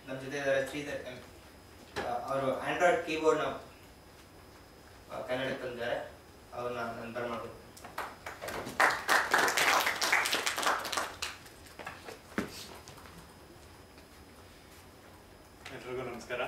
ನಮ್ಮ ಜೊತೆ ಇದ್ದಾರೆ ಶ್ರೀಧರ್ ಅವರು ಆಂಡ್ರಾಯ್ಡ್ ಕೀಬೋರ್ಡ್ನ ಕನ್ನಡಕ್ಕೆ ತಂದಿದ್ದಾರೆ. ಅವ್ರನ್ನ ನಾನು ಬರಮಾಡ್ಬೇಕು. ಎಲ್ರಿಗೂ ನಮಸ್ಕಾರ.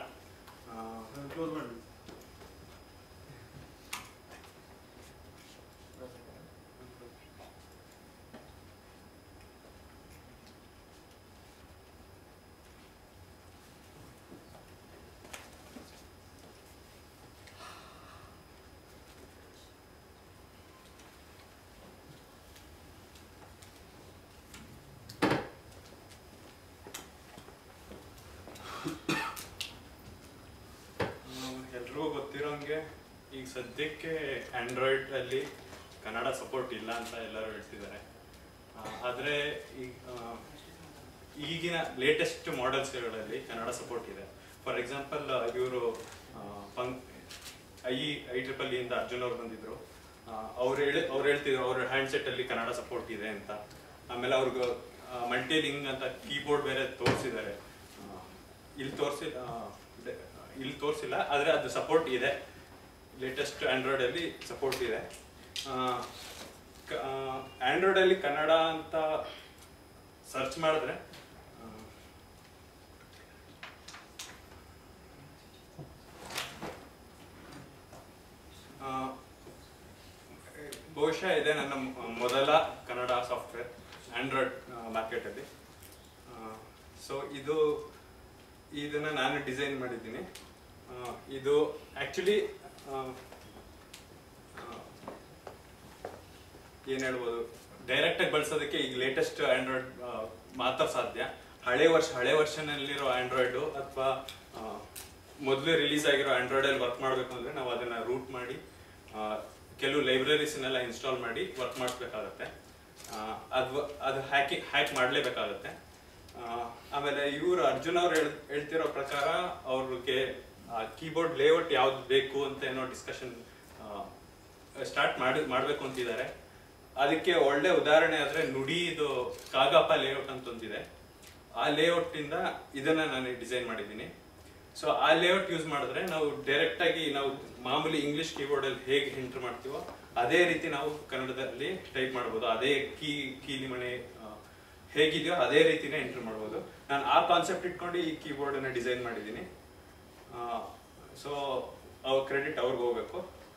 ಎಲ್ರಿಗೂ ಗೊತ್ತಿರೋಂಗೆ ಈಗ ಸದ್ಯಕ್ಕೆ ಆಂಡ್ರಾಯ್ಡ್ ಅಲ್ಲಿ ಕನ್ನಡ ಸಪೋರ್ಟ್ ಇಲ್ಲ ಅಂತ ಎಲ್ಲರೂ ಹೇಳ್ತಿದ್ದಾರೆ. ಆದರೆ ಈಗಿನ ಲೇಟೆಸ್ಟ್ ಮಾಡೆಲ್ಸ್ಗಳಲ್ಲಿ ಕನ್ನಡ ಸಪೋರ್ಟ್ ಇದೆ. ಫಾರ್ ಎಕ್ಸಾಂಪಲ್ ಇವರು IEEE ಇಂದ ಅರ್ಜುನ್ ಅವ್ರು ಬಂದಿದ್ರು. ಅವ್ರು ಹೇಳ್ತಿದ್ರು ಅವ್ರ ಹ್ಯಾಂಡ್ಸೆಟ್ ಅಲ್ಲಿ ಕನ್ನಡ ಸಪೋರ್ಟ್ ಇದೆ ಅಂತ. ಆಮೇಲೆ ಅವ್ರಿಗೆ ಮಲ್ಟಿಲಿಂಗ್ ಅಂತ ಕೀಬೋರ್ಡ್ ಬೇರೆ ತೋರಿಸಿದ್ದಾರೆ. ಇಲ್ಲಿ ತೋರಿಸಿಲ್ಲ, ಆದರೆ ಅದು ಸಪೋರ್ಟ್ ಇದೆ. ಲೇಟೆಸ್ಟ್ ಆಂಡ್ರಾಯ್ಡ್ ಅಲ್ಲಿ ಸಪೋರ್ಟ್ ಇದೆ. ಆಂಡ್ರಾಯ್ಡ್ ಅಲ್ಲಿ ಕನ್ನಡ ಅಂತ ಸರ್ಚ್ ಮಾಡಿದ್ರೆ ಬಹುಶಃ ಇದೆ ನನ್ನ ಮೊದಲ ಕನ್ನಡ ಸಾಫ್ಟ್ವೇರ್ ಆಂಡ್ರಾಯ್ಡ್ ಮಾರ್ಕೆಟ್ ಅಲ್ಲಿ. ಸೊ ಇದನ್ನ ನಾನು ಡಿಸೈನ್ ಮಾಡಿದ್ದೀನಿ. ಇದು ಆಕ್ಚುಲಿ ಏನ್ ಹೇಳ್ಬೋದು, ಡೈರೆಕ್ಟ್ ಆಗಿ ಬಳಸೋದಕ್ಕೆ ಈಗ ಲೇಟೆಸ್ಟ್ ಆಂಡ್ರಾಯ್ಡ್ ಮಾತ್ರ ಸಾಧ್ಯ. ಹಳೆ ವರ್ಷನ್ ಅಲ್ಲಿರೋ ಆಂಡ್ರಾಯ್ಡ್ ಅಥವಾ ಮೊದಲು ರಿಲೀಸ್ ಆಗಿರೋ ಆಂಡ್ರಾಯ್ಡ್ ಅಲ್ಲಿ ವರ್ಕ್ ಮಾಡಬೇಕು ಅಂದ್ರೆ ನಾವು ಅದನ್ನ ರೂಟ್ ಮಾಡಿ ಕೆಲವು ಲೈಬ್ರರೀಸ್ನೆಲ್ಲ ಇನ್ಸ್ಟಾಲ್ ಮಾಡಿ ವರ್ಕ್ ಮಾಡಿಸ್ಬೇಕಾಗತ್ತೆ. ಅದು ಹ್ಯಾಕ್ ಮಾಡಲೇಬೇಕಾಗತ್ತೆ. ಆಮೇಲೆ ಇವರು ಅರ್ಜುನ್ ಅವ್ರು ಹೇಳ್ತಿರೋ ಪ್ರಕಾರ ಅವ್ರಿಗೆ ಕೀಬೋರ್ಡ್ ಲೇಔಟ್ ಯಾವ್ದು ಬೇಕು ಅಂತ ಏನೋ ಡಿಸ್ಕಷನ್ ಸ್ಟಾರ್ಟ್ ಮಾಡಬೇಕು ಅಂತಿದ್ದಾರೆ. ಅದಕ್ಕೆ ಒಳ್ಳೆ ಉದಾಹರಣೆ ಆದ್ರೆ ನುಡಿದು ಕಾಗಪ್ಪ ಲೇಔಟ್ ಅಂತ ಒಂದಿದೆ. ಆ ಲೇಔಟ್ ಇಂದ ಇದನ್ನ ನಾನು ಡಿಸೈನ್ ಮಾಡಿದ್ದೀನಿ. ಸೊ ಆ ಲೇಔಟ್ ಯೂಸ್ ಮಾಡಿದ್ರೆ ನಾವು ಡೈರೆಕ್ಟ್ ಆಗಿ ನಾವು ಮಾಮೂಲಿ ಇಂಗ್ಲಿಷ್ ಕೀಬೋರ್ಡ್ ಅಲ್ಲಿ ಹೇಗೆ ಎಂಟರ್ ಮಾಡ್ತೀವೋ ಅದೇ ರೀತಿ ನಾವು ಕನ್ನಡದಲ್ಲಿ ಟೈಪ್ ಮಾಡ್ಬೋದು. ಅದೇ ಕೀಲಿ ಮನೆ ಹೇಗಿದೆಯೋ ಅದೇ ರೀತಿನೇ ಎಂಟರ್ ಮಾಡ್ಬೋದು. ನಾನು ಆ ಕಾನ್ಸೆಪ್ಟ್ ಇಟ್ಕೊಂಡು ಈ ಕೀಬೋರ್ಡ್ ಅನ್ನ ಡಿಸೈನ್ ಮಾಡಿದ್ದೀನಿ. ಸೊ ಕ್ರೆಡಿಟ್ ಅವ್ರಿಗೆ ಹೋಗ್ಬೇಕು.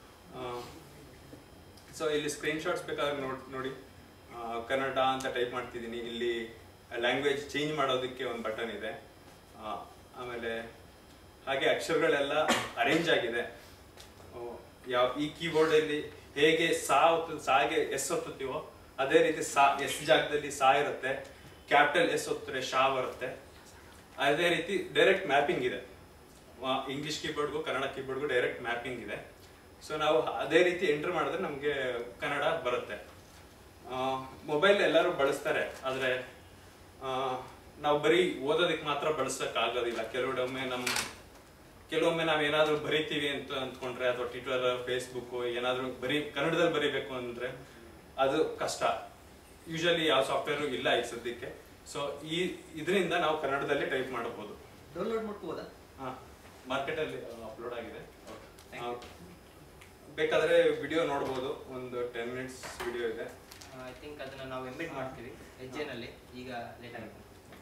ಸೊ ಇಲ್ಲಿ ಸ್ಕ್ರೀನ್ ಶಾಟ್ಸ್ ಬೇಕಾದ್ರೆ ನೋಡಿ, ಕನ್ನಡ ಅಂತ ಟೈಪ್ ಮಾಡ್ತಿದ್ದೀನಿ. ಇಲ್ಲಿ ಲ್ಯಾಂಗ್ವೇಜ್ ಚೇಂಜ್ ಮಾಡೋದಕ್ಕೆ ಒಂದು ಬಟನ್ ಇದೆ. ಆಮೇಲೆ ಹಾಗೆ ಅಕ್ಷರಗಳೆಲ್ಲ ಅರೇಂಜ್ ಆಗಿದೆ. ಈ ಕೀಬೋರ್ಡ್ ಅಲ್ಲಿ ಹೇಗೆ ಸಾಗೆ ಎಸ್ ಒತ್ತುತ್ತೀವೋ ಅದೇ ರೀತಿ ಎಸ್ ಜಾಗದಲ್ಲಿ ಸಾ ಇರುತ್ತೆ. ಕ್ಯಾಪಿಟಲ್ ಎಸ್ ಒತ್ತರೆ ಶಾ ಬರುತ್ತೆ. ಅದೇ ರೀತಿ ಡೈರೆಕ್ಟ್ ಮ್ಯಾಪಿಂಗ್ ಇದೆ. ಇಂಗ್ಲಿಷ್ ಕೀಬೋರ್ಡ್ಗೂ ಕನ್ನಡ ಕೀಬೋರ್ಡ್ಗೂ ಡೈರೆಕ್ಟ್ ಮ್ಯಾಪಿಂಗ್ ಇದೆ. ಸೊ ನಾವು ಅದೇ ರೀತಿ ಎಂಟರ್ ಮಾಡಿದ್ರೆ ನಮಗೆ ಕನ್ನಡ ಬರುತ್ತೆ. ಮೊಬೈಲ್ ಎಲ್ಲರೂ ಬಳಸ್ತಾರೆ, ಆದರೆ ನಾವು ಬರೀ ಓದೋದಕ್ಕೆ ಮಾತ್ರ ಬಳಸೋಕ್ಕಾಗೋದಿಲ್ಲ. ಕೆಲವೊಮ್ಮೆ ನಾವೇನಾದ್ರೂ ಬರಿತೀವಿ ಅಂತ ಅಂದ್ಕೊಂಡ್ರೆ ಅಥವಾ ಟ್ವಿಟರ್, ಫೇಸ್ಬುಕ್ ಏನಾದ್ರೂ ಕನ್ನಡದಲ್ಲಿ ಬರೀಬೇಕು ಅಂದ್ರೆ ಅದು ಕಷ್ಟ. ಯೂಶಲಿ ಯಾವ ಸಾಫ್ಟ್ವೇರ್ ಇಲ್ಲ ಈ ಸದ್ಯಕ್ಕೆ. ಸೊ ಇದರಿಂದ ನಾವು ಕನ್ನಡದಲ್ಲಿ ಟೈಪ್ ಮಾಡಬಹುದು. ಡೌನ್ಲೋಡ್ ಮಾಡ್ಕೋಬೋದಾ? ಮಾರ್ಕೆಟ್ ಅಲ್ಲಿ ಅಪ್ಲೋಡ್ ಆಗಿದೆ. ಬೇಕಾದ್ರೆ ವಿಡಿಯೋ ನೋಡಬಹುದು. ಒಂದು 10 minutes ವಿಡಿಯೋ ಇದೆ. ಐ ಥಿಂಕ್ ಅದನ್ನ ನಾವು ಎಂಬೆಡ್ ಮಾಡ್ತೀವಿ ಹೆಜ್ಜೆನಲ್ಲಿ. ಈಗ ಲೇಟ್ ಆಗುತ್ತೆ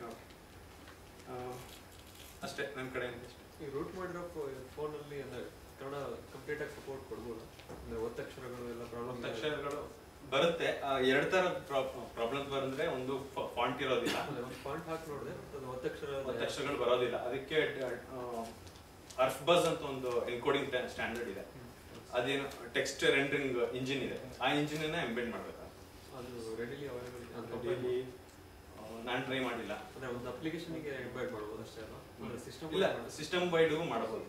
ಅಷ್ಟೇ ನನ್ನ ಕಡೆಯಿಂದ. ಈ ರೂಟ್ ಮಾಡಿರೋ ಫೋನ್ ಅಲ್ಲಿ ಅಂದ್ರೆ ಕನ್ನಡ ಕಂಪ್ಲೀಟ್ ಆಗಿ ಸಪೋರ್ಟ್ ಕೊಡ್ಬೋದು. ಅಂದ್ರೆ ಒತ್ತಕ್ಷರಗಳು ಎಲ್ಲ ಒತ್ತಕ್ಷರಗಳು ಬರುತ್ತೆ. 2 ತರ ಪ್ರಾಬ್ಲಮ್ಸ್ ಬರಂದ್ರೆ ಒಂದು ಫಾಂಟ್ ಇರೋದಿಲ್ಲ. ಒಂದು ಫಾಂಟ್ ಹಾಕಿ ನೋಡಿದೆ, ಒತ್ತಕ್ಷರಗಳು ಬರೋದಿಲ್ಲ. ಅದಕ್ಕೆ ಅರ್ಫ್ಬಸ್ ಅಂತ ಒಂದು ಎನ್ಕೋಡಿಂಗ್ ಸ್ಟ್ಯಾಂಡರ್ಡ್ ಇದೆ. ಅದೇನು ಟೆಕ್ಸ್ಟ್ ರೆಂಡರಿಂಗ್ ಇಂಜಿನ್ ಇದೆ. ಆ ಇಂಜಿನ್ ಎಂಬೆಡ್ ಮಾಡ್ಬೇಕು. ಅದು ರೆಡಿಲಿ ಅವೈಲೇಬಲ್ ನಾನು ಟ್ರೈ ಮಾಡಿಲ್ಲ. ಅಂದ್ರೆ ಒಂದು ಅಪ್ಲಿಕೇಶನ್ಗೆ ಎಂಬೆಡ್ ಮಾಡ್ಬೋದು ಅಷ್ಟೇ ಅಲ್ಲ? ಸಿಸ್ಟಮ್ ವೈಡ್ಗೂ ಮಾಡಬಹುದು.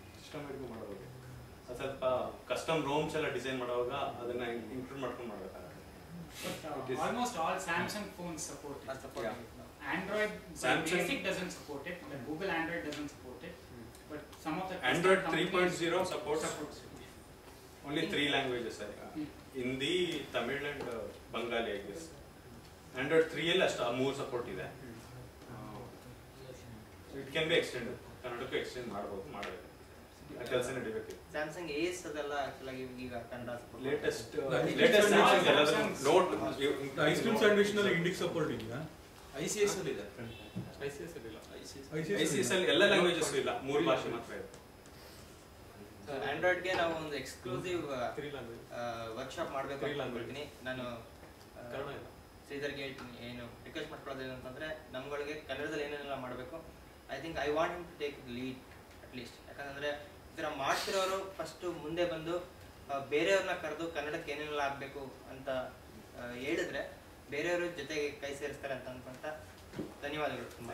ಅದು ಸ್ವಲ್ಪ ಕಸ್ಟಮ್ ರೋಮ್ಸ್ ಎಲ್ಲ ಡಿಸೈನ್ ಮಾಡುವಾಗ ಅದನ್ನ ಇನ್ಕ್ಲೂಡ್ ಮಾಡ್ಕೊಂಡು ಮಾಡಬೇಕಾಗುತ್ತೆ. Almost all Samsung phones support it. Android basic doesn't support it. Google Android doesn't support it. But some of the Android 3.0 supports only 3 languages. Hindi, Tamil and Bengali, I guess. Android 3 ಅಲ್ಲಿ ಅಷ್ಟು 3 support ಇದೆ. It can be extend, ಕನ್ನಡಕ್ಕೂ extend ಮಾಡಬಹುದು, ಮಾಡಬೇಕು, ಕೆಲಸ ನಡಿಬೇಕು. Samsung Ace ಅದೆಲ್ಲ actually ಈಗ ಕನ್ನಡ ಲೇಟೆಸ್ಟ್ ಸ್ಯಾಮ್ಸಂಗ್ ಎಲ್ಲದನ್ನು ನೋಟ್ ಐಸ್ ಕ್ರೀಮ್ ಸ್ಯಾಂಡ್ವಿಚ್ ನಲ್ಲಿ ಇಂಡಿಕ್ ಸಪೋರ್ಟ್ ಇದೆಯಾ? ICS ಅಲ್ಲಿ ಇಲ್ಲ. ICS ಅಲ್ಲಿ ಎಲ್ಲ ಲ್ಯಾಂಗ್ವೇಜಸ್ ಇಲ್ಲ, 3 ಭಾಷೆ ಮಾತ್ರ ಇದೆ. ಆಂಡ್ರಾಯ್ಡ್ಗೆ ನಾವು ಒಂದು ಎಕ್ಸ್ಕ್ಲೂಸಿವ್ ವರ್ಕ್ಶಾಪ್ ಮಾಡಬೇಕು ಅನ್ಕೊಳ್ತೀನಿ. ನಾನು ಶ್ರೀಧರ್ಗೆ ಏನು ರಿಕ್ವೆಸ್ಟ್ ಮಾಡ್ಕೊಳ್ಳೋದು ಅಂತಂದರೆ ನಮ್ಗಳಿಗೆ ಕನ್ನಡದಲ್ಲಿ ಏನೇನೆಲ್ಲ ಮಾಡಬೇಕು, I think I want him to take lead at least. ಯಾಕಂದರೆ ಈ ಥರ ಮಾಡ್ತಿರೋರು ಫಸ್ಟು ಮುಂದೆ ಬಂದು ಬೇರೆಯವ್ರನ್ನ ಕರೆದು ಕನ್ನಡಕ್ಕೆ ಏನೇನೆಲ್ಲ ಆಗಬೇಕು ಅಂತ ಹೇಳಿದ್ರೆ ಬೇರೆಯವ್ರ ಜೊತೆಗೆ ಕೈ ಸೇರಿಸ್ತಾರೆ ಅಂತ ಅನ್ಕೊಂತ ಧನ್ಯವಾದಗಳು ತುಂಬ.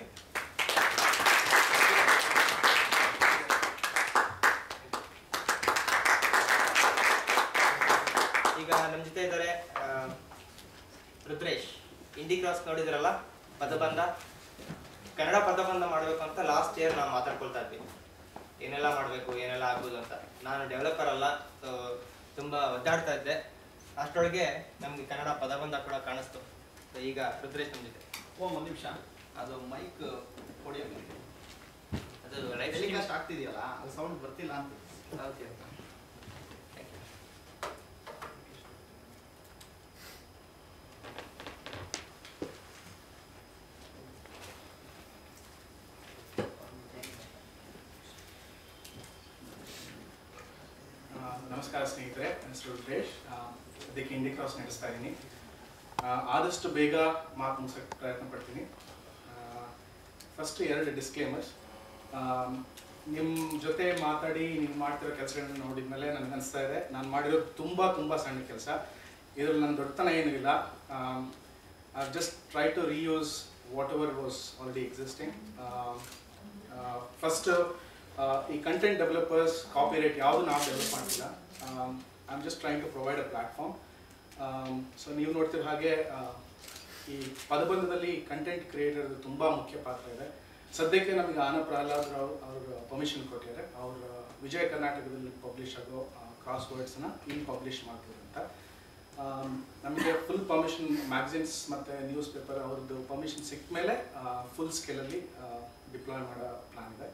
ಈಗ ನಮ್ಮ ಜೊತೆ ಇದ್ದಾರೆ ರುದ್ರೇಶ್. ಇಂಡಿ ಕ್ರಾಸ್ ನೋಡಿದ್ರಲ್ಲ, ಪದಬಂಧ, ಕನ್ನಡ ಪದಬಂಧ ಮಾಡಬೇಕು ಅಂತ ಲಾಸ್ಟ್ ಇಯರ್ ನಾವು ಮಾತಾಡ್ಕೊಳ್ತಾ ಇದ್ವಿ, ಏನೆಲ್ಲ ಮಾಡಬೇಕು ಏನೆಲ್ಲ ಆಗ್ಬೋದು ಅಂತ. ನಾನು ಡೆವಲಪರ್ ಅಲ್ಲ, ಸೊ ತುಂಬ ಒದ್ದಾಡ್ತಾ ಇದ್ದೆ. ಅಷ್ಟರೊಳಗೆ ನಮ್ಗೆ ಕನ್ನಡ ಪದಬಂಧ ಕೂಡ ಕಾಣಿಸ್ತು. ಸೊ ಈಗ ರುದ್ರೇಶ್ ನಮ್ಮ ಜೊತೆ. ಒಂದು ನಿಮಿಷ, ಅದು ಮೈಕ್ ಕೊಡಿ, ಅದು ಲೈವ್ ಟೆಲಿಕಾಸ್ಟ್ ಆಗ್ತಿದೆಯಲ್ಲ, ಅದು ಸೌಂಡ್ ಬರ್ತಿಲ್ಲ ಅಂತ. ಓಕೆ. ನಮಸ್ಕಾರ ಸ್ನೇಹಿತರೆ, ನನ್ನ ಹೆಸರು ರುದ್ರೇಶ್. ಅದಕ್ಕೆ ಇಂಡಿ ಕ್ರಾಸ್ ನಡೆಸ್ತಾ ಇದ್ದೀನಿ. ಆದಷ್ಟು ಬೇಗ ಮಾತು ಮುಗಿಸೋಕ್ಕೆ ಪ್ರಯತ್ನ ಪಡ್ತೀನಿ. First 2 disclaimers. ನಿಮ್ಮ ಜೊತೆ ಮಾತಾಡಿ ನೀವು ಮಾಡ್ತಿರೋ ಕೆಲಸಗಳನ್ನ ನೋಡಿದ್ಮೇಲೆ ನನಗೆ ಅನಿಸ್ತಾ ಇದೆ ನಾನು ಮಾಡಿರೋದು ತುಂಬ ಸಣ್ಣ ಕೆಲಸ. ಇದರಲ್ಲಿ ನನ್ನ ದೊಡ್ಡತನ ಏನೂ ಇಲ್ಲ. I just try to reuse whatever was already existing. First ಈ ಕಂಟೆಂಟ್ ಡೆವಲಪರ್ಸ್, ಕಾಪಿರೈಟ್ ಯಾವುದು ನಾವು ಡೆವಲಪ್ ಮಾಡ್ತಿಲ್ಲ. I am just trying to provide a platform. So ನೀವು ನೋಡ್ತಿರೋ ಹಾಗೆ ಈ ಪದಬಂಧದಲ್ಲಿ ಕಂಟೆಂಟ್ ಕ್ರಿಯೇಟರ್ದು ತುಂಬ ಮುಖ್ಯ ಪಾತ್ರ ಇದೆ. ಸದ್ಯಕ್ಕೆ ನಮಗೆ ಆನ ಪ್ರಹ್ಲಾದ್ ರಾವ್ ಅವರು ಪರ್ಮಿಷನ್ ಕೊಟ್ಟಿದ್ದಾರೆ. ಅವರು ವಿಜಯ ಕರ್ನಾಟಕದಲ್ಲಿ ಪಬ್ಲಿಷ್ ಆಗೋ ಕ್ರಾಸ್ ವರ್ಡ್ಸ್ನ ಇಲ್ಲಿ ಪಬ್ಲಿಷ್ ಮಾಡ್ತಾರೆ ಅಂತ. ನಮಗೆ ಫುಲ್ ಪರ್ಮಿಷನ್, ಮ್ಯಾಗಝಿನ್ಸ್ ಮತ್ತು ನ್ಯೂಸ್ ಪೇಪರ್ ಅವ್ರದ್ದು ಪರ್ಮಿಷನ್ ಸಿಕ್ಕ ಮೇಲೆ ಫುಲ್ ಸ್ಕೇಲಲ್ಲಿ ಡಿಪ್ಲಾಯ್ ಮಾಡೋ ಪ್ಲ್ಯಾನ್ ಇದೆ.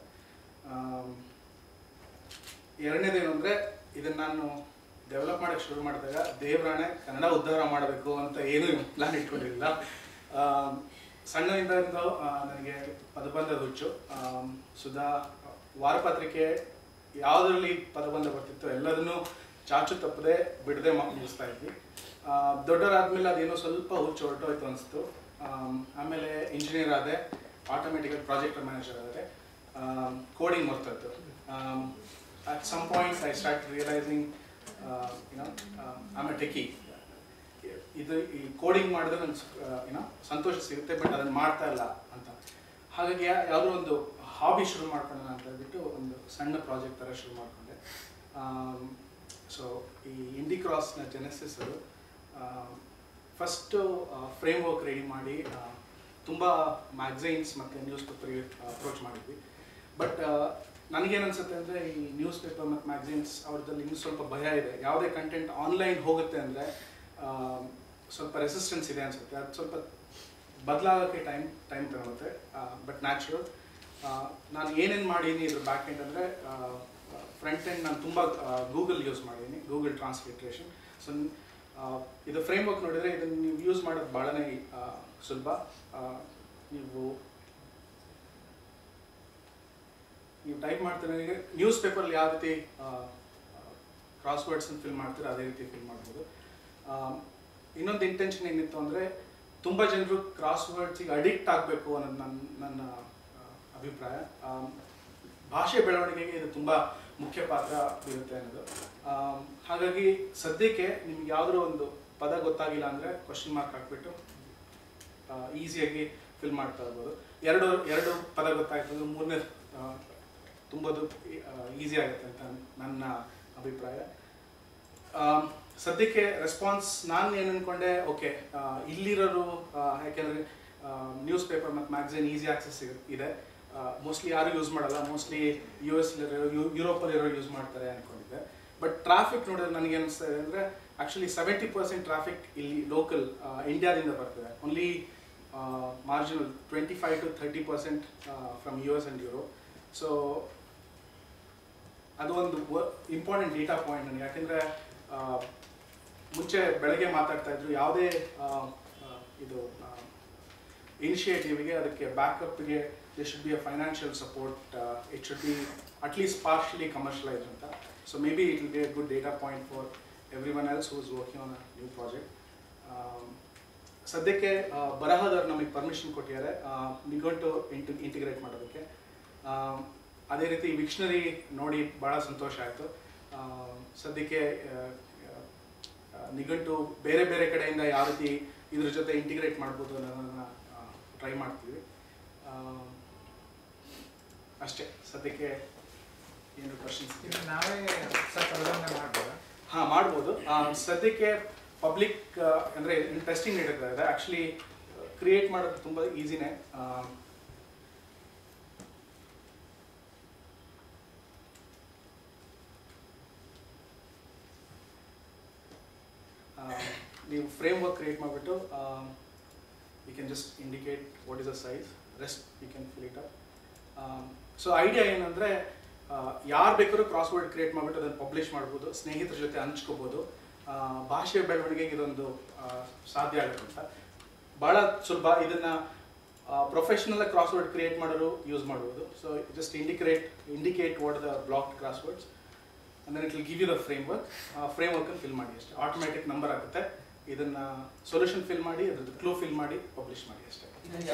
ಎರಡನೇದೇನು ಅಂದರೆ, ಇದನ್ನು ನಾನು ಡೆವಲಪ್ ಮಾಡೋಕ್ಕೆ ಶುರು ಮಾಡಿದಾಗ ದೇವರಾಣೆ ಕನ್ನಡ ಉದ್ಧಾರ ಮಾಡಬೇಕು ಅಂತ ಏನೂ ಪ್ಲ್ಯಾನ್ ಇಟ್ಕೊಂಡಿರಲಿಲ್ಲ. ಸಣ್ಣದಿಂದ ನನಗೆ ಪದಬಂಧದ ಹುಚ್ಚು. ಸುಧಾ ವಾರಪತ್ರಿಕೆ ಯಾವುದರಲ್ಲಿ ಪದಬಂಧ ಬರ್ತಿತ್ತು ಎಲ್ಲದನ್ನೂ ಚಾಚು ತಪ್ಪದೆ ಬಿಡದೆ ಮುಗಿಸ್ತಾ ಇದ್ವಿ. ದೊಡ್ಡವರಾದ್ಮೇಲೆ ಅದೇನೋ ಸ್ವಲ್ಪ ಹುಚ್ಚು ಹೊರಟೋಯ್ತು ಅನಿಸ್ತು. ಆಮೇಲೆ ಇಂಜಿನಿಯರ್ ಆದೆ, ಆಟೋಮೆಟಿಕಲ್ ಪ್ರಾಜೆಕ್ಟ್ ಮ್ಯಾನೇಜರ್ ಆದರೆ ಕೋಡಿಂಗ್ ಮರ್ತೋಯ್ತು. At some point I start realising I'm a techie. ಇದು ಈ ಕೋಡಿಂಗ್ ಮಾಡಿದ್ರೆ ನನಗೆ ಸಂತೋಷ ಸಿಗುತ್ತೆ, ಬಟ್ ಅದನ್ನು ಮಾಡ್ತಾ ಇಲ್ಲ ಅಂತ. ಹಾಗಾಗಿ ಯಾವುದೋ ಒಂದು ಹಾಬಿ ಶುರು ಮಾಡ್ಕೊಳ್ಳೋಣ ಅಂತ ಹೇಳ್ಬಿಟ್ಟು ಒಂದು ಸಣ್ಣ ಪ್ರಾಜೆಕ್ಟ್ ಥರ ಶುರು ಮಾಡಿಕೊಂಡೆ. ಸೊ ಈ ಇಂಡಿ ಕ್ರಾಸ್ನ ಜೆನೆಸಿಸ್ ಅದು ಫಸ್ಟು ಫ್ರೇಮ್ ವರ್ಕ್ ರೆಡಿ ಮಾಡಿ ತುಂಬ ಮ್ಯಾಗಝೈನ್ಸ್ ಮತ್ತು ನ್ಯೂಸ್ ಪೇಪರ್ಗೆ ಅಪ್ರೋಚ್ ಮಾಡಿದ್ವಿ. ಬಟ್ ನನಗೇನನ್ಸುತ್ತೆ ಅಂದರೆ ಈ ನ್ಯೂಸ್ ಪೇಪರ್ ಮತ್ತು ಮ್ಯಾಗಝೈನ್ಸ್ ಅವ್ರದ್ದಲ್ಲಿ ಇನ್ನೂ ಸ್ವಲ್ಪ ಭಯ ಇದೆ. ಯಾವುದೇ ಕಂಟೆಂಟ್ ಆನ್ಲೈನ್ ಹೋಗುತ್ತೆ ಅಂದರೆ ಸ್ವಲ್ಪ ರೆಸಿಸ್ಟೆನ್ಸ್ ಇದೆ ಅನಿಸುತ್ತೆ. ಅದು ಸ್ವಲ್ಪ ಬದಲಾಗೋಕ್ಕೆ ಟೈಮ್ ತಗೊಳುತ್ತೆ, ಬಟ್ ನ್ಯಾಚುರಲ್. ನಾನು ಏನೇನು ಮಾಡೀನಿ ಇದ್ರ ಬ್ಯಾಕ್ ಎಂಡ್ ಅಂದರೆ, ಫ್ರಂಟ್ ಎಂಡ್ ನಾನು ತುಂಬ ಗೂಗಲ್ ಯೂಸ್ ಮಾಡಿದ್ದೀನಿ, ಗೂಗಲ್ ಟ್ರಾನ್ಸ್ಲಿಟ್ರೇಷನ್. ಸೊ ಇದು ಫ್ರೇಮ್ ವರ್ಕ್ ನೋಡಿದರೆ ಇದನ್ನು ನೀವು ಯೂಸ್ ಮಾಡೋದು ಭಾಳನೇ ಸುಲಭ. ನೀವು ಟೈಪ್ ಮಾಡ್ತೀರ, ನ್ಯೂಸ್ ಪೇಪರಲ್ಲಿ ಯಾವ ರೀತಿ ಕ್ರಾಸ್ ವರ್ಡ್ಸನ್ನು ಫಿಲ್ ಮಾಡ್ತೀರೋ ಅದೇ ರೀತಿ ಫಿಲ್ ಮಾಡ್ಬೋದು. ಇನ್ನೊಂದು ಇಂಟೆನ್ಷನ್ ಏನಿತ್ತು ಅಂದರೆ, ತುಂಬ ಜನರು ಕ್ರಾಸ್ ವರ್ಡ್ಸಿಗೆ ಅಡಿಕ್ಟ್ ಆಗಬೇಕು ಅನ್ನೋದು ನನ್ನ ಅಭಿಪ್ರಾಯ. ಭಾಷೆ ಬೆಳವಣಿಗೆಗೆ ಇದು ತುಂಬ ಮುಖ್ಯ ಪಾತ್ರ ಬೀರುತ್ತೆ ಅನ್ನೋದು. ಹಾಗಾಗಿ ಸದ್ಯಕ್ಕೆ ನಿಮ್ಗೆ ಯಾವುದೋ ಒಂದು ಪದ ಗೊತ್ತಾಗಿಲ್ಲ ಅಂದರೆ ಕ್ವಶನ್ ಮಾರ್ಕ್ ಹಾಕ್ಬಿಟ್ಟು ಈಸಿಯಾಗಿ ಫಿಲ್ ಮಾಡ್ತಾ ಇರ್ಬೋದು. ಎರಡು ಪದ ಗೊತ್ತಾಯ್ತು ಅಂದರೆ ಮೂರನೇ ತುಂಬೋದು ಈಸಿ ಆಗುತ್ತೆ ಅಂತ ನನ್ನ ಅಭಿಪ್ರಾಯ. ಸದ್ಯಕ್ಕೆ ರೆಸ್ಪಾನ್ಸ್ ನಾನು ಏನು ಅಂದ್ಕೊಂಡೆ, ಓಕೆ ಇಲ್ಲಿರೋರು, ಯಾಕೆಂದರೆ ನ್ಯೂಸ್ ಪೇಪರ್ ಮತ್ತು ಮ್ಯಾಗಝೈನ್ ಈಸಿ ಆಕ್ಸೆಸ್ ಇದೆ, ಮೋಸ್ಟ್ಲಿ ಯಾರು ಯೂಸ್ ಮಾಡಲ್ಲ, ಮೋಸ್ಟ್ಲಿ US ಯುರೋಪಲ್ಲಿರೋ ಯೂಸ್ ಮಾಡ್ತಾರೆ ಅಂದ್ಕೊಂಡಿದ್ದೆ. ಬಟ್ ಟ್ರಾಫಿಕ್ ನೋಡಿದ್ರೆ ನನಗೆ ಅನಿಸ್ತಾ ಇದೆ ಅಂದರೆ, ಆ್ಯಕ್ಚುಲಿ 70% ಟ್ರಾಫಿಕ್ ಇಲ್ಲಿ ಲೋಕಲ್ ಇಂಡಿಯಾದಿಂದ ಬರ್ತದೆ. Only marginal 25 to 30% from US and Europe. So ಅದು ಒಂದು ಇಂಪಾರ್ಟೆಂಟ್ ಡೇಟಾ ಪಾಯಿಂಟ್ ನನಗೆ. ಯಾಕೆಂದರೆ ಮುಂಚೆ ಬೆಳಗ್ಗೆ ಮಾತಾಡ್ತಾ ಇದ್ರು ಯಾವುದೇ ಇದು ಇನಿಷಿಯೇಟಿವ್ಗೆ ಅದಕ್ಕೆ ಬ್ಯಾಕಪ್ಗೆ there should be a financial support, it should be at least partially commercialized anta. So maybe it will be a good data point for everyone else who is working on a new project. ಸದ್ಯಕ್ಕೆ ಬರಹದವ್ರು ನಮಗೆ permission ಕೊಟ್ಟಿದ್ದಾರೆ ನಿಘಂಟು integrate ಮಾಡೋದಕ್ಕೆ. ಅದೇ ರೀತಿ Wiktionary ನೋಡಿ ಭಾಳ ಸಂತೋಷ ಆಯಿತು. ಸದ್ಯಕ್ಕೆ ನಿಘಂಟು ಬೇರೆ ಬೇರೆ ಕಡೆಯಿಂದ ಯಾವ ರೀತಿ ಇದ್ರ ಜೊತೆ ಇಂಟಿಗ್ರೇಟ್ ಮಾಡ್ಬೋದು ಅನ್ನೋದನ್ನು ಟ್ರೈ ಮಾಡ್ತೀವಿ. ಅಷ್ಟೇ ಸದ್ಯಕ್ಕೆ ಏನು ಕ್ವಶನ್ಸ್ ನಾವೇ ಮಾಡ್ಬೋದಾ? ಹಾಂ ಮಾಡ್ಬೋದು. ಸದ್ಯಕ್ಕೆ ಪಬ್ಲಿಕ್ ಅಂದರೆ ಟೆಸ್ಟಿಂಗ್ ನಡೀತಾ ಇದೆ. ಆ್ಯಕ್ಚುಲಿ ಕ್ರಿಯೇಟ್ ಮಾಡೋದು ತುಂಬ ಈಸಿನೇ. ನೀವು ಫ್ರೇಮ್ ವರ್ಕ್ ಕ್ರಿಯೇಟ್ ಮಾಡಿಬಿಟ್ಟು you can just indicate what is the size, rest you can fill it up. So idea ಏನಂದರೆ ಯಾರು ಬೇಕಾದ್ರೂ ಕ್ರಾಸ್ ವರ್ಡ್ ಕ್ರಿಯೇಟ್ ಮಾಡಿಬಿಟ್ಟು ಅದನ್ನು ಪಬ್ಲಿಷ್ ಮಾಡ್ಬೋದು, ಸ್ನೇಹಿತರ ಜೊತೆ ಹಂಚ್ಕೋಬೋದು. ಭಾಷೆಯ ಬೆಳವಣಿಗೆಗೆ ಇದೊಂದು ಸಾಧ್ಯ ಆಗುತ್ತೆ ಅಂತ. ಭಾಳ ಸುಲಭ. ಇದನ್ನು ಪ್ರೊಫೆಷನಲ್ ಕ್ರಾಸ್ ವರ್ಡ್ ಕ್ರಿಯೇಟ್ ಮಾಡೋರು ಯೂಸ್ ಮಾಡ್ಬೋದು. So just indicate what the blocked crosswords and then it will give you the framework. Framework fill ಮಾಡಿ ಅಷ್ಟೇ, ಆಟೋಮ್ಯಾಟಿಕ್ ನಂಬರ್ ಆಗುತ್ತೆ. ಇದನ್ನ ಸೊಲ್ಯೂಷನ್ ಫಿಲ್ ಮಾಡಿ ಅದ್ರದ್ದು ಕ್ಲೂ ಫಿಲ್ ಮಾಡಿ ಪಬ್ಲಿಷ್ ಮಾಡಿ ಅಷ್ಟೇ.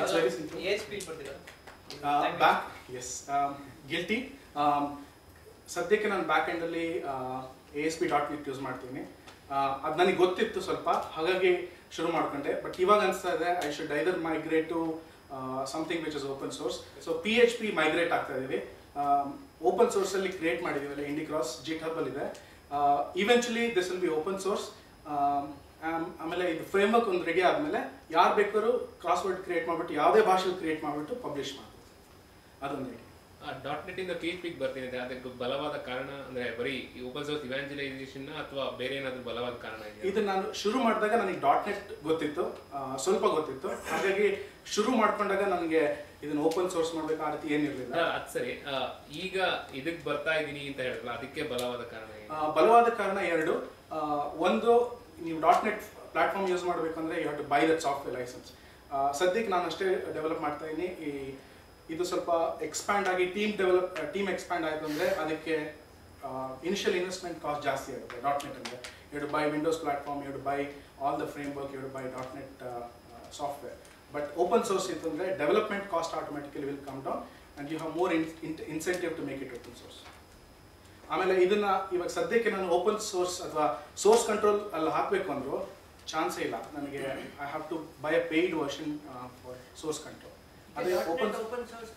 ಬ್ಯಾಕ್ ಎಸ್ ಗಿಲ್ಟಿ. ಸದ್ಯಕ್ಕೆ ನಾನು ಬ್ಯಾಕ್ ಎಂಡಲ್ಲಿ ASP.NET ಯೂಸ್ ಮಾಡ್ತೀನಿ. ಅದು ನನಗೆ ಗೊತ್ತಿತ್ತು ಸ್ವಲ್ಪ, ಹಾಗಾಗಿ ಶುರು ಮಾಡ್ಕೊಂಡೆ. ಬಟ್ ಇವಾಗ ಅನಿಸ್ತಾ ಇದೆ I should either migrate to something which is open source. So PHP migrate ಆಗ್ತಾ ಇದೀವಿ. ಓಪನ್ ಸೋರ್ಸ್ ಅಲ್ಲಿ ಕ್ರಿಯೇಟ್ ಮಾಡಿದೀವಲ್ಲ, ಇಂಡಿಕ್ರಾಸ್ GitHub ಅಲ್ಲಿ ಇದೆ. Eventually this will be open source. ಆಮೇಲೆ ಇದು ಫ್ರೇಮ್ವರ್ಕ್ ಒಂದು ರೆಡಿ ಆದಮೇಲೆ ಯಾರು ಬೇಕಾದ್ರೂ ಕ್ರಾಸ್ ವರ್ಡ್ ಕ್ರಿಯೇಟ್ ಮಾಡಿಬಿಟ್ಟು ಯಾವುದೇ ಭಾಷೆಯಲ್ಲಿ ಕ್ರಿಯೇಟ್ ಮಾಡಿಬಿಟ್ಟು ಪಬ್ಲಿಷ್ ಮಾಡ್ಬೋದು. ಅದೊಂದು ರೆಡಿ. .NET ಇಂದ PHP ಬರ್ತಿದೆ, ಅದಕ್ಕೆ ಬಲವಾದ ಕಾರಣ ಅಂದ್ರೆ ಬರೀ ಓಪನ್ ಸೋರ್ಸ್ ಇವಾಂಜಲೈಸೇಷನ್ ಅಥವಾ ಬೇರೆ ಏನಾದರೂ ಬಲವಾದ ಕಾರಣ ಇದೆ? ಇದು ನಾನು ಶುರು ಮಾಡಿದಾಗ ನನಗೆ .NET ಗೊತ್ತಿತ್ತು, ಸ್ವಲ್ಪ ಗೊತ್ತಿತ್ತು. ಹಾಗಾಗಿ ಶುರು ಮಾಡ್ಕೊಂಡಾಗ ನನಗೆ ಇದನ್ನ ಓಪನ್ ಸೋರ್ಸ್ ಮಾಡ್ಬೇಕು ಆ ರೀತಿ ಏನಿರಲಿಲ್ಲ. ಅದು ಸರಿ. ಈಗ ಇದಕ್ಕೆ ಬರ್ತಾ ಇದ್ದೀನಿ ಅಂತ ಹೇಳಿದ್ರಲ್ಲ, ಅದಕ್ಕೆ ಬಲವಾದ ಕಾರಣ? ಬಲವಾದ ಕಾರಣ ಎರಡು. ಒಂದು, ನೀವು .NET ಪ್ಲಾಟ್ಫಾರ್ಮ್ ಯೂಸ್ ಮಾಡಬೇಕಂದ್ರೆ you have to buy that software licence. ಸದ್ಯಕ್ಕೆ ನಾನು ಅಷ್ಟೇ ಡೆವಲಪ್ ಮಾಡ್ತಾ ಇದ್ದೀನಿ. ಇದು ಸ್ವಲ್ಪ ಎಕ್ಸ್ಪ್ಯಾಂಡ್ ಆಗಿ ಟೀಮ್ ಎಕ್ಸ್ಪ್ಯಾಂಡ್ ಆಯಿತು ಅಂದರೆ ಅದಕ್ಕೆ ಇನಿಷಿಯಲ್ ಇನ್ವೆಸ್ಟ್ಮೆಂಟ್ ಕಾಸ್ಟ್ ಜಾಸ್ತಿ ಆಗುತ್ತೆ. .NET ಅಂದರೆ you have to buy Windows platform, you have to buy all the framework, you have to buy .NET software. But open source ಇತ್ತು ಅಂದರೆ development cost automatically will come down and you have more incentive to make it open source. ಆಮೇಲೆ ಇದನ್ನ ಇವಾಗ ಸದ್ಯಕ್ಕೆ ನಾನು open source ಅಥವಾ source control ಅಲ್ಲಿ ಹಾಕಬೇಕು ಅಂದರೂ ಚಾನ್ಸೇ ಇಲ್ಲ ನನಗೆ. I have to buy a paid version for source control. ಅದೇ ಓಪನ್ ಸೋರ್ಸ್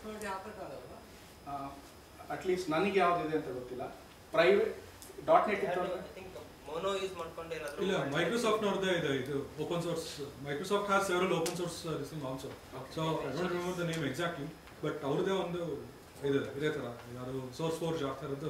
ಅಟ್ಲೀಸ್ಟ್ ನನಗೆ ಯಾವುದಿದೆ ಅಂತ ಗೊತ್ತಿಲ್ಲ. ಪ್ರೈವೇಟ್ .NET ಇತ್ತು ಮೋನೋ ಯೂಸ್ ಮಾಡ್ಕೊಂಡೆ ಇಲ್ಲ, ಮೈಕ್ರೋಸಾಫ್ಟ್ ನವರದೇ ಇದೆ ಇದು open source. Microsoft has several open source this also. So I don't remember the name exactly, but ಅವ್ರದೇ ಒಂದು ಇದೇ ತರ ಯಾರು ಸೋರ್ಸ್ ಫೋರ್ಜ್ ಆ ಥರದ್ದು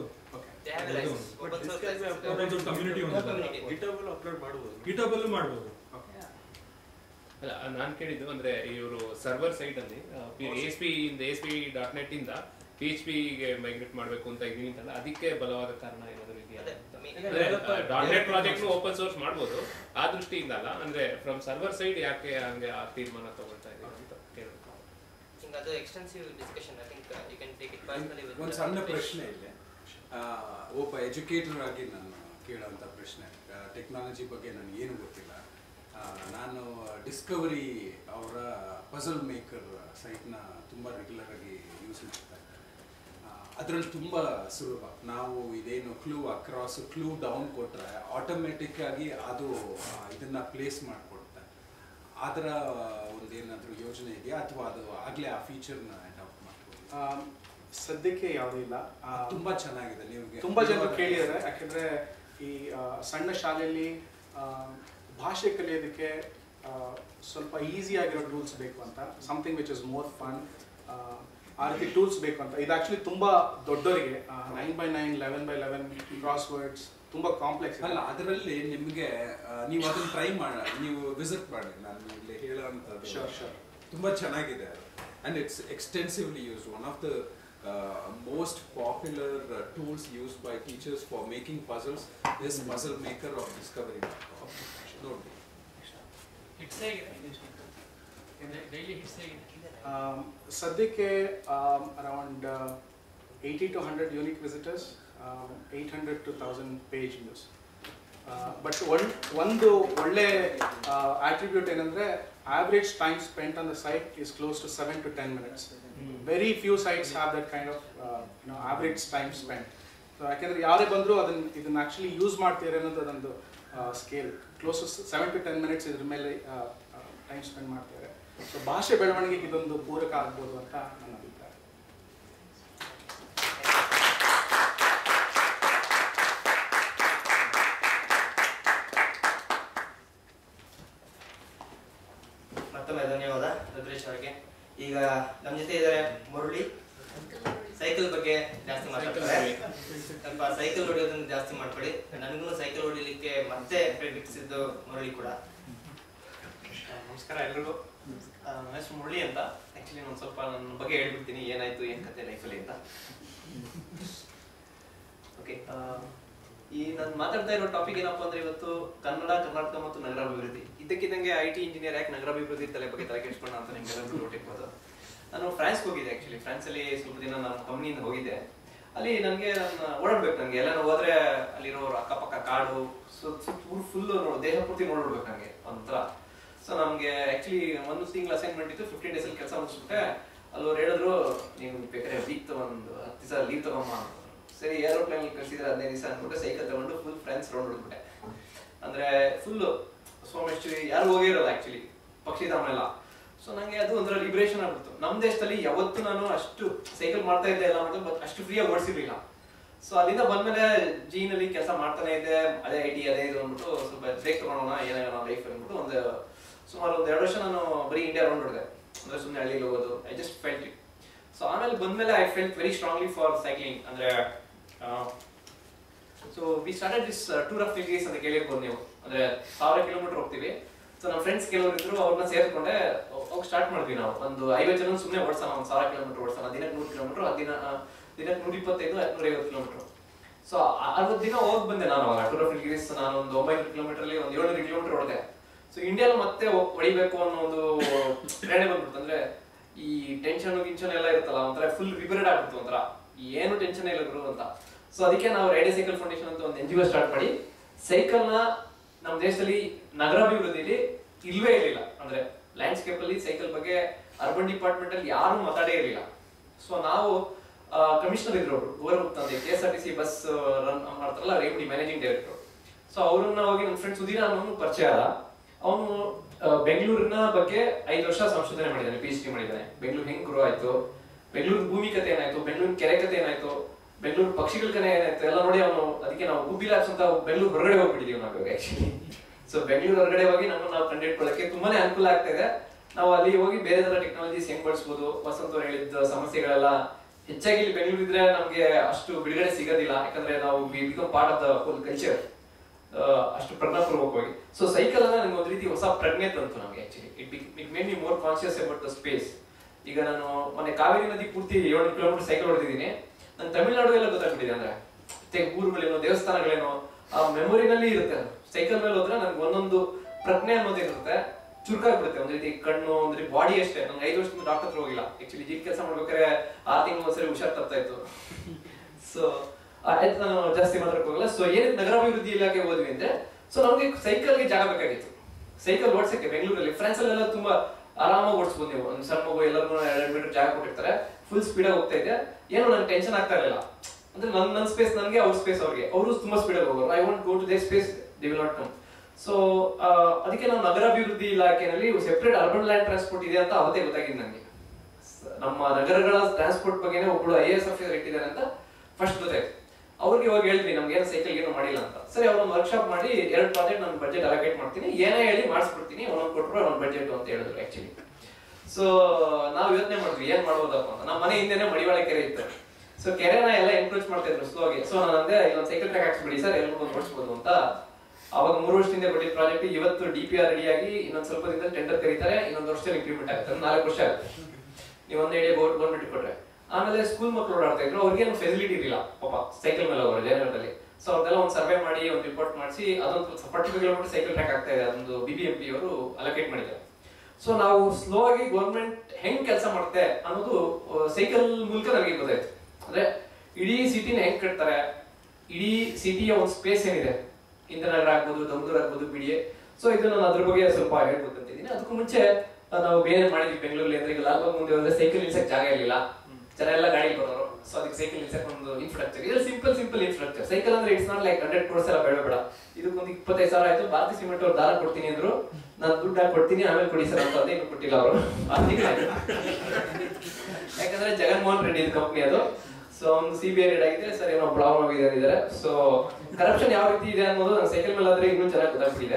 ಓಪನ್ ಸೋರ್ಸ್ ಕಮ್ಯುನಿಟಿ ಒಂದು ಗಿಟಬ್ ಅಲ್ಲೂ ಮಾಡ್ಬೋದು. ಅಲ್ಲ, ನಾನು ಕೇಳಿದ್ದು ಅಂದ್ರೆ ಇವರು ಸರ್ವರ್ ಸೈಡ್ ಅಲ್ಲಿ ASP.NET ಇಂದ PHP ಗೆ ಮೈಗ್ರೇಟ್ ಮಾಡಬೇಕು ಅಂತ ಇದೀನಿ ಅಂತಲ್ಲ, ಅದಕ್ಕೆ ಬಲವಾದ ಕಾರಣ ಏನಾದರೂ ಇದೆಯಾ? .NET ಪ್ರಾಜೆಕ್ಟ್ ಓಪನ್ ಸೋರ್ಸ್ ಮಾಡ್ಬೋದು ಆ ದೃಷ್ಟಿಯಿಂದ ಅಲ್ಲ, ಅಂದ್ರೆ ಫ್ರಮ್ ಸರ್ವರ್ ಸೈಡ್ ಯಾಕೆ ಹಂಗೆ ಆ ತೀರ್ಮಾನ ತಗೊಳ್ತಾ ಇದ್ದೀವಿ ಅಂತ ಕೇಳೋದು. ಅದು extensive discussion. I think you can take it personally. ಒಂದು ಸಣ್ಣ ಪ್ರಶ್ನೆ ಇದೆ, ಒಬ್ಬ ಎಜುಕೇಟರ್ ಆಗಿ ನಾನು ಕೇಳೋವಂಥ ಪ್ರಶ್ನೆ. ಟೆಕ್ನಾಲಜಿ ಬಗ್ಗೆ ನನಗೆ ಏನು ಗೊತ್ತಿಲ್ಲ. ನಾನು ಡಿಸ್ಕವರಿ ಅವರ ಪಜಲ್ ಮೇಕರ್ ಸೈಟ್ನ ತುಂಬ ರೆಗ್ಯುಲರ್ ಆಗಿ ಯೂಸ್ ಮಾಡ್ತಾ ಇದ್ದೆ. ಅದರಲ್ಲಿ ತುಂಬ ಸುಲಭ. ನಾವು ಇದೇನು ಕ್ಲೂ ಡೌನ್ ಕೊಟ್ಟರೆ ಆಟೋಮೆಟಿಕ್ ಆಗಿ ಅದು ಇದನ್ನ ಪ್ಲೇಸ್ ಮಾಡಿಕೊಡುತ್ತೆ. ಅದರ ಒಂದೇನಾದರೂ ಯೋಜನೆ ಇದೆಯಾ ಅಥವಾ ಅದು ಆಗಲೇ ಆ ಫೀಚರ್ನ ಅಡಾಪ್ಟ್ ಮಾಡ್ಬೋದು? ಸದ್ಯಕ್ಕೆ ಯಾವುದೂ ಇಲ್ಲ. ತುಂಬ ಚೆನ್ನಾಗಿದೆ. ನಿಮಗೆ ತುಂಬ ಜನ ಕೇಳಿದ್ದಾರೆ. ಯಾಕೆಂದರೆ ಈ ಸಣ್ಣ ಶಾಲೆಯಲ್ಲಿ ಭಾಷೆ ಕಲಿಯೋದಕ್ಕೆ ಸ್ವಲ್ಪ ಈಸಿ ಆಗಿರೋ ಟೂಲ್ಸ್ ಬೇಕು ಅಂತ, something which is more fun, ಆ ರೀತಿ ಟೂಲ್ಸ್ ಬೇಕು ಅಂತ. ಇದು ಆ್ಯಕ್ಚುಲಿ ತುಂಬ ದೊಡ್ಡವರಿಗೆ 9x9 11x11 ಕ್ರಾಸ್ ವರ್ಡ್ಸ್ ತುಂಬ ಕಾಂಪ್ಲೆಕ್ಸ್ ಅಲ್ಲ. ಅದರಲ್ಲಿ ನಿಮಗೆ ನೀವು ಅದನ್ನು ಟ್ರೈ ಮಾಡಿ, ನೀವು ವಿಸಿಟ್ ಮಾಡಿ. ನಾನು ಇಲ್ಲಿ ಹೇಳೋವಂಥದ್ದು ಶೋರ್ ತುಂಬ ಚೆನ್ನಾಗಿದೆ ಅದು. And it's extensively used. One of the most popular tools used by teachers for making puzzles is Puzzle Maker of Discovery.com. ನೋಡಿ. ಸದ್ಯಕ್ಕೆ around 80 to 100 unique visitors, 800 to 1000 page views. But ಒಂದು ಒಳ್ಳೆ attribute ಏನಂದ್ರೆ average time spent on the site is close to 7 to 10 minutes. Very few sites have that kind of average time spent. So ಯಾಕೆಂದ್ರೆ ಯಾರೇ ಬಂದರೂ ಇದನ್ನ actually use ಮಾಡ್ತೀರಾ ಅನ್ನೋದು ಅದೊಂದು scale. Close to 7 to 10 minutes ಇದ್ರ ಮೇಲೆ ಟೈಮ್ ಸ್ಪೆಂಡ್ ಮಾಡ್ತಾರೆ. ಸೊ ಭಾಷೆ ಬೆಳವಣಿಗೆಗೆ ಇದೊಂದು ಪೂರಕ ಆಗ್ಬೋದು ಅಂತ ನನ್ನ ಅಭಿಪ್ರಾಯ. ಮತ್ತೊಮ್ಮೆ ಧನ್ಯವಾದ ರುದ್ರೇಶ್ ಅವರಿಗೆ. ಈಗ ನಮ್ಮ ಜೊತೆ ಇದ್ದಾರೆ ಮುರಳಿ. ಸೈಕಲ್ ಬಗ್ಗೆ ಜಾಸ್ತಿ ಮಾತಾಡ್ತಾರೆ. ಸ್ವಲ್ಪ ಸೈಕಲ್ ಹೊಡೆಯೋದನ್ನ ಜಾಸ್ತಿ ಮಾಡ್ಕೊಳ್ಳಿ. ನನಗೂ ಸೈಕಲ್ ಹೊಡಿಲಿಕ್ಕೆ ಮತ್ತೆ ಪ್ರೇರೇಪಿಸಿದ್ದು ಮುರಳಿ ಕೂಡ. ನಮಸ್ಕಾರ ಎಲ್ರಿಗೂ. ನನ್ನ ಹೆಸರು ಮುರಳಿ ಅಂತ. ಆಕ್ಚುಲಿ ನಾನು ಸ್ವಲ್ಪ ನನ್ನ ಬಗ್ಗೆ ಹೇಳ್ಬಿಡ್ತೀನಿ, ಏನಾಯ್ತು ಏನ್ ಕತೆ ಲೈಫಲ್ಲಿ ಅಂತ. ಓಕೆ, ಈ ನಾನು ಮಾತಾಡ್ತಾ ಇರೋ ಟಾಪಿಕ್ ಏನಪ್ಪಾ ಅಂದ್ರೆ ಇವತ್ತು ಕನ್ನಡ, ಕರ್ನಾಟಕ ಮತ್ತು ನಗರಾಭಿವೃದ್ಧಿ. ಇದ್ದಕ್ಕಿದ್ದಂಗೆ IT ಇಂಜಿನಿಯರ್ ಯಾಕೆ ನಗರಾಭಿವೃದ್ಧಿ ಬಗ್ಗೆ ತಲೆ ಕೆಡಿಸ್ಕೊಂಡು ಅಂತ ನಿಮ್ಗೆಲ್ಲರೂ ಡೌಟ್ ಇರ್ಬೋದು. ನಾನು ಫ್ರಾನ್ಸ್ಗೆ ಹೋಗಿದ್ದೆ. ಆಕ್ಚುಲಿ ಫ್ರಾನ್ಸಲ್ಲಿ ಸ್ವಲ್ಪ ದಿನ ನಾನು ಕಂಪ್ನಿಯಿಂದ ಹೋಗಿದ್ದೆ. ಅಲ್ಲಿ ನನಗೆ ನಾನು ಓಡಾಡ್ಬೇಕು. ನನಗೆ ಎಲ್ಲ ಹೋದ್ರೆ ಅಲ್ಲಿರೋ ಅಕ್ಕಪಕ್ಕ ಕಾಡು ಫುಲ್ ದೇಶ ಪೂರ್ತಿ ನೋಡ್ಬಿಡ್ಬೇಕು ನನಗೆ ಒಂಥರ. ಸೊ ನಮಗೆ ಆಕ್ಚುಲಿ ಒಂದು ತಿಂಗಳು ಅಸೈನ್ಮೆಂಟ್ ಇತ್ತು. 15 days ಕೆಲಸ ಮುಗಿಸ್ಬಿಟ್ಟೆ. ಅಲ್ಲವ್ರು ಹೇಳಿದ್ರು, ನೀವು ಬೇಕಾದ್ರೆ ವೀಕ್ ಒಂದು 10 ದಿವಸ ಲೀವ್ ತಗೊಂಬ. ಸರಿ, ಏರೋಪ್ಲೇನ್ ಕಳಿಸಿದ್ರೆ 15 ದಿವಸ ಅಂದ್ಬಿಟ್ಟು ಸೈಕಲ್ ತಗೊಂಡು ಫುಲ್ ಫ್ರೆಂಡ್ಸ್ ರೌಂಡ್ ಹೊಡ್ಬಿಟ್ಟೆ. ಅಂದ್ರೆ ಫುಲ್ ಸೋಮೇಶ್ವರಿ ಯಾರು ಹೋಗಿರಲ್ಲ ಆಕ್ಚುಲಿ, ಪಕ್ಷಿಧಾಮ ಎಲ್ಲ. ಸೊ ನಂಗೆ ಅದು ಒಂಥರ ಲಿಬರೇಷನ್ ಆಗ್ಬಿಡ್ತು. ನಮ್ಮ ದೇಶದಲ್ಲಿ ಯಾವತ್ತು ನಾನು ಅಷ್ಟು ಸೈಕಲ್ ಮಾಡ್ತಾ ಇದ್ದೆ ಎಲ್ಲ ಮಾಡೋದು, ಬಟ್ ಅಷ್ಟು ಫ್ರೀಯಾಗಿ ಓಡಿಸಿರ್ಲಿಲ್ಲ. ಸೊ ಅಲ್ಲಿಂದ ಬಂದ್ಮೇಲೆ ಜೀನಲ್ಲಿ ಕೆಲಸ ಮಾಡ್ತಾನೆ ಇದ್ದೆ. ಅದೇ IT ಅದೇ ಇದು ಅಂದ್ಬಿಟ್ಟು ಸ್ವಲ್ಪ ಬ್ರೇಕ್ ತಗೊಳ್ಳೋಣ, ಏನಾಗೋಣ ಲೈಫ್ ಅಂದ್ಬಿಟ್ಟು ಸುಮಾರು 1-2 ವರ್ಷ ನಾನು ಬರೀ ಇಂಡಿಯಾ ರೌಂಡ್ ಹೊಡೆದೆ. ಅಂದ್ರೆ ಸುಮ್ಮನೆ ಹಳ್ಳಿಲಿ ಹೋಗೋದು. I just felt it. So ಆಮೇಲೆ ಬಂದ್ಮೇಲೆ I felt very strongly for cycling. ಅಂದ್ರೆ so we started this tour of Nilgiris ಅಂತ ಕೇಳಿರ್ಬೋದು ನೀವು. ಅಂದ್ರೆ 1000 kilometers ಹೋಗ್ತೀವಿ. ಸೊ ನಮ್ಮ ಫ್ರೆಂಡ್ಸ್ ಕೆಲವರು ಇದ್ರು, ಅವ್ರನ್ನ ಸೇರ್ಕೊಂಡೆ ಹೋಗಿ ಸ್ಟಾರ್ಟ್ ಮಾಡಿದ್ವಿ. ನಾವು ಒಂದು 50 ಜನ ಸುಮ್ಮನೆ ಓಡಿಸೋಣ, ಒಂದು 1000 kilometers ಓಡಿಸೋಣ. ದಿನಕ್ಕೆ 100 kilometers, ದಿನಕ್ಕೆ 125, 150 kilometers. ಸೊ 60 ದಿನ ಹೋಗಿ ಬಂದೆ ನಾನು ಟೂರ್ ಆಫ್ ನೀಲ್ಗಿರೀಸ್. ನಾನು ಒಂದು 900 kilometers ಅಲ್ಲಿ ಒಂದು 700 kilometers ಹೊಡೆದೆ. ಸೊ ಇಂಡಿಯಾలో ಮತ್ತೆ ಹೊಡಿಬೇಕು ಅನ್ನೋ ಒಂದು ಪ್ರೇರಣೆ ಬಂದ್ಬಿಡ್ತು. ಅಂದ್ರೆ ಈ ಟೆನ್ಷನ್ ಗಿನ್ಷನ್ ಎಲ್ಲ ಇರುತ್ತಲ್ಲ, ಒಂಥರ ಫುಲ್ ರಿಬರೇಟ್ ಆಗ್ಬಿಡ್ತು. ಒಂಥರ ಏನು ಟೆನ್ಷನ್ ಇಲ್ಲ ಗುರು ಅಂತ. ಸೊ ಅದಕ್ಕೆ ನಾವು ರೈಡೇ ಸೈಕಲ್ ಫೌಂಡೇಶನ್ ಅಂತ ಒಂದು NGO ಸ್ಟಾರ್ಟ್ ಮಾಡಿ ಸೈಕಲ್ನ ನಮ್ಮ ದೇಶದಲ್ಲಿ ನಗರಾಭಿವೃದ್ಧಿಲಿ ಇಲ್ವೇ ಇರಲಿಲ್ಲ. ಅಂದ್ರೆ ಲ್ಯಾಂಡ್ಸ್ಕೇಪ್ ಅಲ್ಲಿ ಸೈಕಲ್ ಬಗ್ಗೆ ಅರ್ಬನ್ ಡಿಪಾರ್ಟ್ಮೆಂಟ್ ಅಲ್ಲಿ ಯಾರು ಮಾತಾಡೇ ಇರಲಿಲ್ಲ. ಸೊ ನಾವು ಕಮಿಷನರ್ ಇದ್ರು, ಗೋರಗುಪ್ತ ಅಂತ, KSRTC ಬಸ್ ರನ್ ಮಾಡ್ತಾರಲ್ಲ, ರೇವಡಿ ಮ್ಯಾನೇಜಿಂಗ್ ಡೈರೆಕ್ಟರ್. ಸೊ ಅವ್ರನ್ನ ಹೋಗಿ ನನ್ನ ಫ್ರೆಂಡ್ ಸುಧೀರ ಅನ್ನೋನು ಪರಿಚಯ ಅಲ್ಲ. ಅವನು ಬೆಂಗಳೂರಿನ ಬಗ್ಗೆ 5 ವರ್ಷ ಸಂಶೋಧನೆ ಮಾಡಿದ್ದಾನೆ, PhD ಮಾಡಿದ್ದಾನೆ. ಬೆಂಗಳೂರು ಹೆಂಗ್ ಗ್ರೋ ಆಯ್ತು, ಬೆಂಗಳೂರು ಭೂಮಿ ಕತೆ ಏನಾಯ್ತು, ಬೆಂಗಳೂರು ಕೆರೆ ಕತೆ ಏನಾಯ್ತು, ಬೆಂಗಳೂರು ಪಕ್ಷಿಗಳ ಕತೆ ಏನಾಯ್ತು ಎಲ್ಲ ನೋಡಿ ಅವನು. ಅದಕ್ಕೆ ನಾವು ಗುಬ್ಬಿ ಲ್ಯಾಬ್ಸ್ ಅಂತ ಬೆಂಗಳೂರು ಹೊರಗಡೆ ಹೋಗ್ಬಿಟ್ಟಿದೀವಿ ನಾವು ಆಕ್ಚುಲಿ. ಸೊ ಬೆಂಗಳೂರು ಹೊರಗಡೆ ಹೋಗಿ ನಮ್ಮನ್ನ ನಾವು ಕಂಡುಹಿಡ್ಕೊಳ್ಳೋಕೆ ತುಂಬಾನೇ ಅನುಕೂಲ ಆಗ್ತಾ ಇದೆ. ನಾವು ಅಲ್ಲಿ ಹೋಗಿ ಬೇರೆ ತರ ಟೆಕ್ನಾಲಜೀಸ್ ಹೆಂಗ್ ಬಳಸ್ಬೋದು. ವಸಂತ ಅವ್ರು ಹೇಳಿದ ಸಮಸ್ಯೆಗಳೆಲ್ಲ ಹೆಚ್ಚಾಗಿ ಇಲ್ಲಿ ಬೆಂಗಳೂರು ಇದ್ರೆ ನಮ್ಗೆ ಅಷ್ಟು ಬಿಡುಗಡೆ ಸಿಗೋದಿಲ್ಲ. ಯಾಕಂದ್ರೆ ನಾವು become part of the whole culture ಅಷ್ಟು ಪ್ರಜ್ಞಾಪೂರ್ವಕವಾಗಿ. ಸೊ ಸೈಕಲ್ ಅನ್ನ ನಂಗೆ ಒಂದು ರೀತಿ ಹೊಸ ಪ್ರಜ್ಞೆ ತಂತು ನಮ್ಗೆ. Actually it made me more conscious about the space. ಈಗ ನಾನು ಮೊನ್ನೆ ಕಾವೇರಿ ನದಿ ಪೂರ್ತಿ 700 kilometers ಸೈಕಲ್ ಹೊಡೆದಿದ್ದೀನಿ. ನಾನು ತಮಿಳ್ನಾಡು ಎಲ್ಲ ಗೊತ್ತಾಗ್ಬಿಟ್ಟಿದೆ. ಅಂದ್ರೆ ಊರುಗಳೇನೋ ದೇವಸ್ಥಾನಗಳೇನೋ ಆ ಮೆಮೊರಿನಲ್ಲಿ ಇರುತ್ತೆ. ಸೈಕಲ್ ಮೇಲೆ ಹೋದ್ರೆ ನನ್ಗೆ ಒಂದೊಂದು ಪ್ರಜ್ಞೆ ಅನ್ನೋದಿರುತ್ತೆ, ಚುರುಕಾಗ್ಬಿಡುತ್ತೆ. ಒಂದ್ ರೀತಿ ಕಣ್ಣು, ಒಂದ್ ರೀತಿ ಬಾಡಿ ಅಷ್ಟೇ. ನಂಗೆ 5 ವರ್ಷದಿಂದ ಡಾಕ್ಟರ್ ಹತ್ರ ಹೋಗಿಲ್ಲ. ಆಕ್ಚುಲಿ ಜೀಪ್ ಕೆಲಸ ಮಾಡ್ಬೇಕಾದ್ರೆ 6 ತಿಂಗಳು ಒಂದ್ಸರಿ ಹುಷಾರ್ ತಪ್ತಾ ಇತ್ತು. ಸೊ ನಾನು ಜಾಸ್ತಿ ಮಾತಾಡಕ್ ಹೋಗಲ್ಲ. ಸೊ ಏನ್ ನಗರಾಭಿವೃದ್ಧಿ ಇಲಾಖೆ ಹೋದ್ವಿ ಅಂದ್ರೆ, ಸೊ ನಮ್ಗೆ ಸೈಕಲ್ಗೆ ಜಾಗ ಬೇಕಾಗಿತ್ತು. ಸೈಕಲ್ ಓಡಿಸಕ್ಕೆ ಬೆಂಗಳೂರಲ್ಲಿ, ಫ್ರಾನ್ಸ್ ಅಲ್ಲೆಲ್ಲ ತುಂಬಾ ಆರಾಮಾಗಿ ಓಡಿಸ್ಬೋದು ನೀವು. ಒಂದು ಸಣ್ಣ ಮಗು ಎಲ್ಲರೂ 2 ಮೀಟರ್ ಜಾಗ ಕೊಟ್ಟಿರ್ತಾರೆ, ಫುಲ್ ಸ್ಪೀಡಾಗಿ ಹೋಗ್ತಾ ಇದೆ. ಏನು ನಂಗೆ ಟೆನ್ಷನ್ ಆಗ್ತಾ ಇರಲಿಲ್ಲ. ಅಂದ್ರೆ ನನ್ನ ಸ್ಪೇಸ್ ನನಗೆ, ಅವ್ರ ಸ್ಪೇಸ್ ಅವ್ರಿಗೆ. ಅವರು ತುಂಬಾ ಸ್ಪೀಡಾಗಿ ಹೋಗೋರು. I want go to their space, they will not come. So ಅದಕ್ಕೆ ನಾವು ನಗರಾಭಿವೃದ್ಧಿ ಇಲಾಖೆಯಲ್ಲಿ ಸೆಪರೇಟ್ ಅರ್ಬನ್ ಲ್ಯಾಂಡ್ ಟ್ರಾನ್ಸ್ಪೋರ್ಟ್ ಇದೆ ಅಂತ ಅವತ್ತೇ ಗೊತ್ತಾಗಿದೆ ನನಗೆ. ನಮ್ಮ ನಗರಗಳ ಟ್ರಾನ್ಸ್ಪೋರ್ಟ್ ಬಗ್ಗೆ ಒಬ್ಬಳು IAS ಆಫೀಸರ್ ಇಟ್ಟಿದ್ದಾರೆ ಅಂತ ಫಸ್ಟ್ ಗೊತ್ತಾಯ್ತು. ಅವ್ರಿಗೆ ಹೋಗಿ ಹೇಳಿದ್ವಿ, ನಮ್ಗೆ ಏನು ಸೈಕಲ್ ಏನು ಮಾಡಿಲ್ಲ ಅಂತ. ಸರಿ, ಅವ್ರೊಂದು ವರ್ಕ್ಶಾಪ್ ಮಾಡಿ 2 ಪ್ರಾಜೆಕ್ಟ್ ನಾನು ಬಜೆಟ್ ಅಲೋಕೇಟ್ ಮಾಡ್ತೀನಿ, ಏನೇ ಹೇಳಿ ಮಾಡಿಸ್ಬಿಡ್ತೀನಿ, ಒಂದೊಂದು ಕೊಟ್ಟರು ಒಂದೊಂದು ಬಜೆಟ್ ಅಂತ ಹೇಳಿದ್ರು ಆಕ್ಚುಲಿ. ಸೊ ನಾವು ಯೋಚನೆ ಮಾಡಿದ್ವಿ ಏನ್ ಮಾಡ್ಬೋದಪ್ಪ ಅಂತ. ನಮ್ಮ ಮನೆ ಹಿಂದೆನೆ ಮಡಿವಾಳ ಕೆರೆ ಇತ್ತು. ಸೊ ಕೆರೆನ ಎಲ್ಲ ಎನ್ಕ್ರೋಚ್ ಮಾಡ್ತಾ ಇದ್ರು ಸ್ಲೋ ಆಗಿ. ಸೊ ನಾನು ಅಂದೆ, ಇಲ್ಲೊಂದು ಸೈಕಲ್ ಟ್ರ್ಯಾಕ್ ಹಾಕ್ಸ್ಬಿಡಿ ಸರ್, ಎಲ್ಲರೂ ಓಡಿಸ್ಬೋದು ಅಂತ ಅವಾಗ 3 ವರ್ಷದಿಂದ ಕೊಟ್ಟಿದ್ದ ಪ್ರಾಜೆಕ್ಟ್ ಇವತ್ತು DPR ರೆಡಿ ಆಗಿ ಇನ್ನೊಂದು ಸ್ವಲ್ಪ ದಿನದ ಟೆಂಡರ್ ಕರೀತಾರೆ, ಇನ್ನೊಂದು ವರ್ಷದಲ್ಲಿ ಇಂಪ್ಲಿಮೆಂಟ್ ಆಗುತ್ತೆ, 4 ವರ್ಷ ಆಗುತ್ತೆ ನೀವು ಒಂದು ಐಡಿಯಾ ಗೌರ್ಮೆಂಟ್ ಕೊಟ್ರೆ. ಆಮೇಲೆ ಸ್ಕೂಲ್ ಮಕ್ಕಳು ಓಡಾಡ್ತಾ ಇದ್ರು, ಅವ್ರಿಗೇನು ಫೆಸಿಲಿಟಿ ಇರಲಿಲ್ಲ ಪಾಪ, ಸೈಕಲ್ ಮೇಲೆ ಹೋಗೋರು ಜಯನಗರದಲ್ಲಿ. ಸೊ ಅವ್ರದ್ದೆಲ್ಲ ಒಂದು ಸರ್ವೆ ಮಾಡಿ ಒಂದು ರಿಪೋರ್ಟ್ ಮಾಡಿಸಿ ಅದೊಂದು 40 ಕಿಲೋಮೀಟರ್ ಸೈಕಲ್ ಟ್ರ್ಯಾಕ್ ಆಗ್ತಾ ಇದೆ, ಅದೊಂದು BBMP ಅವರು ಅಲೋಕೇಟ್ ಮಾಡಿದ್ದಾರೆ. ಸೊ ನಾವು ಸ್ಲೋ ಆಗಿ ಗೌರ್ಮೆಂಟ್ ಹೆಂಗ್ ಕೆಲಸ ಮಾಡುತ್ತೆ ಅನ್ನೋದು ಸೈಕಲ್ ಮೂಲಕ ನನಗೆ ಗೊತ್ತಾಯ್ತು. ಅಂದ್ರೆ ಇಡೀ ಸಿಟಿನ ಹೆಂಗ್ ಕಟ್ತಾರೆ, ಇಡೀ ಸಿಟಿಯ ಒಂದು ಸ್ಪೇಸ್ ಏನಿದೆ, ಇಂದ್ರನಗರ ಆಗ್ಬೋದು, ದಮ್ದೂರ್ ಆಗ್ಬೋದು, ಬಿಡಿಎ. ಸೊ ಇದು ನಾನು ಅದ್ರ ಬಗ್ಗೆ ಸ್ವಲ್ಪ ಹೇಳ್ಬೇಕಂತಿದ್ದೀನಿ. ಅದಕ್ಕೂ ಮುಂಚೆ ನಾವು ಬೇರೆ ಮಾಡಿದ್ವಿ ಬೆಂಗಳೂರಲ್ಲಿ. ಅಂದ್ರೆ ಈಗ ಲಾಲ್ಬಾಗ್ ಮುಂದೆ ಹೋದ್ರೆ ಸೈಕಲ್ ನಿಲ್ಸಕ್ ಜಾಗ ಇರಲಿಲ್ಲ, ಜನ ಎಲ್ಲ ಗಾಡಿ ಬರೋರು. ಸೊ ಅದಕ್ಕೆ ಸೈಕಲ್ ನಿಲ್ಸಕ್ ಒಂದು ಇನ್ಫ್ರಾಸ್ಟ್ರಕ್ಚರ್, ಇದು ಸಿಂಪಲ್ ಇನ್ಫ್ರಾಸ್ಟ್ರಕ್ಚರ್. ಸೈಕಲ್ ಅಂದ್ರೆ ಇಟ್ಸ್ ನಾಟ್ ಲೈಕ್ 100 crores ಎಲ್ಲ ಬೇಡ, ಇದಕ್ಕೊಂದು 25,000 ಆಯ್ತು. ಭಾರತೀಯ ಸಿಮೆಂಟ್ ಅವ್ರು ದಾರ ಕೊಡ್ತೀನಿ ಅಂದ್ರು, ನಾನು ದುಡ್ಡು ಹಾಕಿ ಕೊಡ್ತೀನಿ, ಆಮೇಲೆ ಕೊಡಿ ಸರ್ ಅಂತ ಅದೇನು ಕೊಟ್ಟಿಲ್ಲ ಅವರು. ಯಾಕಂದ್ರೆ ಜಗನ್ಮೋಹನ್ ರೆಡ್ಡಿ ಕಂಪ್ನಿ ಅದು. ಸೊ ಒಂದು CBI ರೇಡ್ ಆಗಿದೆ ಸರ್, ಏನೋ ಪ್ರಾಬ್ಲಮ್ ಆಗಿದೆ ಅಂದಿದ್ದಾರೆ. ಸೊ ಕರಪ್ಷನ್ ಯಾವ ರೀತಿ ಇದೆ ಅನ್ನೋದು ನನ್ನ ಸೈಕಲ್ ಮೇಲೆ ಆದ್ರೆ ಇನ್ನೂ ಚೆನ್ನಾಗಿ ಗೊತ್ತಾಗ್ಬಿಟ್ಟಿದೆ.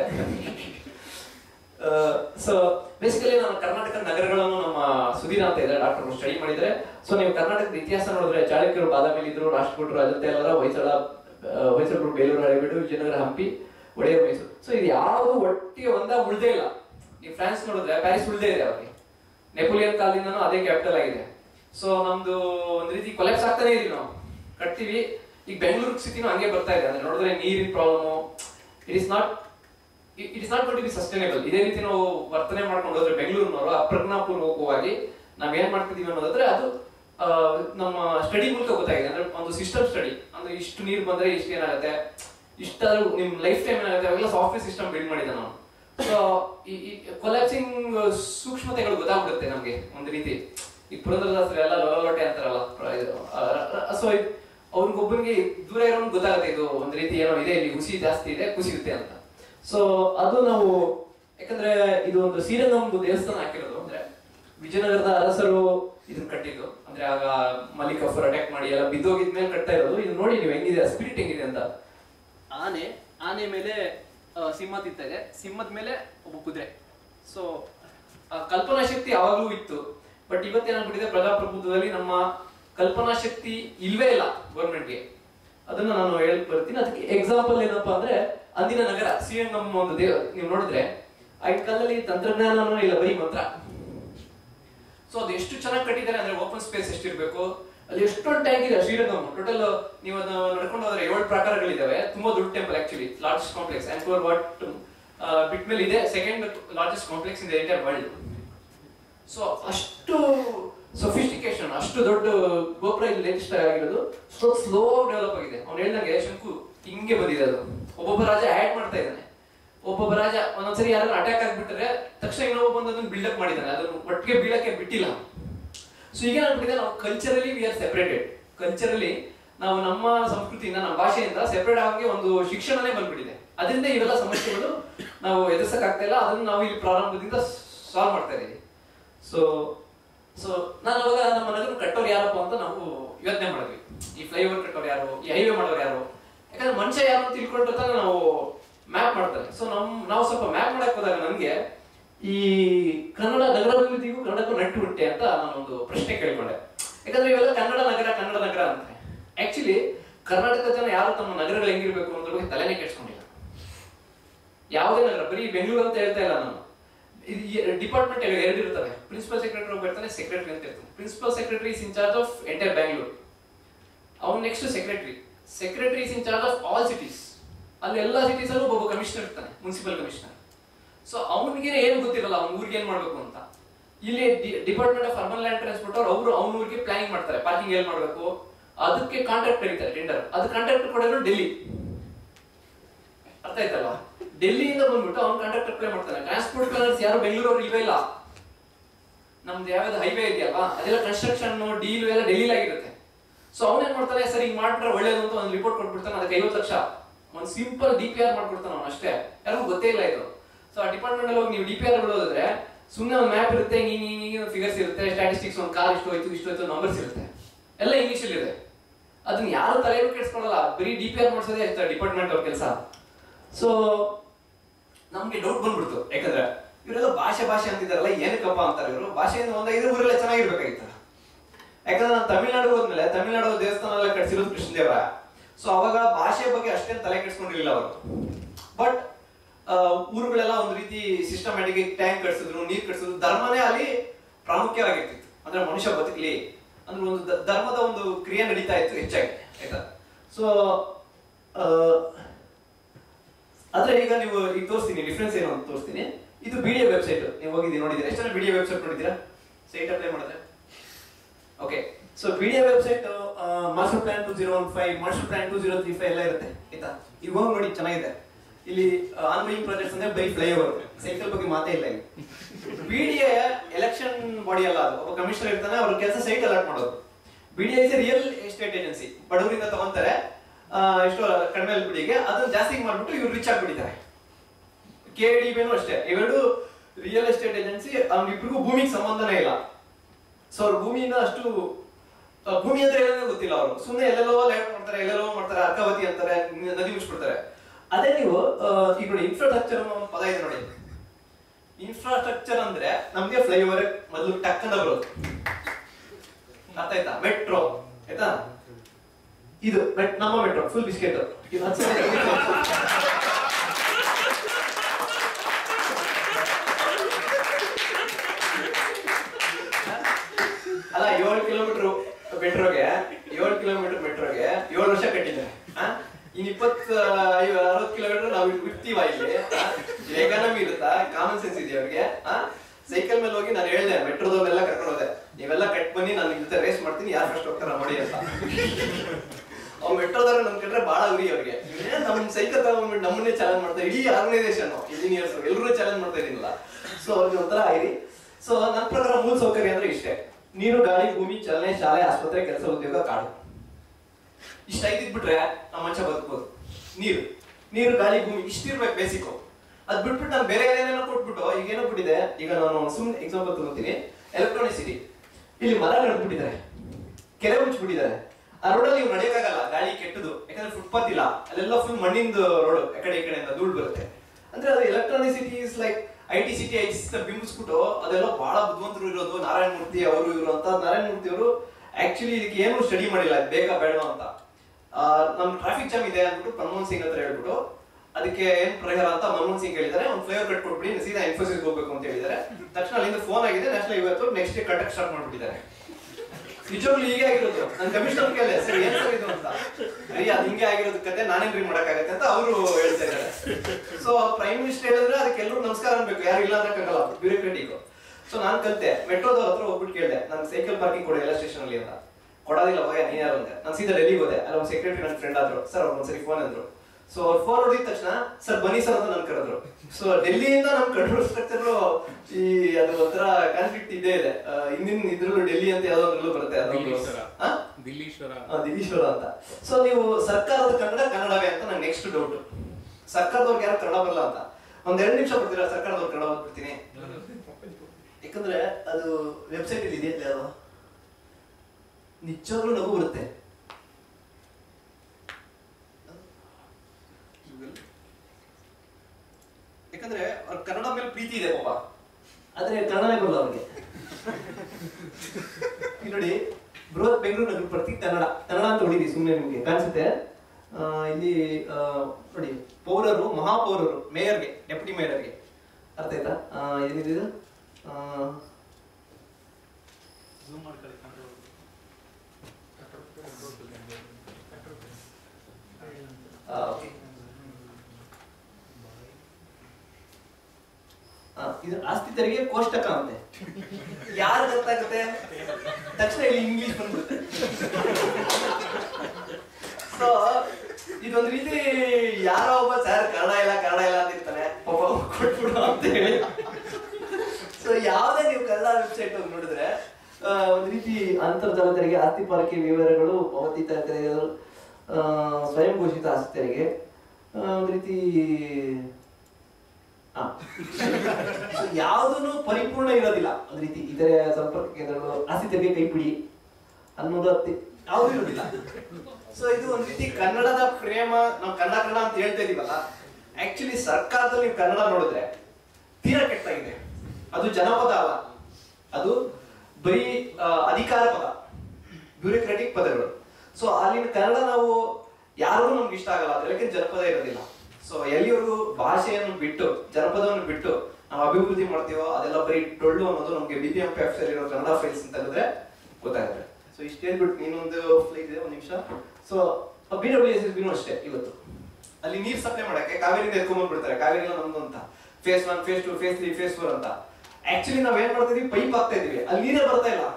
ಸೊ ಬೇಸಿಕಲಿ ನಾನು ಕರ್ನಾಟಕ ನಗರಗಳನ್ನು ನಮ್ಮ ಸುಧೀರ್ ಅಂತ ಇದ್ದಾರೆ ಡಾಕ್ಟರ್ ಸ್ಟಡಿ ಮಾಡಿದ್ರೆ. ಸೊ ನೀವು ಕರ್ನಾಟಕದ ಇತಿಹಾಸ ನೋಡಿದ್ರೆ ಚಾಳುಕ್ಯರು ಬಾದಾಮಿಲಿ ಇದ್ರು, ರಾಷ್ಟ್ರಕೂಟರು ಅಜಂತ ಎಲ್ಲರ, ಹೊಯ್ಸಳರು ಬೇಲೂರು ಹಳೆಬೀಡು, ವಿಜಯನಗರ, ಹಂಪಿ, ಒಡೆಯರ್, ಮೈಸೂರು. ಸೊ ಇದು ಯಾವುದು ಒಟ್ಟಿಗೆ ಒಂದಾಗ ಉಳ್ದೇ ಇಲ್ಲ. ನೀವು ಫ್ರಾನ್ಸ್ ನೋಡಿದ್ರೆ ಪ್ಯಾರಿಸ್ ಉಳ್ದೇ ಇದೆ ಅವ್ರಿಗೆ, ನೆಪೋಲಿಯನ್ ಕಾಲದಿಂದನೂ ಅದೇ ಕ್ಯಾಪಿಟಲ್ ಆಗಿದೆ. ಸೊ ನಮ್ದು ಒಂದ್ ರೀತಿ ಕೊಲೆಪ್ಸ್ ಆಗ್ತಾನೆ ಇದೀವಿ, ನಾವು ಕಟ್ತೀವಿ. ಈಗ ಬೆಂಗಳೂರು ಸಿಟಿನೂ ಹಂಗೆ ಬರ್ತಾ ಇದೆ. ಅಂದ್ರೆ ನೋಡಿದ್ರೆ ನೀರಿನ problem, it is not going to be sustainable. ಇದೇ ರೀತಿ ನಾವು ವರ್ತನೆ ಮಾಡ್ಕೊಂಡು ಹೋದ್ರೆ ಬೆಂಗಳೂರಿನವರು ಅಪ್ರಜ್ಞಾಪೂರ್ವಕವಾಗಿ ನಾವ್ ಏನ್ ಮಾಡ್ತಿದೀವಿ ಅನ್ನೋದಾದ್ರೆ ಅದು ನಮ್ಮ ಸ್ಟಡಿ ಮೂಲಕ ಗೊತ್ತಾಗಿದೆ. ಅಂದ್ರೆ ಒಂದು ಸಿಸ್ಟಮ್ ಸ್ಟಡಿ, ಅಂದ್ರೆ ಇಷ್ಟು ನೀರು ಬಂದ್ರೆ ಇಷ್ಟು ಏನಾಗುತ್ತೆ, ಇಷ್ಟಾದ್ರೂ ನಿಮ್ ಲೈಫ್ ಟೈಮ್ ಏನಾಗುತ್ತೆ, ಅವೆಲ್ಲ ಸಾಫ್ಟ್ವೇರ್ ಸಿಸ್ಟಮ್ ಬಿಲ್ಡ್ ಮಾಡಿದೆ ನಾವು. ಸೊ ಈ ಕೊಲಾಪ್ಸಿಂಗ್ ಸೂಕ್ಷ್ಮತೆಗಳು ಗೊತ್ತಾಗ್ಬಿಡುತ್ತೆ ನಮ್ಗೆ ಒಂದು ರೀತಿ. ಈ ಪುರಂದರದಾಸರು ಎಲ್ಲ ಲೊಲೋಟೆ ಅಂತಾರಲ್ಲ, ಸೊ ಅವ್ರಿಗೊಬ್ಬರಿಗೆ ದೂರ ಇರೋನ್ ಗೊತ್ತಾಗುತ್ತೆ ಇದು ಒಂದು ರೀತಿ ಏನೋ ಇದೆ, ಇಲ್ಲಿ ಹುಸಿ ಜಾಸ್ತಿ ಇದೆ, ಕುಸಿಯುತ್ತೆ ಅಂತ. ಸೊ ಅದು ನಾವು, ಯಾಕಂದ್ರೆ ಇದು ಒಂದು ಶ್ರೀರಂಗಂದು ದೇವಸ್ಥಾನ ಹಾಕಿರೋದು. ಅಂದ್ರೆ ವಿಜಯನಗರದ ಅರಸರು ಇದನ್ನ ಕಟ್ಟಿದ್ದು. ಅಂದ್ರೆ ಆಗ ಮಲಿಕ್ ಕಫೂರ್ ಅಟ್ಯಾಕ್ ಮಾಡಿ ಎಲ್ಲ ಬಿದ್ದೋಗಿದ್ಮೇಲೆ ಕಟ್ತಾ ಇರೋದು. ಇದು ನೋಡಿ ನೀವು ಹೆಂಗಿದೆ, ಸ್ಪಿರಿಟ್ ಹೆಂಗಿದೆ ಅಂತ. ಆನೆ ಮೇಲೆ ಸಿಂಹ ತಿಂತ ಇದೆ, ಸಿಂಹದ ಮೇಲೆ ಒಬ್ಬ ಕುದುರೆ. ಸೊ ಕಲ್ಪನಾ ಶಕ್ತಿ ಯಾವಾಗ್ಲೂ ಇತ್ತು. ಬಟ್ ಇವತ್ತೇನಾಗ್ಬಿಟ್ಟಿದೆ, ಪ್ರಜಾಪ್ರಭುತ್ವದಲ್ಲಿ ನಮ್ಮ ಕಲ್ಪನಾ ಶಕ್ತಿ ಇಲ್ವೇ ಇಲ್ಲ ಗೌರ್ಮೆಂಟ್ಗೆ. ಅದನ್ನ ನಾನು ಹೇಳಕ್ ಬರ್ತೀನಿ. ಅದಕ್ಕೆ ಎಕ್ಸಾಂಪಲ್ ಏನಪ್ಪಾ ಅಂದ್ರೆ ಅಂದಿನ ನಗರ ಶ್ರೀರಂಗಂ ಒಂದು ನೀವು ನೋಡಿದ್ರೆ ಆಗಿನ ಕಾಲದಲ್ಲಿ ತಂತ್ರಜ್ಞಾನನೂ ಇಲ್ಲ, ಬರೀ ಮಂತ್ರ. ಸೊ ಅದು ಎಷ್ಟು ಚೆನ್ನಾಗಿ ಕಟ್ಟಿದ್ದಾರೆ ಅಂದ್ರೆ ಓಪನ್ ಸ್ಪೇಸ್ ಎಷ್ಟಿರ್ಬೇಕು, ಅಲ್ಲಿ ಎಷ್ಟೊಂದು ಟ್ಯಾಂಕ್ ಇದೆ. ಶ್ರೀರಂಗಂ ಟೋಟಲ್ ನೀವು ನಡ್ಕೊಂಡು ಹೋದ್ರೆ 7 ಪ್ರಾಕಾರಗಳಿದಾವೆ. ತುಂಬಾ ದೊಡ್ಡ temple, actually largest complex. Angkor Wat ಬಿಟ್ ಮೇಲೆ ಇದೆ, second largest complex in the entire world. So ಅಷ್ಟು ಸೊಫಿಸ್ಟಿಕೇಶನ್, ಅಷ್ಟು ದೊಡ್ಡ ಗೋಪುರ ಇಲ್ಲಿ ಲೇಟೆಸ್ಟ್ ಆಗಿರೋದು. ಸ್ಲೋ ಡೆವಲಪ್ ಆಗಿದೆ. ಅವ್ನು ಹೇಳ್ದಂಗೆ ಶಂಕು ಹಿಂಗೆ ಬಂದಿದೆ. ಅದು ಒಬ್ಬೊಬ್ಬ ರಾಜ ಆಡ್ ಮಾಡ್ತಾ ಇದ್ದಾನೆ. ಒಬ್ಬೊಬ್ಬ ರಾಜ ಒಂದೊಂದ್ಸರಿ ಯಾರು ಅಟ್ಯಾಕ್ ಆಗ್ಬಿಟ್ರೆ ತಕ್ಷಣ ಇನ್ನೊಬ್ಬ ಬಂದು ಅದನ್ನ ಬಿಲ್ಡಪ್ ಮಾಡಿದ್ದಾನೆ, ಅದನ್ನು ಒಟ್ಟಿಗೆ ಬೀಳಕ್ಕೆ ಬಿಟ್ಟಿಲ್ಲ. ಸೊ ಈಗ ಏನಾಗ್ಬಿಟ್ಟಿದೆ, ನಾವು culturally we are separated. Culturally ನಾವು ನಮ್ಮ ಸಂಸ್ಕೃತಿಯಿಂದ, ನಮ್ಮ ಭಾಷೆಯಿಂದ ಸೆಪರೇಟ್ ಆಗಿ ಒಂದು ಶಿಕ್ಷಣನೇ ಬಂದ್ಬಿಟ್ಟಿದೆ. ಅದರಿಂದ ಇವೆಲ್ಲ ಸಮಸ್ಯೆಗಳು ನಾವು ಎದುರಿಸಕ್ಕಾಗ್ತಾ ಇಲ್ಲ. ಅದನ್ನು ನಾವು ಇಲ್ಲಿ ಪ್ರಾರಂಭದಿಂದ ಸಾಲ್ವ್ ಮಾಡ್ತಾ ಇದೀವಿ. ಸೊ ನಾನು ಅವಾಗ ನಮ್ಮ ನಗರ ಕಟ್ಟೋರು ಯಾರಪ್ಪ ಅಂತ ನಾವು ಯೋಚನೆ ಮಾಡಿದ್ವಿ. ಈ ಫ್ಲೈಓವರ್ ಕಟ್ಟೋರು ಯಾರು, ಈ ಹೈವೇ ಮಾಡೋರು ಯಾರು, ಯಾಕಂದ್ರೆ ಮನುಷ್ಯ ಯಾರು ತಿಳ್ಕೊಂಡಿರ್ತಾನೆ ನಾವು ಮ್ಯಾಪ್ ಮಾಡ್ತಾರೆ. ಸೊ ನಾವು ಸ್ವಲ್ಪ ಮ್ಯಾಪ್ ಮಾಡಕ್ ಹೋದಾಗ ನನಗೆ ಈ ಕನ್ನಡ ನಗರಾಭಿವೃದ್ಧಿಗೂ ಕನ್ನಡಕ್ಕೂ ನಟ್ಟು ಬಿಟ್ಟೆ ಅಂತ ನಾನೊಂದು ಪ್ರಶ್ನೆ ಕೇಳ್ಕೊಂಡೆ. ಯಾಕಂದ್ರೆ ಇವೆಲ್ಲ ಕನ್ನಡ ನಗರ ಅಂತ. ಆಕ್ಚುಲಿ ಕರ್ನಾಟಕದ ಜನ ಯಾರು ತಮ್ಮ ನಗರಗಳು ಹೆಂಗಿರ್ಬೇಕು ಅನ್ನೋದ್ರ ಬಗ್ಗೆ ತಲೆನೇ ಕೆಡ್ಸ್ಕೊಂಡಿಲ್ಲ. ಯಾವುದೇ ನಗರ, ಬರೀ ಬೆಂಗಳೂರು ಅಂತ ಹೇಳ್ತಾ ಇಲ್ಲ ನಾನು. ಡಿಪಾರ್ಟ್ಮೆಂಟ್ 2 ಇರ್ತವೆ. ಪ್ರಿನ್ಸಿಪಲ್ ಸೆಕ್ರೆಟರಿ ಒಬ್ಬ ಇರ್ತಾನೆ, ಸೆಕ್ರೆಟರಿ ಅಂತ ಇರ್ತಾನೆ. Principal secretary is in charge of entire Bangalore. ಅವ್ನು next secretary is in charge of all cities. ಅಲ್ಲಿ ಎಲ್ಲಾ ಸಿಟೀಸ್ ಅಲ್ಲೂ ಒಬ್ಬ ಕಮಿಷನರ್ ಇರ್ತಾನೆ, ಮುನ್ಸಿಪಲ್ ಕಮಿಷನರ್. ಸೊ ಅವನಿಗೆ ಏನು ಗೊತ್ತಿರಲ್ಲ ಅವ್ನ ಊರಿಗೆ ಏನ್ ಮಾಡ್ಬೇಕು ಅಂತ. ಇಲ್ಲಿ department of urban land transport ಅವರು ಅವ್ನ ಊರಿಗೆ ಪ್ಲಾನಿಂಗ್ ಮಾಡ್ತಾರೆ, ಪಾರ್ಕಿಂಗ್ ಎಲ್ಲಿ ಮಾಡ್ಬೇಕು, ಅದಕ್ಕೆ ಕಾಂಟ್ರಾಕ್ಟ್ ಕರೀತಾರೆ, ಟೆಂಡರ್. ಅದು ಕಾಂಟ್ರಾಕ್ಟ್ ಕೊಡೋರು ಡೆಲ್ಲಿ. ಅರ್ಥ ಆಯ್ತಲ್ವಾ? ಡೆಲ್ಲಿಯಿಂದ ಬಂದ್ಬಿಟ್ಟು ಅವ್ನು ಕಾಂಟ್ರಾಕ್ಟ್ ಅಪ್ಲೈ ಮಾಡ್ತಾನೆ. ಟ್ರಾನ್ಸ್ಪೋರ್ಟ್ ಪ್ಲಾನರ್ಸ್ ಯಾರು ಬೆಂಗಳೂರು ಇಲ್ವೇ ಇಲ್ಲ. ನಮ್ದು ಯಾವ್ದು ಹೈವೇ ಇದೆಯಲ್ವಾ, ಅದೆಲ್ಲ ಕನ್ಸ್ಟ್ರಕ್ಷನ್ ಡೀಲ್ ಎಲ್ಲ ಡೆಲ್ಲಿ ಆಗಿರುತ್ತೆ. ಸೊ ಅವನೇನ್ ಮಾಡ್ತಾನೆ, ಸರ್ ಹಿಂಗ್ ಮಾಡ್ಬಿಟ್ರೆ ಒಳ್ಳೇದು ಅಂತ ಒಂದು ರಿಪೋರ್ಟ್ ಕೊಟ್ಬಿಡ್ತಾನೆ. ಅದಕ್ಕೆ 50 ಲಕ್ಷ ಒಂದು ಸಿಂಪಲ್ DPR ಮಾಡ್ಬಿಡ್ತಾನೆ ಅವನು ಅಷ್ಟೇ. ಯಾರಿಗೂ ಗೊತ್ತೇ ಇಲ್ಲ ಇದು. ಸೊ ಆ ಡಿಪಾರ್ಟ್ಮೆಂಟ್ ಅಲ್ಲಿ ಹೋಗಿ ನೀವು DPR ಓದಿದ್ರೆ ಸುಮ್ಮನೆ ಒಂದು ಮ್ಯಾಪ್ ಇರುತ್ತೆ, ಹಿಂಗೆ ಫಿಗರ್ಸ್ ಇರುತ್ತೆ, ಸ್ಟ್ಯಾಟಿಸ್ಟಿಕ್ಸ್, ಒಂದು ಕಾರ್ ಇಷ್ಟು ಹೋಯ್ತು ನಂಬರ್ಸ್ ಇರುತ್ತೆ, ಎಲ್ಲ ಇಂಗ್ಲಿಷ್ ಅಲ್ಲಿ ಇದೆ. ಅದನ್ನ ಯಾರು ತಲೆಗೂ ಕೆಡ್ಸ್ಕೊಳ್ಳಲ್ಲ, ಬರೀ DPR ಮಾಡ್ಸೋದೇ ಇರ್ತಾರೆ ಡಿಪಾರ್ಟ್ಮೆಂಟ್ ಅವ್ರ ಕೆಲಸ. ಸೊ ನಮ್ಗೆ ಡೌಟ್ ಬಂದ್ಬಿಡ್ತು, ಯಾಕಂದ್ರೆ ಇವರೆಲ್ಲ ಭಾಷೆ ಅಂತಿದಾರಲ್ಲ, ಏನಕ್ಕಪ್ಪ ಅಂತಾರೆ ಇವರು. ಭಾಷೆಯಿಂದ ಒಂದು 5 ಊರೆಲ್ಲ ಚೆನ್ನಾಗಿರ್ಬೇಕಾಗಿತ್ತು. ಯಾಕಂದ್ರೆ ನಾನು ತಮಿಳ್ನಾಡು ಹೋದ್ಮೇಲೆ ತಮಿಳ್ನಾಡು ದೇವಸ್ಥಾನ ಎಲ್ಲ ಕಟ್ಸಿರೋದು ಕೃಷ್ಣದೇವರಾಯ. ಸೊ ಅವಾಗ ಭಾಷೆ ಬಗ್ಗೆ ಅಷ್ಟೇನು ತಲೆ ಕೆಡ್ಸ್ಕೊಂಡಿರ್ಲಿಲ್ಲ ಅವರು. ಬಟ್ ಊರುಗಳೆಲ್ಲ ಒಂದು ರೀತಿ ಸಿಸ್ಟಮ್ಯಾಟಿಕ್ ಟ್ಯಾಂಕ್ ಕಟ್ಸಿದ್ರು, ನೀರ್ ಕಟ್ಸಿದ್ರು, ಧರ್ಮನೇ ಅಲ್ಲಿ ಪ್ರಾಮುಖ್ಯವಾಗಿರ್ತಿತ್ತು. ಅಂದ್ರೆ ಮನುಷ್ಯ ಬದುಕಲಿ ಅಂದ್ರೆ ಒಂದು ಧರ್ಮದ ಒಂದು ಕ್ರಿಯೆ ನಡೀತಾ ಇತ್ತು ಹೆಚ್ಚಾಗಿ, ಆಯ್ತಾ. ಸೊ ಆದ್ರೆ ಈಗ ನೀವು ಈಗ ತೋರಿಸ್ತೀನಿ ಡಿಫ್ರೆನ್ಸ್ ಏನು ಅಂತ ತೋರಿಸ್ತೀನಿ. ಇದು BDA ವೆಬ್ಸೈಟ್, ನೀವು ಹೋಗಿದ್ದೀವಿ ನೋಡಿದ್ದೀರಾ? ಎಷ್ಟು ಜನ BDA ವೆಬ್ಸೈಟ್ ನೋಡಿದ್ದೀರಾ? ಸೈಟ್ ಅಪ್ಲೈ ಮಾಡಿದ್ರೆ okay. So BDA website master plan 2015, master plan 2035 ಎಲ್ಲ ಇರುತ್ತೆ, ಆಯ್ತಾ. ಈಗ ಹೋಗಿ ನೋಡಿ, ಚೆನ್ನಾಗಿದೆ. ಇಲ್ಲಿ ಆನ್ಗೋಯಿಂಗ್ ಪ್ರಾಜೆಕ್ಟ್ಸ್ ಅಂದ್ರೆ ಬೈ ಫ್ಲೈಓವರ್, ಸೈಕಲ್ ಬಗ್ಗೆ ಮಾತೇ ಇಲ್ಲ. ಇಲ್ಲಿ BDA ಎಲೆಕ್ಷನ್ ಬಾಡಿ ಅಲ್ಲ, ಅದು ಒಬ್ಬ ಕಮಿಷನರ್ ಇರ್ತಾನೆ, ಅವ್ರ ಕೆಲಸ ಸೈಟ್ ಅಲಾಟ್ ಮಾಡೋದು. BDA is a real estate agency. ಬಡವರಿಂದ ತಗೊಂತಾರೆ ಎಷ್ಟೋ ಕಡಿಮೆ ಬಿಡಿಗೆ, ಅದನ್ನ ಜಾಸ್ತಿ ಮಾಡ್ಬಿಟ್ಟು ಇವ್ರು ರಿಚ್ ಆಗ್ಬಿಟ್ಟಿದ್ದಾರೆ. KDBನೂ ಅಷ್ಟೇ, ಇವೆರಡು ರಿಯಲ್ ಎಸ್ಟೇಟ್ ಏಜೆನ್ಸಿ. ಅವ್ರಿಬ್ರಿಗೂ ಭೂಮಿಗೆ ಸಂಬಂಧನೇ ಇಲ್ಲ. ಸೊ ಅವ್ರ ಭೂಮಿನ ಅಷ್ಟು ಭೂಮಿ ಅಂದ್ರೆ ಏನೇನೋ ಗೊತ್ತಿಲ್ಲ. ಅವರು ಸುಮ್ಮನೆ ಎಲ್ಲೆಲ್ಲೋ ಲ್ಯಾಂಡ್ ಮಾಡ್ತಾರೆ, ಎಲ್ಲೆಲ್ಲೋ ಮಾಡ್ತಾರೆ, ಅರ್ಕಾವತಿ ಅಂತಾರೆ, ನದಿ ಮುಚ್ಚಿಬಿಡ್ತಾರೆ. ಅದೇ ನೀವು ಈಗ ನೋಡಿ, ಇನ್ಫ್ರಾಸ್ಟ್ರಕ್ಚರ್ ಅನ್ನೋ ಒಂದು ಪದ ಇದೆ ನೋಡಿ. ಇನ್ಫ್ರಾಸ್ಟ್ರಕ್ಚರ್ ಅಂದ್ರೆ ನಮ್ಗೆ ಫ್ಲೈಓವರ್ ಮೊದಲು ಟಕ್ ಅಂತ ಬರೋದು, ಅರ್ಥ ಆಯ್ತಾ? ಮೆಟ್ರೋ, ಆಯ್ತಾ? ಇದು ನಮ್ಮ ಮೆಟ್ರೋ ಫುಲ್ ಬಿಸ್ಕೆಟ್. ಅಲ್ಲ, 7 ಕಿಲೋಮೀಟರ್ ಮೆಟ್ರೋಗೆ 7 ವರ್ಷ ಕಟ್ಟಿದ್ದಾರೆ. ಇನ್ 60 ಕಿಲೋಮೀಟರ್ ನಾವು ಬಿಡ್ತೀವ ಇಲ್ಲಿ. ಎಕಾನಮಿ ಇರುತ್ತಾ? ಕಾಮನ್ ಸೆನ್ಸ್ ಇದೆಯಾ ಅವ್ರಿಗೆ? ಸೈಕಲ್ ಮೇಲೆ ಹೋಗಿ ನಾನು ಹೇಳ್ದೆ, ಮೆಟ್ರೋದವ್ರೆಲ್ಲ ಕರ್ಕೊಂಡು ಹೋದೆ, ನೀವೆಲ್ಲ ಕಟ್ ಬನ್ನಿ, ನಾನು ನಿಮ್ ಜೊತೆ ರೇಸ್ ಮಾಡ್ತೀನಿ, ಯಾರು ಫಸ್ಟ್ ಹೋಗ್ತಾರ ನೋಡಿ ಅಂತ. ಅವ್ರು ಮೆಟ್ರೋದವ್ರು ನಮ್ ಕಂಡ್ರೆ ಬಹಳ ಉರಿ ಅವ್ರಿಗೆ. ನಮ್ ಸೈಕಲ್ ತಗೊಂಡ್ಬಿಟ್ಟು ನಮ್ಮನ್ನೇ ಚಾಲೆಂಜ್ ಮಾಡ್ತಾರೆ, ಇಡೀ ಆರ್ಗನೈಸೇಷನ್ ಇಂಜಿನಿಯರ್ಸ್ ಎಲ್ಲರೂ ಚಾಲೆಂಜ್ ಮಾಡ್ತಾ ಇದೀನಿಲ್ಲ. ಸೊ ಅವ್ರಿಗೆ ಒಂಥರ ಆಯ್ರಿ. ಸೊ ನನ್ನ ಪ್ರಕಾರ ಮೂಲ ಸೌಕರ್ಯ ಅಂದ್ರೆ ಇಷ್ಟೇ: ನೀರು, ಗಾಳಿ, ಭೂಮಿ, ಚಲನೆ, ಶಾಲೆ, ಆಸ್ಪತ್ರೆ, ಕೆಲಸ, ಉದ್ಯೋಗ, ಕಾಡು. ಇಷ್ಟ ಐದಿದ್ಬಿಟ್ರೆ ನಮ್ಮ ಮನುಷ್ಯ ಬದುಕಬಹುದು. ನೀರು, ಗಾಳಿ, ಭೂಮಿ ಇಷ್ಟಿರ್ಬೇಕು ಬೇಸಿಕ್. ಅದ್ ಬಿಟ್ಬಿಟ್ಟು ನಾನು ಬೇರೆ ಏನೇನೋ ಕೊಟ್ಬಿಟ್ಟು ಈಗ ಏನೋ ಬಿಟ್ಟಿದೆ. ಈಗ ನಾನು ಸುಮ್ಮನೆ ಎಕ್ಸಾಂಪಲ್ ತಗೋತೀನಿ, ಎಲೆಕ್ಟ್ರಾನಿಸಿಟಿ. ಇಲ್ಲಿ ಮರ ಕಡ್ದ್ಬಿಟ್ಟಿದ್ದಾರೆ, ಕೆರೆ ಮುಚ್ಚಿಬಿಟ್ಟಿದ್ದಾರೆ. ಆ ರೋಡಲ್ಲಿ ನೀವು ನಡೆಯಕ್ಕಾಗಲ್ಲ, ಗಾಳಿ ಕೆಟ್ಟದು, ಯಾಕಂದ್ರೆ ಫುಟ್ಪಾತ್ ಇಲ್ಲ, ಅಲ್ಲೆಲ್ಲ ಫುಲ್ ಮಣ್ಣಿಂದ ರೋಡ್, ಈ ಕಡೆಯಿಂದ ಧೂಳು ಬರುತ್ತೆ. ಅಂದ್ರೆ ಅದು electronic city is like IT city ಬಿಂಬಿಸ್ಬಿಟ್ಟು ಅದೆಲ್ಲ ಬಹಳ ಬುದ್ಧಿವಂತರು ಇರೋದು, ನಾರಾಯಣ ಮೂರ್ತಿ ಅವರು ಇವರು ಅಂತ. ನಾರಾಯಣ ಮೂರ್ತಿ ಅವರು ಆಕ್ಚುಲಿ ಇದಕ್ಕೆ ಏನು ಸ್ಟಡಿ ಮಾಡಿಲ್ಲ, ಬೇಗ ಬೇಡ ಅಂತ. ನಮ್ ಟ್ರಾಫಿಕ್ ಜಾಮ್ ಇದೆ ಅಂದ್ಬಿಟ್ಟು ಮನಮೋಹನ್ ಸಿಂಗ್ ಹತ್ರ ಹೇಳ್ಬಿಟ್ಟು ಅದಕ್ಕೆ ಏನ್ ಪರಿಹಾರ ಅಂತ ಮನಮೋಹನ್ ಸಿಂಗ್ ಹೇಳಿದ್ದಾರೆ, ಒಂದು ಫ್ಲೇವರ್ ಕಟ್ ಕೊಟ್ಬಿಡಿ, ಸೀದಾ ಇನ್ಫೋಸಿಸ್ ಹೋಗ್ಬೇಕು ಅಂತ ಹೇಳಿದ್ದಾರೆ. ತಕ್ಷಣ ಅಲ್ಲಿಂದ ಫೋನ್ ಆಗಿದೆ, ನ್ಯಾಷನಲ್ ಇವತ್ತು ನೆಕ್ಸ್ಟ್ ಡೇ ಕಟ್ಟಕ್ ಸ್ಟಾರ್ಟ್ ಮಾಡ್ಬಿಟ್ಟಿದ್ದಾರೆ. ನಿಜವಾಗ್ಲೂ ಹೀಗೆ ಆಗಿರೋದು. ನಾನು ಕಮಿಷನರ್ ಕೇಳಿದೆ, ಸರ್ ಏನ್ ಸರ್ ಇದು ಅಂತ. ರೀ ಅದು ಹಿಂಗೆ ಆಗಿರೋದು ಕತೆ, ನಾನೇನ್ರಿ ಮಾಡಕ್ಕಾಗತ್ತೆ ಅಂತ ಅವರು ಹೇಳ್ತಾ ಇದ್ದಾರೆ. ಸೊ ಪ್ರೈಮ್ ಮಿನಿಸ್ಟರ್ ಹೇಳಿದ್ರೆ ಅದಕ್ಕೆ ಎಲ್ಲರೂ ನಮಸ್ಕಾರ ಅನ್ಬೇಕು, ಯಾರು ಇಲ್ಲ ಅನ್ನಕ್ಕಾಗಲ್ಲ, ಬ್ಯೂರೋಕ್ರಾಟಿಕ್. ಸೊ ನಾನ್ ಕಲಿತೆ, ಮೆಟ್ರೋದ ಹತ್ರ ಹೋಗ್ಬಿಟ್ಟು ಕೇಳಿದೆ, ನಾನು ಸೈಕಲ್ ಪಾರ್ಕಿಂಗ್ ಕೊಡಿ ಎಲ್ಲ ಸ್ಟೇಷನ್ ಅಲ್ಲಿ ಅಂತ. ಕೊಡೋದಿಲ್ಲ ಹೋಗ, ನೀನ್ ಯಾರು ಅಂತ. ನಾನು ಸೀದಾ ಡೆಲ್ಲಿಗೆ ಹೋದೆ, ಅಲ್ಲಿ ಒಂದು ಸೆಕ್ರೆಟರಿ ನನ್ನ ಫ್ರೆಂಡ್ ಆದ್ರು, ಸರ್ ಅವ್ರು ಒಂದ್ಸರಿ ಫೋನ್ ಅಂದ್ರು. ಸೊ ಅವ್ರು ಫೋನ್ ಹೊಡಿದ ತಕ್ಷಣ ಸರ್ ಬನ್ನಿ ಸರ್ ಅಂತ ನನ್ ಕರೆದ್ರು. ಸೊ ಡೆಲ್ಲಿಯಿಂದ ನಮ್ ಕಂಟ್ರೋಲ್ ಸ್ಟ್ರಕ್ಚರ್ ಈ ಅದು ಒಂಥರ ಕಾನ್ಫ್ಲಿಕ್ಟ್ ಇದೆ. ಹಿಂದಿನ ಇದ್ರಲ್ಲೂ ಡೆಲ್ಲಿ ಅಂತ ಯಾವ್ದೊಂದ್ರಲ್ಲೂ ಬರುತ್ತೆ, ದಿಲ್ಲೀಶ್ವರ ಅಂತ. ಸೊ ನೀವು ಸರ್ಕಾರದ ಕನ್ನಡವೇ ಅಂತ ನಂಗೆ ನೆಕ್ಸ್ಟ್ ಡೌಟ್. ಸರ್ಕಾರದವ್ರಿಗೆ ಯಾರು ಕನ್ನಡ ಬರಲ್ಲ ಅಂತ. ಒಂದ್ 2 ನಿಮಿಷ ಬರ್ತೀರಾ? ಸರ್ಕಾರದವ್ರು ಕನ್ನಡ ಓದ್ಬಿಡ್ತೀನಿ, ಯಾಕಂದ್ರೆ ಅದು ವೆಬ್ಸೈಟ್ ಇಲ್ಲಿ ಇದೆಯಲ್ಲ, ಅದು ನಿಜವಾಗ್ಲೂ ನಗು ಬರುತ್ತೆ. ಯಾಕಂದ್ರೆ ಅವ್ರ ಕನ್ನಡ ಮೇಲೆ ಪ್ರೀತಿ ಇದೆ ಪಾಪ, ಆದ್ರೆ ಕನ್ನಡನೇ ಬರಲ್ಲ ಅವ್ರಿಗೆ. ನೋಡಿ, ಬೃಹತ್ ಬೆಂಗಳೂರು ನಗರ ಪ್ರತಿ ಕನ್ನಡ ಅಂತ ಹೊಡಿದಿ, ಸುಮ್ಮನೆ ನಿಮ್ಗೆ ಕಾಣಿಸುತ್ತೆ. ಇಲ್ಲಿ ನೋಡಿ, ಪೌರರು, ಮಹಾಪೌರರು, ಮೇಯರ್ಗೆ, ಡೆಪ್ಯೂಟಿ ಮೇಯರ್ಗೆ, ಅರ್ಥ ಆಯ್ತಾ? ಏನಿದೆ ಇದು ಆಸ್ತಿ ತೆರಿಗೆ ಕೋಷ್ಟಕ ಅಂತೆ. ಯಾರು ಗೊತ್ತಾಗುತ್ತೆ? ತಕ್ಷಣ ಇಲ್ಲಿ ಇಂಗ್ಲಿಷ್ ಬಂದ್ಬಿಡುತ್ತೆ. ಸೊ ಇದೊಂದು ರೀತಿ ಯಾರೋ ಒಬ್ಬ ಸರ್ ಕನ್ನಡ ಇಲ್ಲ ಅಂತ ಇರ್ತಾನೆ, ಪಾಪ ಕೊಟ್ಬಿಡು ಅಂತ ಹೇಳಿ. ಸೊ ಯಾವ್ದೇ ನೀವು ಕನ್ನಡ ವೆಬ್ಸೈಟ್ ನೋಡಿದ್ರೆ ಒಂದ್ ರೀತಿ ಅಂತರ್ಜಾಲ ತೆರಿಗೆ, ಆಸ್ತಿ ಪಾಲಿಕೆ ವಿವರಗಳು, ಪಾವತಿ ತೆರಿಗೆಗಳು, ಸ್ವಯಂ ಘೋಷಿತ ಆಸ್ತಿ ತೆರಿಗೆ, ಒಂದ್ ರೀತಿ ಯಾವ್ದೂ ಪರಿಪೂರ್ಣ ಇರೋದಿಲ್ಲ. ಒಂದ್ ರೀತಿ ಇತರೆ ಸಂಪರ್ಕ ಕೇಂದ್ರಗಳು, ಆಸ್ತಿ ತೆರಿಗೆ ಕೈಪಿಡಿ ಅನ್ನೋದು ಯಾವ್ದು ಇರೋದಿಲ್ಲ. ಸೊ ಇದು ಒಂದ್ ರೀತಿ ಕನ್ನಡದ ಪ್ರೇಮ. ನಾವು ಕನ್ನಡ ಅಂತ ಹೇಳ್ತಾ ಇದೀವಲ್ಲ, ಆಕ್ಚುಲಿ ಸರ್ಕಾರದಲ್ಲಿ ನೀವು ಕನ್ನಡ ನೋಡಿದ್ರೆ ತೀರಾ ಕೆಟ್ಟಾಗಿದೆ. ಅದು ಜನಪದ ಅಲ್ಲ, ಅದು ಬರೀ ಅಧಿಕಾರ ಪದ, ಬ್ಯೂರೋಕ್ರಾಟಿಕ್ ಪದಗಳು. ಸೊ ಅಲ್ಲಿನ ಕನ್ನಡ ನಾವು ಯಾರಿಗೂ ನಮ್ಗೆ ಇಷ್ಟ ಆಗಲ್ಲ, ಅದಕ್ಕೆ ಜನಪದ ಇರೋದಿಲ್ಲ. ಸೊ ಎಲ್ಲಿವರೆಗೂ ಭಾಷೆಯನ್ನು ಬಿಟ್ಟು ಜನಪದವನ್ನು ಬಿಟ್ಟು ನಾವು ಅಭಿವೃದ್ಧಿ ಮಾಡ್ತೀವೋ ಅದೆಲ್ಲ ಬರೀ ಟೊಳ್ಳು ಅನ್ನೋದು ನಮಗೆ BBMP ಆಫೀಸರ್ ಇರೋ ಕನ್ನಡ ಫೈಲ್ಸ್ ಅಂತ ಹೇಳಿದ್ರೆ ಗೊತ್ತಾಗುತ್ತೆ. ಸೊ ಇಷ್ಟು ಹೇಳ್ಬಿಟ್ಟು ಇನ್ನೊಂದು ಫ್ಲೈಟ್ ಇದೆ, ಒಂದು ನಿಮಿಷ. ಸೊ BWSSBನೂ ಅಷ್ಟೇ, ಇವತ್ತು ಅಲ್ಲಿ ನೀರು ಸಪ್ಲೈ ಮಾಡಕ್ಕೆ ಕಾವೇರಿಯಿಂದ ಎತ್ಕೊಂಡ್ಬಂದ್ಬಿಡ್ತಾರೆ, ಕಾವೇರಿ ನಮ್ದು ಅಂತ, phase 1, phase 2, phase 3, phase 4 ಅಂತ. ಆಕ್ಚುಲಿ ನಾವ್ ಏನ್ ಮಾಡ್ತಿದೀವಿ, ಪೈಪ್ ಹಾಕ್ತಾ ಇದೀವಿ, ಅಲ್ಲಿ ನೀರೇ ಬರ್ತಾ ಇಲ್ಲ.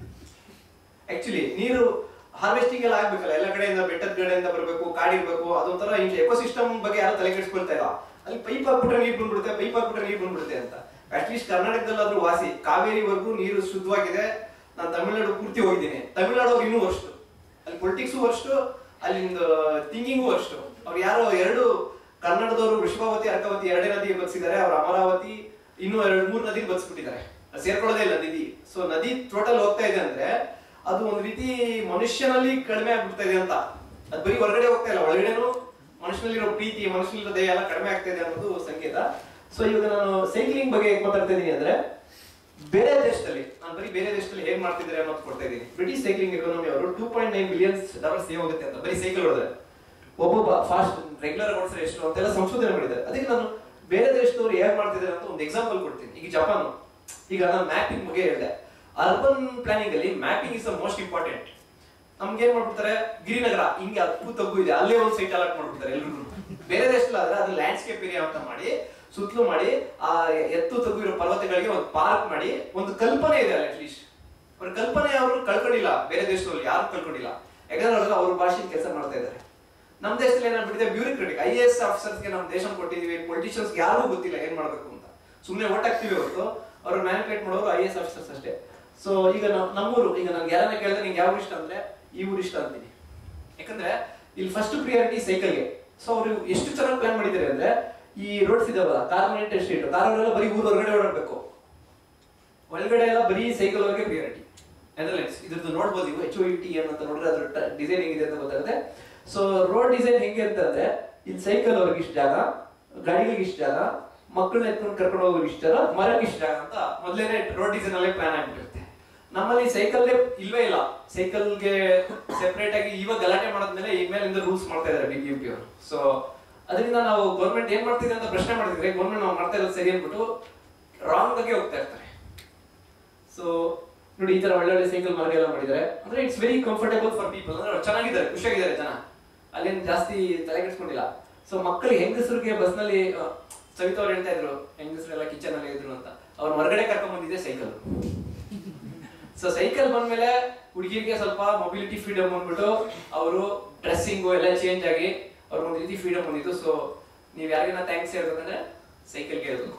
ಆಕ್ಚುಲಿ ನೀರು ಹಾರ್ವೆಸ್ಟಿಂಗ್ ಎಲ್ಲ ಆಗ್ಬೇಕಲ್ಲ, ಎಲ್ಲ ಕಡೆಯಿಂದ ಬೆಟ್ಟದ ಕಡೆಯಿಂದ ಬರಬೇಕು, ಕಾಡಿರ್ಬೇಕು, ಅದೊಂಥರ ಎಕೋಸಿಸ್ಟಮ್ ಬಗ್ಗೆ ಯಾರು ತಲೆ ಕೆಡಿಸ್ಕೊಳ್ತಾ ಇಲ್ಲ. ಅಲ್ಲಿ ಪೈಪ್ ಹಾಕ್ಬಿಟ್ರೆ ನೀರು ಬಂದ್ಬಿಡುತ್ತೆ, ಪೈಪ್ ಹಾಕ್ಬಿಟ್ರೆ ನೀರು ಬಂದ್ಬಿಡುತ್ತೆ ಅಂತ. ಅಟ್ಲೀಸ್ಟ್ ಕರ್ನಾಟಕದಲ್ಲಾದ್ರೂ ವಾಸಿ, ಕಾವೇರಿವರೆಗೂ ನೀರು ಶುದ್ಧವಾಗಿದೆ. ನಾನು ತಮಿಳ್ನಾಡು ಪೂರ್ತಿ ಹೋಗಿದ್ದೀನಿ, ತಮಿಳ್ನಾಡು ಅವ್ರು ಇನ್ನೂ ವರ್ಷ, ಅಲ್ಲಿ ಪೊಲಿಟಿಕ್ಸು ವರ್ಷ, ಅಲ್ಲಿಂದ ಥಿಂಕಿಂಗು ವರ್ಷ. ಅವ್ರು ಯಾರೋ ಎರಡು ಕನ್ನಡದವರು ವೃಷಭಾವತಿ ಅರ್ಕಾವತಿ ಎರಡೇ ನದಿ ಬಗ್ಸಿದ್ದಾರೆ, ಅವ್ರ ಅಮರಾವತಿ ಇನ್ನೂ 2-3 ನದಿ ಬಗ್ಸ್ಬಿಟ್ಟಿದ್ದಾರೆ, ಸೇರ್ಕೊಳ್ಳೋದೇ ಇಲ್ಲ ನದಿ. ಸೊ ನದಿ ಟೋಟಲ್ ಹೋಗ್ತಾ ಇದೆ ಅಂದ್ರೆ ಅದು ಒಂದು ರೀತಿ ಮನುಷ್ಯನಲ್ಲಿ ಕಡಿಮೆ ಆಗ್ಬಿಡ್ತಾ ಇದೆ ಅಂತ. ಅದು ಬರೀ ಹೊರಗಡೆ ಹೋಗ್ತಾ ಇಲ್ಲ, ಒಳಗಡೆನೂ ಮನುಷ್ಯನಲ್ಲಿರೋ ಪ್ರೀತಿ, ಮನುಷ್ಯನಲ್ಲಿರೋ ದಯ ಎಲ್ಲ ಕಡಿಮೆ ಆಗ್ತಾ ಇದೆ ಅನ್ನೋದು ಸಂಕೇತ. ಸೊ ಇವಾಗ ನಾನು ಸೈಕ್ಲಿಂಗ್ ಬಗ್ಗೆ ಮಾತಾಡ್ತಾ ಇದೀನಿ ಅಂದ್ರೆ ಬೇರೆ ದೇಶದಲ್ಲಿ, ನಾನು ಬರೀ ಬೇರೆ ದೇಶದಲ್ಲಿ ಹೇಗ್ ಮಾಡ್ತಿದ್ದಾರೆ ಅನ್ನೋದು ಕೊಡ್ತಾ ಇದೀನಿ. ಬ್ರಿಟಿಷ್ ಸೈಕ್ಲಿಂಗ್ ಎಕಾನಮಿ ಅವರು $2.9 ಬಿಲಿಯನ್ ಸೇವ್ ಆಗುತ್ತೆ ಅಂತ ಬರೀ ಸೈಕಲ್ ಹೊಡೆದ್ರೆ. ಒಬ್ಬೊಬ್ಬ ಫಾಸ್ಟ್ ರೆಗ್ಯುಲರ್ ಓಡಿಸಿದ್ರೆ ಎಷ್ಟು ಅಂತೆಲ್ಲ ಸಂಶೋಧನೆ ಮಾಡಿದ್ದಾರೆ. ಅದಕ್ಕೆ ನಾನು ಬೇರೆ ದೇಶದವರು ಹೇಗ್ ಮಾಡ್ತಿದ್ದಾರೆ ಅಂತ ಒಂದು ಎಕ್ಸಾಂಪಲ್ ಕೊಡ್ತೀನಿ. ಈಗ ಜಪಾನ್, ಈಗ ನಾನು ಮ್ಯಾಪಿಂಗ್ ಬಗ್ಗೆ ಹೇಳಿದೆ. ಅರ್ಬನ್ ಪ್ಲಾನಿಂಗ್ ಅಲ್ಲಿ mapping is the most important. ನಮ್ಗೆ ಏನ್ ಮಾಡ್ಬಿಡ್ತಾರೆ, ಗಿರಿನಗರ ಹಿಂಗೆ ಅಪ್ಪು ತಗ್ಗು ಇದೆ, ಅಲ್ಲೇ ಒಂದು ಸೈಟ್ ಅಲಾಟ್ ಮಾಡ್ಬಿಡ್ತಾರೆ ಎಲ್ರು. ಬೇರೆ ದೇಶದಲ್ಲಿ ಆದ್ರೆ ಅದು ಲ್ಯಾಂಡ್ಸ್ಕೇಪ್ ಏರಿಯಾ ಅಂತ ಮಾಡಿ ಸುತ್ತಲೂ ಮಾಡಿ, ಆ ಎತ್ತು ತಗ್ಗು ಇರೋ ಪರ್ವತಗಳಿಗೆ ಒಂದು ಪಾರ್ಕ್ ಮಾಡಿ, ಒಂದು ಕಲ್ಪನೆ ಇದೆ ಅಲ್ಲ, ಅಟ್ಲೀಸ್ಟ್ ಅವ್ರ ಕಲ್ಪನೆ ಅವರು ಕಳ್ಕೊಂಡಿಲ್ಲ. ಬೇರೆ ದೇಶದಲ್ಲಿ ಯಾರು ಕಳ್ಕೊಂಡಿಲ್ಲ, ಯಾಕಂದ್ರೆ ಅವ್ರ ಭಾಷೆಯಲ್ಲಿ ಕೆಲಸ ಮಾಡ್ತಾ ಇದ್ದಾರೆ. ನಮ್ಮ ದೇಶದಲ್ಲಿ ಏನಾಗ್ಬಿಟ್ಟಿದೆ, ಬ್ಯೂರೋಕ್ರೆಟಿಕ್ IAS ಆಫೀಸರ್ಸ್ಗೆ ನಮ್ಮ ದೇಶ ಕೊಟ್ಟಿದೀವಿ, ಪೊಲಿಟಿಷಿಯನ್ಸ್ ಯಾರಿಗೂ ಗೊತ್ತಿಲ್ಲ ಏನ್ ಮಾಡ್ಬೇಕು ಅಂತ, ಸುಮ್ಮನೆ ಓಟ್ ಹಾಕ್ತಿವಿ ಹೊರತು ಅವ್ರು ಮ್ಯಾನಿಪುಲೇಟ್ ಮಾಡೋರು IAS ಆಫೀಸರ್ಸ್ ಅಷ್ಟೇ. ಸೊ ಈಗ ನಮ್ಮೂರು, ಈಗ ನನ್ಗೆ ಯಾರನ್ನ ಕೇಳಿದ್ರೆ ನಿಂಗೆ ಯಾವ ಇಷ್ಟ ಅಂದ್ರೆ ಈ ಊರು ಇಷ್ಟ ಅಂತೀನಿ, ಯಾಕಂದ್ರೆ ಇಲ್ಲಿ ಫಸ್ಟ್ ಪ್ರಿಯಾರಿಟಿ ಸೈಕಲ್ಗೆ. ಸೊ ಅವರು ಎಷ್ಟು ಚೆನ್ನಾಗಿ ಪ್ಲಾನ್ ಮಾಡಿದ್ದಾರೆ ಅಂದ್ರೆ, ಈ ರೋಡ್ಸ್ ಇದಾವಲ್ಲ, ಕಾರ್ಬೊನೇಟ್ ಸ್ಟ್ರೀಟ್, ಕಾರವರೆಲ್ಲ ಬರೀ ಊರು ಹೊರಗಡೆ ಓಡಾಡ್ಬೇಕು, ಒಳಗಡೆ ಎಲ್ಲ ಬರೀ ಸೈಕಲ್ ಅವ್ರಿಗೆ ಪ್ರಿಯಾರಿಟಿ. ನೆದರ್ಲೆಂಡ್ಸ್ ಇದ್ರದ್ದು ನೋಡ್ಬೋದು ನೀವು, HOETN ಅಂತ ನೋಡಿದ್ರೆ ಅದ್ರ ಡಿಸೈನ್ ಹೆಂಗಿದೆ ಅಂತ ಗೊತ್ತಾಗುತ್ತೆ. ಸೊ ರೋಡ್ ಡಿಸೈನ್ ಹೆಂಗೆ ಅಂತಂದ್ರೆ, ಇಲ್ಲಿ ಸೈಕಲ್ ಅವ್ರಿಗೆ ಇಷ್ಟ ಜಾಗ, ಗಾಡಿಗಳಿಗೆ ಇಷ್ಟ ಜಾಗ, ಮಕ್ಕಳನ್ನ ಎತ್ಕೊಂಡು ಕರ್ಕೊಂಡು ಹೋಗೋರಿಗೆ ಇಷ್ಟ ಜಾಗ, ಮರಕ್ಕೆ ಇಷ್ಟ ಜಾಗ ಅಂತ ಮೊದಲೇನೆ ರೋಡ್ ಡಿಸೈನ್ ಅಲ್ಲೇ ಪ್ಲಾನ್ ಆಗ್ಬಿಟ್ಟಿರುತ್ತೆ. ನಮ್ಮಲ್ಲಿ ಸೈಕಲ್ ಇಲ್ವೇ ಇಲ್ಲ, ಸೈಕಲ್ಗೆ ಸೆಪರೇಟ್ ಆಗಿ ಇವಾಗ ಗಲಾಟೆ ಮಾಡಾದ್ಮೇಲೆ ಇನ್ಮೇಲಿಂದ ರೂಲ್ಸ್ ಮಾಡ್ತಾ ಇದ್ದಾರೆ BBMP ಅವರು. ಸೊ ಅದರಿಂದ ನಾವು ಗೌರ್ಮೆಂಟ್ ಏನ್ ಮಾಡ್ತಿದೆ ಅಂತ ಪ್ರಶ್ನೆ ಮಾಡಿದ್ರೆ, ಗೌರ್ಮೆಂಟ್ ನಾವು ಮಾಡ್ತಾ ಇರೋದು ಸರಿ ಅಂದ್ಬಿಟ್ಟು ರಾಂಗ್ ಆಗಿ ಹೋಗ್ತಾ ಇರ್ತಾರೆ. ಸೊ ನೋಡಿ, ಈ ತರ ಒಳ್ಳೊಳ್ಳೆ ಸೈಕಲ್ ಮಾರ್ಗ ಮಾಡಿದ್ದಾರೆ ಅಂದ್ರೆ it's very comfortable for people. ಅಂದ್ರೆ ಚೆನ್ನಾಗಿದ್ದಾರೆ, ಖುಷಿಯಾಗಿದ್ದಾರೆ ಜನ, ಅಲ್ಲೇನು ಜಾಸ್ತಿ ತಲೆ ಕೆಡಿಸ್ಕೊಂಡಿಲ್ಲ. ಸೊ ಮಕ್ಕಳಿಗೆ ಹೆಂಗಸರಿಗೆ ಬಸ್ನಲ್ಲಿ ಸವಿತಾ ಅವ್ರು ಹೇಳ್ತಾ ಇದ್ರು, ಹೆಂಗಸರೆಲ್ಲ ಕಿಚನ್ ಅಲ್ಲಿ ಇದ್ರು ಅಂತ, ಅವ್ರ ಹೊರಗಡೆ ಕರ್ಕೊಂಡ್ ಬಂದಿದೆ ಸೈಕಲ್. ಸೊ ಸೈಕಲ್ ಬಂದ್ಮೇಲೆ ಹುಡುಗಿರಿಗೆ ಸ್ವಲ್ಪ ಮೊಬಿಲಿಟಿ ಫ್ರೀಡಮ್ ಬಂದ್ಬಿಟ್ಟು ಅವರು ಡ್ರೆಸ್ಸಿಂಗು ಎಲ್ಲ ಚೇಂಜ್ ಆಗಿ ಅವ್ರಿಗೊಂದು ರೀತಿ ಫ್ರೀಡಮ್ ಬಂದಿದ್ದು. ಸೊ ನೀವ್ ಯಾರಿಗೇನ ಥ್ಯಾಂಕ್ಸ್ ಹೇಳ್ಬೇಕಂದ್ರೆ ಸೈಕಲ್ಗೆ ಹೇಳ್ಬೇಕು.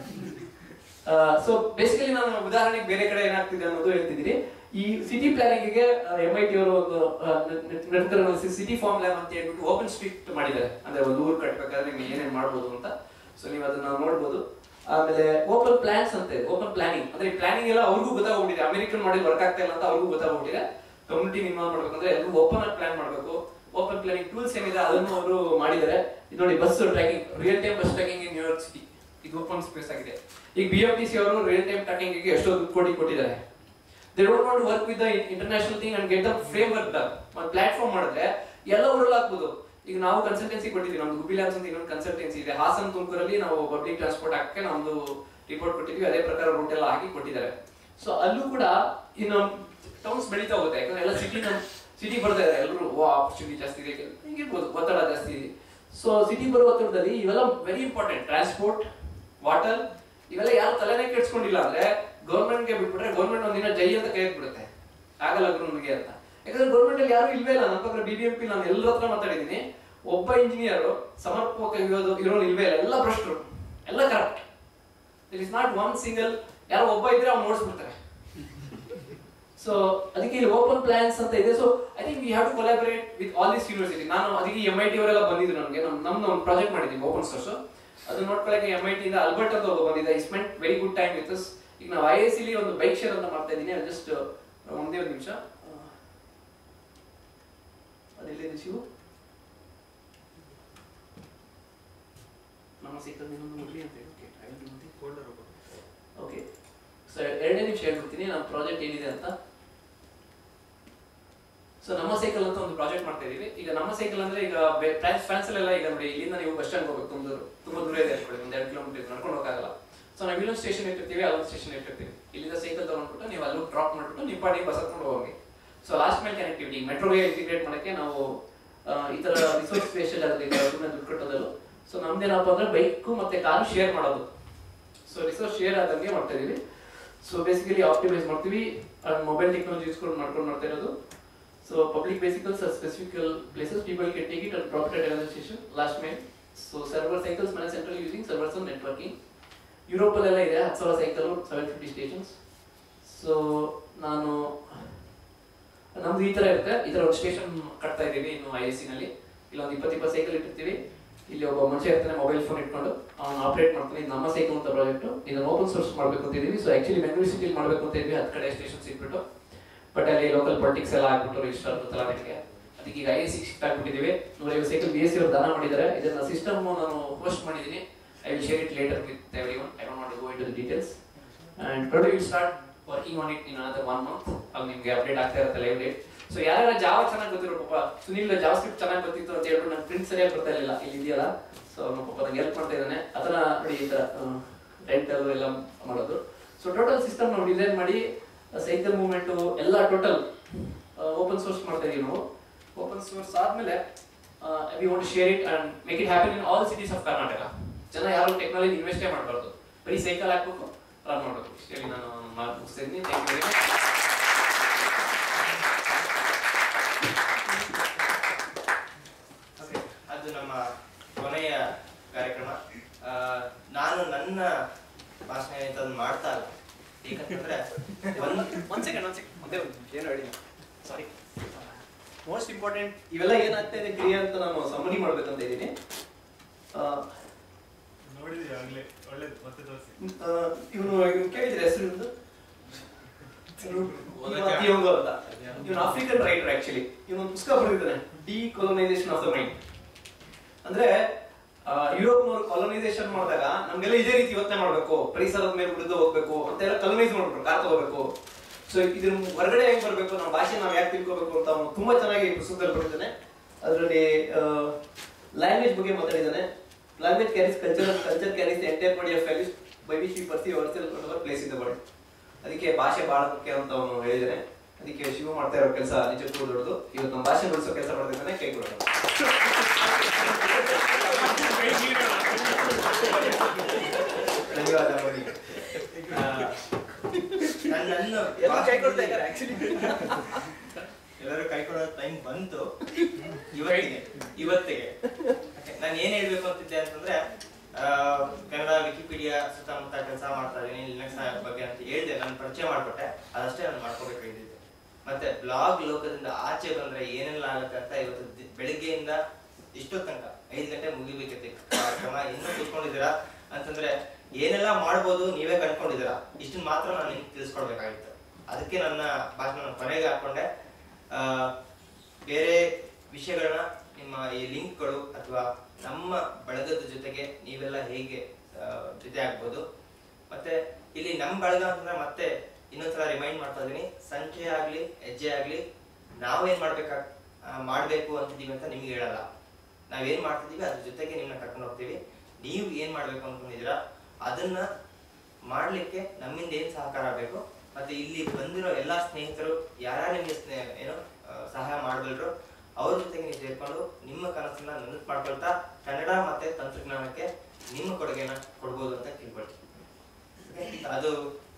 ಸೊ ಬೇಸಿಕಲಿ ನಾನು ಉದಾಹರಣೆಗೆ ಬೇರೆ ಕಡೆ ಏನಾಗ್ತಿದೆ ಅನ್ನೋದು ಹೇಳ್ತಿದ್ದೀನಿ. ಈ ಸಿಟಿ ಪ್ಲಾನಿಂಗ್ ಗೆ MIT ಅವರು ಒಂದು ಸಿಟಿ ಫಾರ್ಮ್ ಲ್ಯಾಬ್ ಅಂತ ಹೇಳ್ಬಿಟ್ಟು ಓಪನ್ ಸ್ಟ್ರೀಟ್ ಮಾಡಿದ್ದಾರೆ. ಅಂದ್ರೆ ಒಂದು ಊರು ಕಟ್ಟಬೇಕಾದ್ರೆ ನೀವು ಏನೇನ್ ಮಾಡ್ಬೋದು ಅಂತ. ಸೊ ನೀವು ಅದನ್ನ ನೋಡ್ಬೋದು. ಆಮೇಲೆ ಓಪನ್ ಪ್ಲಾನ್ಸ್ ಅಂತ ಇದೆ, ಓಪನ್ ಪ್ಲಾನಿಂಗ್ ಅಂದ್ರೆ ಈ ಪ್ಲಾನಿಂಗ್ ಎಲ್ಲ ಅವ್ರಿಗೂ ಗೊತ್ತಾಗ್ಬಿಟ್ಟಿದೆ, ಅಮೆರಿಕನ್ ಮಾಡೆಲ್ ವರ್ಕ್ ಆಗ್ತಾ ಇಲ್ಲ ಅಂತ ಅವ್ರಿಗೂ ಗೊತ್ತಾಗ್ಬಿಟ್ಟಿದೆ. ಕಮ್ಯುನಿಟಿ ಇನ್ವಾಲ್ವ್ ಮಾಡ್ಬೇಕಂದ್ರೆ ಎಲ್ಲರೂ ಓಪನ್ ಆಗಿ ಪ್ಲಾನ್ ಮಾಡಬೇಕು. ಓಪನ್ ಪ್ಲಾನಿಂಗ್ ಟೂಲ್ಸ್ ಏನಿದೆ ಅದನ್ನು ಅವರು ಮಾಡಿದ್ದಾರೆ. ಇದು ನೋಡಿ, bus tracking, real time bus tracking in New York city, ಇದು ಓಪನ್ ಸ್ಪೇಸ್ ಆಗಿದೆ. ಈಗ BMTC ಅವರು ರಿಯಲ್ ಟೈಮ್ ಟ್ರ್ಯಾಕಿಂಗ್ ಗೆ ಎಷ್ಟೋ ಕೋಟಿ ಕೊಟ್ಟಿದ್ದಾರೆ. They don't want to work with the international thing and get the framework done. ಒಂದು ಪ್ಲಾಟ್ಫಾರ್ಮ್ ಮಾಡಿದ್ರೆ ಎಲ್ಲ ಊರಲ್ಲಿ ಹಾಕ್ಬೋದು. ಈಗ ನಾವು ಕನ್ಸಲ್ಟೆನ್ಸಿ ಕೊಟ್ಟಿದ್ದೀವಿ, ನಮ್ದು ಗುಬ್ಬಿ ಲ್ಯಾಬ್ಸ್ ಅಂತ ಇನ್ನೊಂದು ಕನ್ಸಲ್ಟೆನ್ಸಿ ಇದೆ ಹಾಸನ್, ತುಮಕೂರಲ್ಲಿ. ನಾವು ಪಬ್ಲಿಕ್ ಟ್ರಾನ್ಸ್ಪೋರ್ಟ್ ಹಾಕಕ್ಕೆ ನಮ್ದು ರಿಪೋರ್ಟ್ ಕೊಟ್ಟಿದ್ವಿ, ಅದೇ ಪ್ರಕಾರ ರೂಟ್ ಎಲ್ಲ ಹಾಕಿ ಕೊಟ್ಟಿದ್ದಾರೆ. ಸೊ ಅಲ್ಲೂ ಕೂಡ ಇನ್ನು ಟೌನ್ಸ್ ಬೆಳೀತಾ ಹೋಗುತ್ತೆ, ಯಾಕಂದ್ರೆ ಎಲ್ಲ ಸಿಟಿ ಬರ್ತಾ ಇದೆ, ಎಲ್ಲರೂ ಆಪರ್ಚುನಿಟಿ ಜಾಸ್ತಿ ಇದೆ, ಹಿಂಗಿರ್ಬೋದು, ಒತ್ತಡ ಜಾಸ್ತಿ ಇದೆ. ಸೊ ಸಿಟಿ ಬರೋ ಒತ್ತಡದಲ್ಲಿ ಇವೆಲ್ಲ ವೆರಿ ಇಂಪಾರ್ಟೆಂಟ್. ಟ್ರಾನ್ಸ್ಪೋರ್ಟ್, ವಾಟರ್, ಇವೆಲ್ಲ ಯಾರು ತಲೆನೇ ಕೆಡ್ಸ್ಕೊಂಡಿಲ್ಲ ಅಂದ್ರೆ ಗೌರ್ಮೆಂಟ್ಗೆ ಬಿಟ್ಬಿಟ್ರೆ ಗೌರ್ಮೆಂಟ್ ಒಂದಿನ ಜೈ ಅಂತ ಕೈ ಬಿಡುತ್ತೆ, ಆಗಲ್ಲ ನಮಗೆ ಅಂತ. ಯಾಕಂದ್ರೆ ಗೌರ್ಮೆಂಟ್ ಅಲ್ಲಿ ಯಾರು ಇಲ್ವೇ ಇಲ್ಲ. ನನ್ನ ಪ್ರಕಾರ BBMP ನಾನು ಎಲ್ಲರ ಹತ್ರ ಮಾತಾಡಿದ್ದೀನಿ, ಒಬ್ಬ ಇಂಜಿನಿಯರ್ ಸಮರ್ಪಕ ಇರೋನು ಇಲ್ವೇ ಇಲ್ಲ, ಎಲ್ಲ ಭ್ರಷ್ಟರು, ಎಲ್ಲ corrupt. It is not one single, ಯಾರೋ ಒಬ್ಬ ಇದ್ರೆ ಅವ್ನು ನೋಡಿಸ್ಬಿಡ್ತಾರೆ. ಸೊ ಅದಕ್ಕೆ ಇಲ್ಲಿ ಓಪನ್ ಪ್ಲಾನ್ಸ್ ಅಂತ ಇದೆ. So I think we have to collaborate with all this university. ನಾನು ಅದಕ್ಕೆ MIT ಅವರೆಲ್ಲ ಬಂದಿದ್ರು, ನಮಗೆ ನಮ್ದು ಒಂದು ಪ್ರಾಜೆಕ್ಟ್ ಮಾಡಿದ್ದೀವಿ ಓಪನ್ ಸೋರ್ಸ್. ಅದು ನೋಡ್ಕೊಳ್ಳೋಕೆ MIT ಇಂದ ಅಲ್ಬರ್ಟ್ ಅಂತ ಒಬ್ಬ ಬಂದಿದ್ದ. I spent very good time with us. ಈಗ ನಾವು IISc ಒಂದು ಬೈಕ್ ಶೇರ್ ಅಂತ ಮಾಡ್ತಾ ಇದ್ದೀನಿ. ಜಸ್ಟ್ ಒಂದೇ ಒಂದು ನಿಮಿಷ, ಅದೆಲ್ಲಿದೆ ಶಿವು? ನಮ್ಮ ಸಿಕ್ಕಲ್ಲಿ ಇನ್ನೊಂದು ಮುಟ್ಲಿ ಅಂತ ಓಕೆ. ಸೊ 2 ನಿಮಿಷ ಹೇಳ್ಬಿಡ್ತೀನಿ ನಮ್ಮ ಪ್ರಾಜೆಕ್ಟ್ ಏನಿದೆ ಅಂತ. ಸೊ ನಮ್ಮ ಸೈಕಲ್ ಅಂತ ಒಂದು ಪ್ರಾಜೆಕ್ಟ್ ಮಾಡ್ತಾ ಇದೀವಿ. ಈಗ ನಮ್ಮ ಸೈಕಲ್ ಅಂದ್ರೆ ಈಗ ಫ್ರಾನ್ಸ್ ಅಲ್ಲೆಲ್ಲ ಈಗ ನೋಡಿ ಇಲ್ಲಿಂದ ನೀವು ಬಸ್ ಸ್ಟ್ಯಾಂಡ್ ಹೋಗ್ಬೇಕು, ತುಂಬಾ ದೂರ ಇದೆ ಅನ್ಕೊಳ್ಳಿ, ಒಂದು 2 ಕಿಲೋಮೀಟರ್ ನಡ್ಕೊಂಡು ಹೋಗಕ್ಕಾಗಲ್ಲ. ಸೊ ನಾವು ಇಲ್ಲೊಂದು ಸ್ಟೇಷನ್ ಇಟ್ಟಿರ್ತೀವಿ, ಅಲ್ಲೊಂದು ಸ್ಟೇಷನ್ ಇಟ್ಟಿರ್ತೀವಿ. ಇಲ್ಲಿಂದ ಸೈಕಲ್ ತಗೊಂಡ್ಬಿಟ್ಟು ನೀವು ಅಲ್ಲೂ ಡ್ರಾಪ್ ಮಾಡ್ಬಿಟ್ಟು ನೀವು ಪಾಡಿ ಬಸ್ ಹತ್ಕೊಂಡು ಹೋಗಿ. ಸೊ ಲಾಸ್ಟ್ ಮೈಲ್ ಕನೆಕ್ಟಿವಿಟಿ ಮೆಟ್ರೋಗೆ ಇಂಟಿಗ್ರೇಟ್ ಮಾಡಕ್ಕೆ ನಾವು ಈ ತರ ರಿಸೋರ್ಸ್ ವೇಸ್ಟೇಜ್ ಆಗುತ್ತೆ, ದುಡ್ಡು ಕಟ್ಟೋದಲ್ಲ. ಸೊ ನಮ್ದೇನಪ್ಪ ಅಂದ್ರೆ ಬೈಕು ಮತ್ತೆ ಕಾರು ಶೇರ್ ಮಾಡೋದು. ಸೊ ರಿಸೋರ್ಸ್ ಶೇರ್ ಆದಂಗೆ ಮಾಡ್ತಾ ಇದೀವಿ. ಸೊ ಬೇಸಿಕಲಿ ಆಪ್ಟಿಮೈಸ್ ಮಾಡ್ತೀವಿ, ಮೊಬೈಲ್ ಟೆಕ್ನಾಲಜಿ ಯೂಸ್ಕೊಂಡು ಮಾಡ್ತಾ ಇರೋದು. So public bicycles are specific places, people can take it and drop it at another station, last mile. So server cycles ಮನೆ central using servers on networking. ಯುರೋಪಲ್ಲೆಲ್ಲ ಇದೆ 10,000 cycle, 750 stations. So ನಮ್ದು ಈ ತರ ಇರುತ್ತೆ. ಈ ತರ ಒಂದು ಸ್ಟೇಷನ್ ಕಟ್ತಾ ಇದೀವಿ ಇನ್ನು IISc ನಲ್ಲಿ. ಇಲ್ಲೊಂದು 20 ಸೈಕಲ್ ಇಟ್ಟಿರ್ತೀವಿ. ಇಲ್ಲಿ ಒಬ್ಬ ಮನುಷ್ಯ ಇರ್ತಾನೆ ಮೊಬೈಲ್ ಫೋನ್ ಇಟ್ಕೊಂಡು ಅವ್ನು ಆಪರೇಟ್ ಮಾಡ್ತಾನೆ. ಇದು ನಮ್ಮ ಸೈಕಲ್ ಅಂತ ಪ್ರಾಜೆಕ್ಟ್. ಇದನ್ನ ಓಪನ್ ಸೋರ್ಸ್ ಮಾಡಬೇಕು ಅಂತ ಇದೀವಿ. ಸೊ ಆಕ್ಚುಲಿ ಬೆಂಗಳೂರು ಸಿಟಿಲಿ ಮಾಡಬೇಕು ಅಂತ ಇದ್ವಿ, 10 ಕಡೆ ಸ್ಟೇಷನ್ಸ್ ಇಟ್ಬಿಟ್ಟು. ಬಟ್ ಅಲ್ಲಿ ಲೋಕಲ್ ಪಾಲಿಟಿಕ್ಸ್ ಎಲ್ಲ ಆಗ್ಬಿಟ್ಟು ರಿಜಿಸ್ಟರ್ ಗೊತ್ತಲ್ಲ ನನಗೆ, ಅದಕ್ಕೆ ಈಗ IISc ಶಿಫ್ಟ್ ಆಗ್ಬಿಟ್ಟಿದ್ದೀವಿ. 150 ಸೈಕಲ್ BSc ಅವರು ದಾನ ಮಾಡಿದ್ದಾರೆ. ಇದನ್ನ ಸಿಸ್ಟಮ್ ನಾನು ಹೋಸ್ಟ್ ಮಾಡಿದ್ದೀನಿ. I will share it later with everyone. I don't want to go into the details. And probably we'll start working on it in another 1 month. ಅಲ್ಲಿ ನಿಮಗೆ update ಆಗ್ತಾ ಇರುತ್ತೆ ಲೈವ್ ಡೇಟ್. ಸೊ ಯಾರ್ಯಾರ Java ಚೆನ್ನಾಗಿ ಗೊತ್ತಿರೋ ಪಾಪ Sunil Java script ಚೆನ್ನಾಗಿ ಗೊತ್ತಿತ್ತು ಅಂತ ಹೇಳ್ಬಿಟ್ಟು ನನ್ನ ಪ್ರಿಂಟ್ ಸರಿಯಾಗಿ ಬರ್ತಾ ಇರಲಿಲ್ಲ, ಇಲ್ಲಿ ಇದೆಯಲ್ಲ. ಸೊ ನಮ್ಮ ಪಾಪ ನಂಗೆ ಹೆಲ್ಪ್ ಮಾಡ್ತಾ ಇದ್ದಾನೆ. ಅದನ್ನ ನೋಡಿ ಈ ತರ ರೆಂಟಲ್ ಎಲ್ಲ ಮಾಡೋದು. ಸೊ ಟೋಟಲ್ ಸಿಸ್ಟಮ್ ನಾವು ಡಿಸೈನ್ ಮಾಡಿ ಸೈಕಲ್ ಮೂವ್ಮೆಂಟ್ ಎಲ್ಲ ಟೋಟಲ್ ಓಪನ್ ಸೋರ್ಸ್ ಮಾಡ್ತಾ ಇದೀವಿ ನಾವು. ಓಪನ್ ಸೋರ್ಸ್ ಆದ್ಮೇಲೆ we want to share it and make it happen in all cities of Karnataka. ಜನ ಯಾರು ಟೆಕ್ನಾಲಜಿ ಇನ್ವೆಸ್ಟೇ ಮಾಡಬಾರ್ದು, ಬರೀ ಸೈಕಲ್ ಹಾಕ್ಬೇಕು, ರನ್ ಮಾಡಬೇಕು. ಇಷ್ಟೇ ನಾನು ಮುಗಿಸ್ತಾ ಇದ್ದೀನಿ. Thank you very much. ಅದು ನಮ್ಮ ಕೊನೆಯ ಕಾರ್ಯಕ್ರಮ. ನಾನು ನನ್ನ ಭಾಷಣ ಇಂಥದ್ದು ಮಾಡ್ತಾ ಇಲ್ಲ, ಯಾಕಂತಂದ್ರೆ ಒಂದ್ ಸೆಕೆಂಡ್ ಏನು ಹೇಳಿ, ಸಾರಿ. ಮೋಸ್ಟ್ ಇಂಪಾರ್ಟೆಂಟ್ ಇವೆಲ್ಲ ಏನಾಗ್ತಾ ಇದೆ ಕ್ರಿಯೆ ಅಂತ ನಾನು ಸಮರಿ ಮಾಡ್ಬೇಕಂತ ಇದ್ದೀನಿ. ಇವನು ಕೇಳಿದ್ರೆ ಹೆಸರು ಇವನು ಆಫ್ರಿಕನ್ ರೈಟರ್. ಆಕ್ಚುಲಿ ಇವನು ಪುಸ್ತಕ ಬರೆದಿದ್ದಾನೆ, ಡಿಕೊಲೊನೈಸೇಷನ್ ಆಫ್ ದ ಮೈಂಡ್. ಅಂದ್ರೆ ಯುರೋಪ್ನವರು ಕಾಲೋನೈಸೇಷನ್ ಮಾಡಿದಾಗ ನಮ್ಗೆಲ್ಲ ಇದೇ ರೀತಿ ಯೋಚನೆ ಮಾಡ್ಬೇಕು, ಪರಿಸರದ ಮೇಲೆ ಉಳಿದು ಹೋಗ್ಬೇಕು ಅಂತ ಎಲ್ಲ ಕಲೋನೈಸ್ ಮಾಡ್ಬೇಕು, ಕಾರ್ ತಗೋಬೇಕು. ಸೊ ಇದ್ರ ಹೊರಗಡೆ ಹೆಂಗ್ ಬರ್ಬೇಕು, ನಮ್ಮ ಭಾಷೆ ನಾವ್ ಯಾಕೆ ತಿಳ್ಕೋಬೇಕು ಅಂತ ಅವನು ತುಂಬಾ ಚೆನ್ನಾಗಿ ಪುಸ್ತಕದಲ್ಲಿ ಬರೆದಿದ್ದಾನೆ. ಅದರಲ್ಲಿ ಲ್ಯಾಂಗ್ವೇಜ್ ಬಗ್ಗೆ ಮಾತಾಡಿದ್ದಾನೆ. Language carries culture, culture carries the entire body of values by which we perceive ourself and our place in the world. ಅದಕ್ಕೆ ಭಾಷೆ ಬಹಳ ಮುಖ್ಯ ಅಂತ ಅವನು ಹೇಳಿದ್ದಾನೆ. ಅದಕ್ಕೆ ಶಿವ ಮಾಡ್ತಾ ಇರೋ ಕೆಲಸ ನಿಜಕ್ಕೂ ದೊಡ್ಡದು. ಇವತ್ತು ನಮ್ಮ ಭಾಷೆ ಬೆಳೆಸೋ ಕೆಲಸ ಮಾಡ್ತಿದ್ದಾನೆ. ಕೈ ಕೊಡೋಣ. ಧನ್ಯವಾದ. ಎಲ್ಲರೂ ಕೈ ಕೊಡೋ ಟೈಮ್ ಬಂತು ಇವತ್ತಿಗೆ. ನಾನು ಏನ್ ಹೇಳ್ಬೇಕು ಅಂತಿದ್ದೆ ಅಂತಂದ್ರೆ, ಕನ್ನಡ ವಿಕಿಪೀಡಿಯಾ ಸುತ್ತಮುತ್ತ ಕೆಲಸ ಮಾಡ್ತಾ ಇದೀನಿ, ಲಿನಕ್ಸ್ ಬಗ್ಗೆ ಅಂತ ಹೇಳಿದೆ, ನಾನು ಪರಿಚಯ ಮಾಡ್ಕೊಟ್ಟೆ, ಅದಷ್ಟೇ ನಾನು ಮಾಡ್ಕೋಬೇಕಾಗಿದ್ದೆ. ಮತ್ತೆ ಬ್ಲಾಗ್ ಲೋಕದಿಂದ ಆಚೆ ಬಂದ್ರೆ ಏನೆಲ್ಲ ಆಗುತ್ತೆ ಅಂತ ಇವತ್ತು ಬೆಳಿಗ್ಗೆಯಿಂದ ಇಷ್ಟೊತ್ತು ತನಕ 5 ಗಂಟೆ ಮುಗಿಬೇಕೈತಿ ಕಾರ್ಯಕ್ರಮ. ಇನ್ನೂ ಕೂತ್ಕೊಂಡಿದ್ದೀರಾ ಅಂತಂದ್ರೆ ಏನೆಲ್ಲ ಮಾಡ್ಬೋದು ನೀವೇ ಕಂಡ್ಕೊಂಡಿದ್ದೀರಾ, ಇಷ್ಟನ್ನ ಮಾತ್ರ ನಾನು ನಿಮ್ಗೆ ತಿಳಿಸ್ಕೊಡ್ಬೇಕಾಗಿತ್ತು. ಅದಕ್ಕೆ ನನ್ನ ಭಾಷಣ ಕೊನೆಗೆ ಹಾಕೊಂಡೆ. ಬೇರೆ ವಿಷಯಗಳನ್ನ ನಿಮ್ಮ ಈ ಲಿಂಕ್ಗಳು ಅಥವಾ ನಮ್ಮ ಬಳಗದ ಜೊತೆಗೆ ನೀವೆಲ್ಲ ಹೇಗೆ ಜೊತೆ ಆಗ್ಬೋದು. ಮತ್ತೆ ಇಲ್ಲಿ ನಮ್ಮ ಬಳಗ ಅಂತಂದ್ರೆ ಮತ್ತೆ ಇನ್ನೊಂದ್ಸಲ ರಿಮೈಂಡ್ ಮಾಡ್ತಾ ಇದೀನಿ, ಸಂಖ್ಯೆ ಆಗ್ಲಿ ಹೆಜ್ಜೆ ಆಗ್ಲಿ ನಾವೇನ್ ಮಾಡ್ಬೇಕು ಅಂತಿದೀವಿ ಅಂತ ನಿಮ್ಗೆ ಹೇಳಲ್ಲ. ನಾವೇನ್ ಮಾಡ್ತಿದೀವಿ ಅದ್ರ ಜೊತೆಗೆ ನಿಮ್ನ ಕರ್ಕೊಂಡು ಹೋಗ್ತೀವಿ. ನೀವು ಏನ್ ಮಾಡ್ಬೇಕು ಅನ್ಕೊಂಡಿದೀರಾ ಅದನ್ನ ಮಾಡ್ಲಿಕ್ಕೆ ನಮ್ಮಿಂದ ಏನ್ ಸಹಕಾರ ಬೇಕು, ಮತ್ತೆ ಇಲ್ಲಿ ಬಂದಿರೋ ಎಲ್ಲಾ ಸ್ನೇಹಿತರು ಯಾರ್ಯಾರು ನಿಮ್ಗೆ ಏನೋ ಸಹಾಯ ಮಾಡಬಲ್ಲರು ಅವ್ರ ಜೊತೆಗೆ ನೀವು ಸೇರ್ಕೊಂಡು ನಿಮ್ಮ ಕನಸನ್ನ ನನಸು ಮಾಡ್ಕೊಳ್ತಾ ಕನ್ನಡ ಮತ್ತೆ ತಂತ್ರಜ್ಞಾನಕ್ಕೆ ನಿಮ್ಮ ಕೊಡುಗೆನ ಕೊಡ್ಬೋದು ಅಂತ ತಿಳ್ಕೊಳ್ತೀವಿ. ಅದು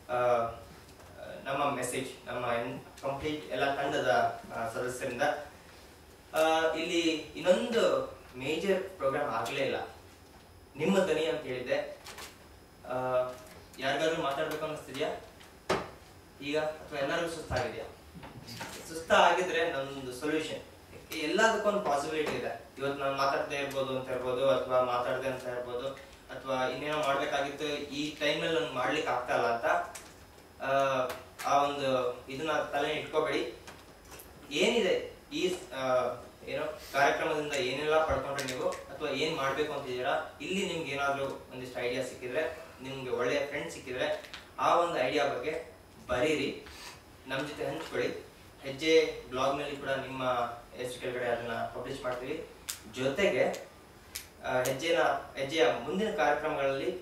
ನಮ್ಮ ಮೆಸೇಜ್ ನಮ್ಮ ಕಂಪ್ಲೀಟ್ ಎಲ್ಲ ತಂಡದ ಸದಸ್ಯರಿಂದ. ಇಲ್ಲಿ ಇನ್ನೊಂದು ಮೇಜರ್ ಪ್ರೋಗ್ರಾಮ್ ಆಗ್ಲೇ ಇಲ್ಲ, ನಿಮ್ಮ ಧ್ವನಿ ಅಂತ ಹೇಳಿದ್ದೆ. ಯಾರಿಗಾದ್ರೂ ಮಾತಾಡ್ಬೇಕು ಅನ್ನಿಸ್ತಿದ್ಯಾ ಈಗ, ಅಥವಾ ಎಲ್ಲರಿಗೂ ಸುಸ್ತಾಗಿದೆಯಾ? ಸುಸ್ತಾಗಿದ್ರೆ ನನ್ನೊಂದು ಸೊಲ್ಯೂಷನ್, ಎಲ್ಲದಕ್ಕೊಂದು ಪಾಸಿಬಿಲಿಟಿ ಇದೆ. ಇವತ್ತು ನಾನು ಮಾತಾಡದೆ ಇರ್ಬೋದು ಅಂತ ಇರ್ಬೋದು, ಅಥವಾ ಮಾತಾಡದೆ ಅಂತ ಇರ್ಬೋದು, ಅಥವಾ ಇನ್ನೇನೋ ಮಾಡ್ಬೇಕಾಗಿತ್ತು ಈ ಟೈಮಲ್ಲಿ ನನ್ಗೆ ಮಾಡ್ಲಿಕ್ಕೆ ಆಗ್ತಾ ಇಲ್ಲ ಅಂತ ಆ ಒಂದು ಇದನ್ನ ತಲೆ ಇಟ್ಕೋಬೇಡಿ. ಏನಿದೆ ಈ ಏನೋ ಕಾರ್ಯಕ್ರಮದಿಂದ ಏನೆಲ್ಲ ಪಡ್ಕೊಂಡ್ರೆ ನೀವು, ಅಥವಾ ಏನ್ ಮಾಡ್ಬೇಕು ಅಂತಿದ್ದೀರಾ, ಇಲ್ಲಿ ನಿಮ್ಗೆ ಏನಾದ್ರು ಒಂದಿಷ್ಟು ಐಡಿಯಾ ಸಿಕ್ಕಿದ್ರೆ, ನಿಮ್ಗೆ ಒಳ್ಳೆಯ ಫ್ರೆಂಡ್ ಸಿಕ್ಕಿದ್ರೆ ಆ ಒಂದು ಐಡಿಯಾ ಬಗ್ಗೆ ಬರೀರಿ, ನಮ್ಮ ಜೊತೆ ಹಂಚ್ಕೊಳ್ಳಿ. ಹೆಜ್ಜೆ ಬ್ಲಾಗ್ನಲ್ಲಿ ಕೂಡ ನಿಮ್ಮ ಹೆಸರು ಕೆಳಗಡೆ ಅದನ್ನ ಪಬ್ಲಿಷ್ ಮಾಡ್ತೀವಿ. ಜೊತೆಗೆ ಹೆಜ್ಜೆಯ ಮುಂದಿನ ಕಾರ್ಯಕ್ರಮಗಳಲ್ಲಿ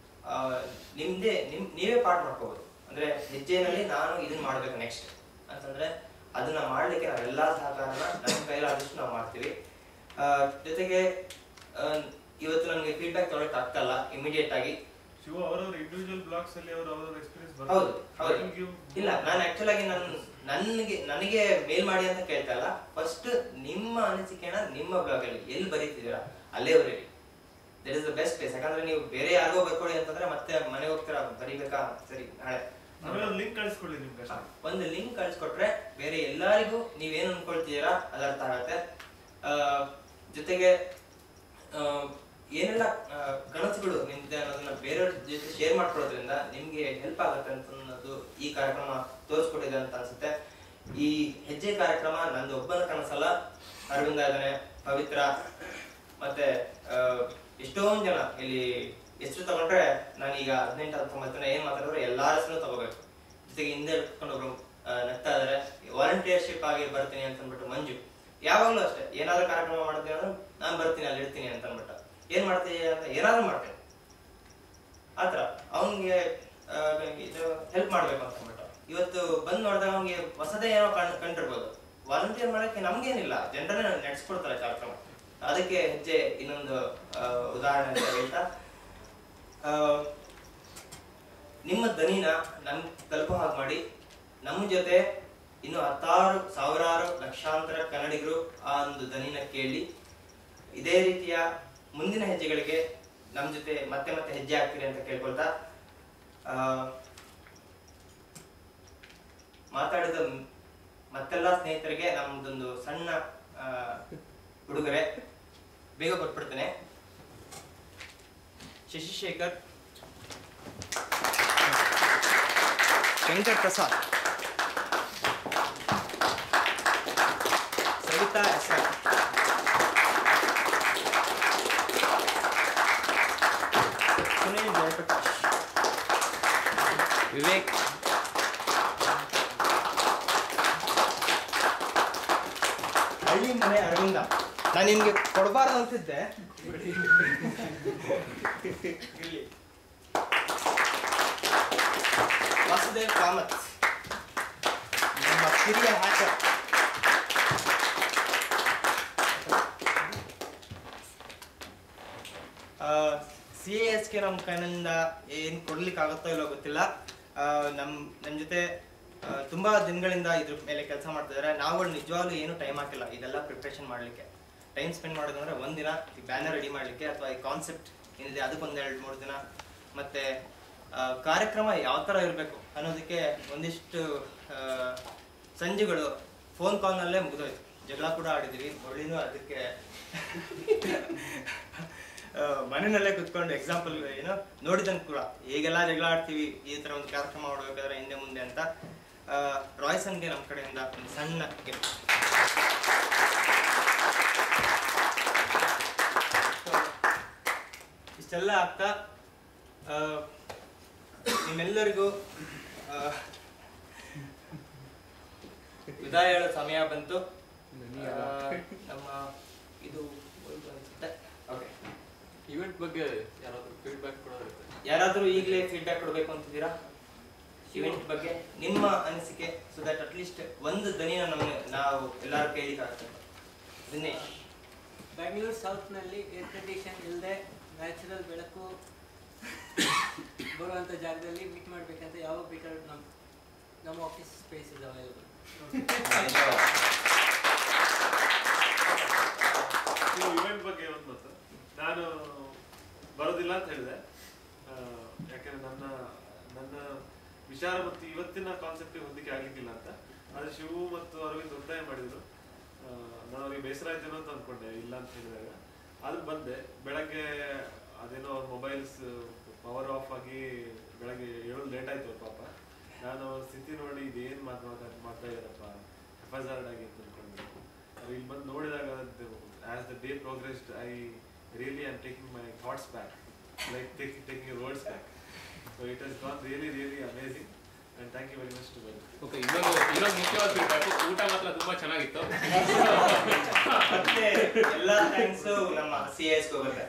ನೀವೇ ಪಾರ್ಟ್ ಮಾಡ್ಕೋಬಹುದು. ಅಂದ್ರೆ ಹೆಜ್ಜೆನಲ್ಲಿ ನಾನು ಇದನ್ನ ಮಾಡ್ಬೇಕು ನೆಕ್ಸ್ಟ್ ಅಂತಂದ್ರೆ ಅದನ್ನ ಮಾಡ್ಲಿಕ್ಕೆ ನಾವೆಲ್ಲ ಸಹಕಾರನ ನಮ್ಮ ಕೈಲಾದಷ್ಟು ನಾವು ಮಾಡ್ತೀವಿ. ಜೊತೆಗೆ ಇವತ್ತು ನಮ್ಗೆ ಫೀಡ್ಬ್ಯಾಕ್ ತೊಗೊಳಕ್ ಆಗ್ತಲ್ಲ ಇಮಿಡಿಯೇಟ್ ಆಗಿ. ಶಿವ ಅವರವರ ಇಂಡಿವಿಜುವಲ್ ಬ್ಲಾಗ್ಸ್ ಅಲ್ಲಿ ಅವರ ಎಕ್ಸ್ಪೀರಿಯನ್ಸ್ ಹೌದು ಇಲ್ಲ, ನಾನು ಆಕ್ಚುಲ್ ಆಗಿ ನನಗೆ ಮೇಲ್ ಮಾಡಿ ಅಂತ ಕೇಳ್ತಾ ಇಲ್ಲ. ಫಸ್ಟ್ ನಿಮ್ಮ ಅನಿಸಿಕೆನ ನಿಮ್ಮ ಬ್ಲಾಗ್ ಅಲ್ಲಿ ಎಲ್ಲಿ ಬರೀತಿದ್ದೀರಾ ಅಲ್ಲೇ ಬರೀರಿ. That is the best place. ಯಾಕಂದ್ರೆ ನೀವು ಬೇರೆ ಯಾರಿಗೋ ಬರ್ಕೊಳ್ಳಿ ಅಂತಂದ್ರೆ ಮತ್ತೆ ಮನೆಗೆ ಹೋಗ್ತೀರಾ, ಬರೀಬೇಕಾ, ಸರಿ ನಾಳೆ ಲಿಂಕ್ ಕಳಿಸ್ಕೊಳ್ಳಿ. ನಿಮ್ಗೆ ಒಂದು ಲಿಂಕ್ ಕಳಿಸ್ಕೊಟ್ರೆ ಬೇರೆ ಎಲ್ಲರಿಗೂ ನೀವೇನು ಅನ್ಕೊಳ್ತಿದ್ದೀರಾ ಅದು ಅರ್ಥ ಆಗತ್ತೆ. ಜೊತೆಗೆ ಏನೆಲ್ಲ ಕನಸುಗಳು ನಿಮ್ದೆ ಅನ್ನೋದನ್ನ ಬೇರೆಯವ್ರ ಜೊತೆ ಶೇರ್ ಮಾಡ್ಕೊಳ್ಳೋದ್ರಿಂದ ನಿಮ್ಗೆ ಹೆಲ್ಪ್ ಆಗುತ್ತೆ ಅಂತ ಅನ್ನೋದು ಈ ಕಾರ್ಯಕ್ರಮ ತೋರಿಸ್ಕೊಟ್ಟಿದೆ ಅಂತ ಅನ್ಸುತ್ತೆ. ಈ ಹೆಜ್ಜೆ ಕಾರ್ಯಕ್ರಮ ನಂದು ಒಬ್ಬನ ಕನಸಲ್ಲ, ಅರವಿಂದ ಇದ್ದಾನೆ, ಪವಿತ್ರ, ಮತ್ತೆ ಎಷ್ಟೊಂದು ಜನ ಇಲ್ಲಿ ಹೆಸರು ತಗೊಂಡ್ರೆ ನಾನೀಗ 18-19 ಜನ ಏನ್ ಮಾತಾಡಿದ್ರು ಎಲ್ಲಾರ ಹೆಸರು ತಗೋಬೇಕು. ಜೊತೆಗೆ ಹಿಂದೆ ಇಟ್ಕೊಂಡೊಬ್ರು ನಗ್ತಾ ಇದಾರೆ, ವಾಲಂಟಿಯರ್ಶಿಪ್ ಆಗಿ ಬರ್ತೀನಿ ಅಂತ ಅಂದ್ಬಿಟ್ಟು ಮಂಜು. ಯಾವಾಗ್ಲೂ ಅಷ್ಟೇ, ಏನಾದ್ರು ಕಾರ್ಯಕ್ರಮ ಮಾಡ್ತೀನಿ ಅಂದ್ರೆ ನಾನ್ ಬರ್ತೀನಿ, ಅಲ್ಲಿ ಇರ್ತೀನಿ ಅಂತ ಅಂದ್ಬಿಟ್ಟು. ಏನ್ ಮಾಡ್ತೀನಿ ಅಂತ ಏನಾದ್ರು ಮಾಡ್ತೇನೆ ಆತರ ಅವನ್ಗೆ ಇದು ಹೆಲ್ಪ್ ಮಾಡ್ಬೇಕು ಅಂತ ಅಂದ್ಬಿಟ್ಟು. ಇವತ್ತು ಬಂದ್ ನೋಡಿದಾಗ ಅವ್ನಿಗೆ ಹೊಸದೇ ಏನೋ ಕಂಡಿರ್ಬೋದು. ವಾಲಂಟಿಯರ್ ಮಾಡಕ್ಕೆ ನಮ್ಗೇನಿಲ್ಲ, ಜನರನ್ನೇ ನಡೆಸ್ಕೊಡ್ತಾರೆ ಕಾರ್ಯಕ್ರಮ. ಅದಕ್ಕೆ ಹೆಜ್ಜೆ ಇನ್ನೊಂದು ಉದಾಹರಣೆ ಅಂತ ಹೇಳ್ತಾ, ನಿಮ್ಮ ದನಿನ ನಮ್ಗೆ ತಲುಪೋ ಹಾಗೆ ಮಾಡಿ. ನಮ್ಮ ಜೊತೆ ಇನ್ನು 10,000 ಲಕ್ಷಾಂತರ ಕನ್ನಡಿಗರು ಆ ಒಂದು ದನಿನ ಕೇಳಿ ಇದೇ ರೀತಿಯ ಮುಂದಿನ ಹೆಜ್ಜೆಗಳಿಗೆ ನಮ್ಮ ಜೊತೆ ಮತ್ತೆ ಮತ್ತೆ ಹೆಜ್ಜೆ ಆಗ್ತೀರಿ ಅಂತ ಕೇಳ್ಕೊಳ್ತಾ, ಮಾತಾಡಿದ ಮತ್ತೆಲ್ಲ ಸ್ನೇಹಿತರಿಗೆ ನಮ್ದೊಂದು ಸಣ್ಣ ಉಡುಗೊರೆ ಬೇಗ ಕೊಟ್ಬಿಡ್ತೇನೆ. ಶಶಿಶೇಖರ್, ವೆಂಕಟ್ ಪ್ರಸಾದ್, ಸವಿತಾ ಎಸ್ಆರ್, ಸುನೀಲ್ ಜಯಪ್ರಕಾಶ್, ವಿವೇಕ್, ಹಳ್ಳಿ ಮನೆ ಅರವಿಂದ. ನಾನು ನಿಮ್ಗೆ ಕೊಡಬಾರ್ದು ಅಂತಿದ್ದೆ. ವಾಸುದೇವ್ ಕಾಮತ್, ನಮ್ಮ ಕಿರಿಯ ಹ್ಯಾಕರ್. CASK ನಮ್ಮ ಕೈನಿಂದ ಏನು ಕೊಡ್ಲಿಕ್ಕೆ ಆಗುತ್ತೋ ಇಲ್ಲೋ ಗೊತ್ತಿಲ್ಲ. ನಮ್ಮ ಜೊತೆ ತುಂಬಾ ದಿನಗಳಿಂದ ಇದ್ರ ಮೇಲೆ ಕೆಲಸ ಮಾಡ್ತಿದ್ದಾರೆ. ನಾವುಗಳು ನಿಜವಾಗ್ಲೂ ಏನು ಟೈಮ್ ಹಾಕಿಲ್ಲ ಇದೆಲ್ಲ ಪ್ರಿಪ್ರೇಷನ್ ಮಾಡ್ಲಿಕ್ಕೆ. ಟೈಮ್ ಸ್ಪೆಂಡ್ ಮಾಡೋದಂದ್ರೆ ಒಂದಿನ ಈ ಬ್ಯಾನರ್ ರೆಡಿ ಮಾಡ್ಲಿಕ್ಕೆ ಅಥವಾ ಈ ಕಾನ್ಸೆಪ್ಟ್ ಏನಿದೆ ಅದಕ್ಕೊಂದು 2-3 ದಿನ, ಮತ್ತೆ ಕಾರ್ಯಕ್ರಮ ಯಾವ ತರ ಇರಬೇಕು ಅನ್ನೋದಕ್ಕೆ ಒಂದಿಷ್ಟು ಸಂಜೆಗಳು ಫೋನ್ ಕಾಲ್ನಲ್ಲೇ ಮುಗಿದೋಯ್ತು. ಜಗಳ ಕೂಡ ಆಡಿದ್ವಿ, ಒಳ್ಳಿನೂ ಅದಕ್ಕೆ ಮನೆಯಲ್ಲೇ ಕುತ್ಕೊಂಡು ಎಕ್ಸಾಂಪಲ್ ಏನು ನೋಡಿದಂಗೆ ಕೂಡ ಹೇಗೆಲ್ಲ ಜಗಳ ಆಡ್ತೀವಿ ಈ ತರ ಒಂದು ಕಾರ್ಯಕ್ರಮ ಮಾಡ್ಬೇಕಾದ್ರೆ ಹಿಂದೆ ಮುಂದೆ ಅಂತ. ರಾಯ್ಸನ್ಗೆ ನಮ್ಮ ಕಡೆಯಿಂದ ಒಂದು ಸಣ್ಣ ಗಿಫ್ಟ್. ಇಷ್ಟೆಲ್ಲ ಆಗ್ತಾ ನಿಮ್ಮೆಲ್ಲರಿಗೂ ವಿದಾಯ ಹೇಳೋ ಸಮಯ ಬಂತು. ನಮ್ಮ ಇದು ಅನ್ಸುತ್ತೆ. ಓಕೆ, ಇವೆಂಟ್ ಬಗ್ಗೆ ಯಾರಾದ್ರೂ ಫೀಡ್ಬ್ಯಾಕ್ ಕೊಡೋದಿರುತ್ತೆ? ಯಾರಾದ್ರೂ ಈಗಲೇ ಫೀಡ್ಬ್ಯಾಕ್ ಕೊಡಬೇಕು ಅಂತಿದ್ದೀರಾ ಇವೆಂಟ್ ಬಗ್ಗೆ? ನಿಮ್ಮ ಅನಿಸಿಕೆ, ಸೊ ದಟ್ ಅಟ್ಲೀಸ್ಟ್ ಒಂದು ದನಿನ ನಾವು ಎಲ್ಲರೂ ಕೇಳಿಕಾಗ್ತದೆ. ದಿನೇಶ್, ಬೆಂಗಳೂರು ಸೌತ್ನಲ್ಲಿ ಏರ್ ಕಂಡೀಷನ್ ಇಲ್ಲದೆ ನ್ಯಾಚುರಲ್ ಬೆಳಕು ಬರುವಂಥ ಜಾಗದಲ್ಲಿ ಮೀಟ್ ಮಾಡಬೇಕಂತ ಯಾವಾಗ ಬೇಕಾದ್ರೂ ನಮ್ಮ ಆಫೀಸ್ ಸ್ಪೇಸ್ ಇದೆ ಅವೈಲೇಬಲ್. ಇವೆಂಟ್ ಬಗ್ಗೆ ಒಂದು ಮಾತು, ನಾನು ಬರೋದಿಲ್ಲ ಅಂತ ಹೇಳಿದೆ. ಯಾಕೆಂದ್ರೆ ನನ್ನ ವಿಚಾರ ಮತ್ತು ಇವತ್ತಿನ ಕಾನ್ಸೆಪ್ಟ್ ಹೊಂದಿಕೆ ಆಗ್ಲಿಕ್ಕಿಲ್ಲ ಅಂತ. ಆದ್ರೆ ಶಿವು ಮತ್ತು ಅರವಿಂದ್ ಒತ್ತಾಯ ಮಾಡಿದ್ರು. ನಾನು ಅವ್ರಿಗೆ ಬೇಸರ ಆಯ್ತೇನೋ ಅಂತ ಅನ್ಕೊಂಡೆ, ಇಲ್ಲ ಅಂತ ಹೇಳಿದಾಗ. ಆದ್ರೆ ಬಂದೆ. ಬೆಳಗ್ಗೆ ಅದೇನೋ ಅವ್ರ ಮೊಬೈಲ್ಸ್ ಪವರ್ ಆಫ್ ಆಗಿ ಬೆಳಗ್ಗೆ 7 ಲೇಟ್ ಆಯ್ತು ಅವ್ರ ಪಾಪ. ನಾನು ಸ್ಥಿತಿ ನೋಡಿ ಇದೇನು ಮಾಡ್ತಾ ಇದ್ದಾರಪ್ಪ, ಹೆಫಾಜಾರ್ಡ್ ಆಗಿ ಅಂತ ಅನ್ಕೊಂಡೆ. ಇಲ್ಲಿ ಬಂದು ನೋಡಿದಾಗ as the day progressed I really am taking my thoughts back, like taking your words back. So it has gone really amazing and thank you very much to both. Okay, ಇನ್ನೊಂದು ಮುಖ್ಯವಾದ ಫೀಡ್ಬ್ಯಾಕ್, ಊಟ ಮಾತ್ರ ತುಂಬಾ ಚೆನ್ನಾಗಿತ್ತು. ಮತ್ತೆ ಎಲ್ಲಾ thanks ನಮ್ಮ CAS ಹೋಗುತ್ತೆ.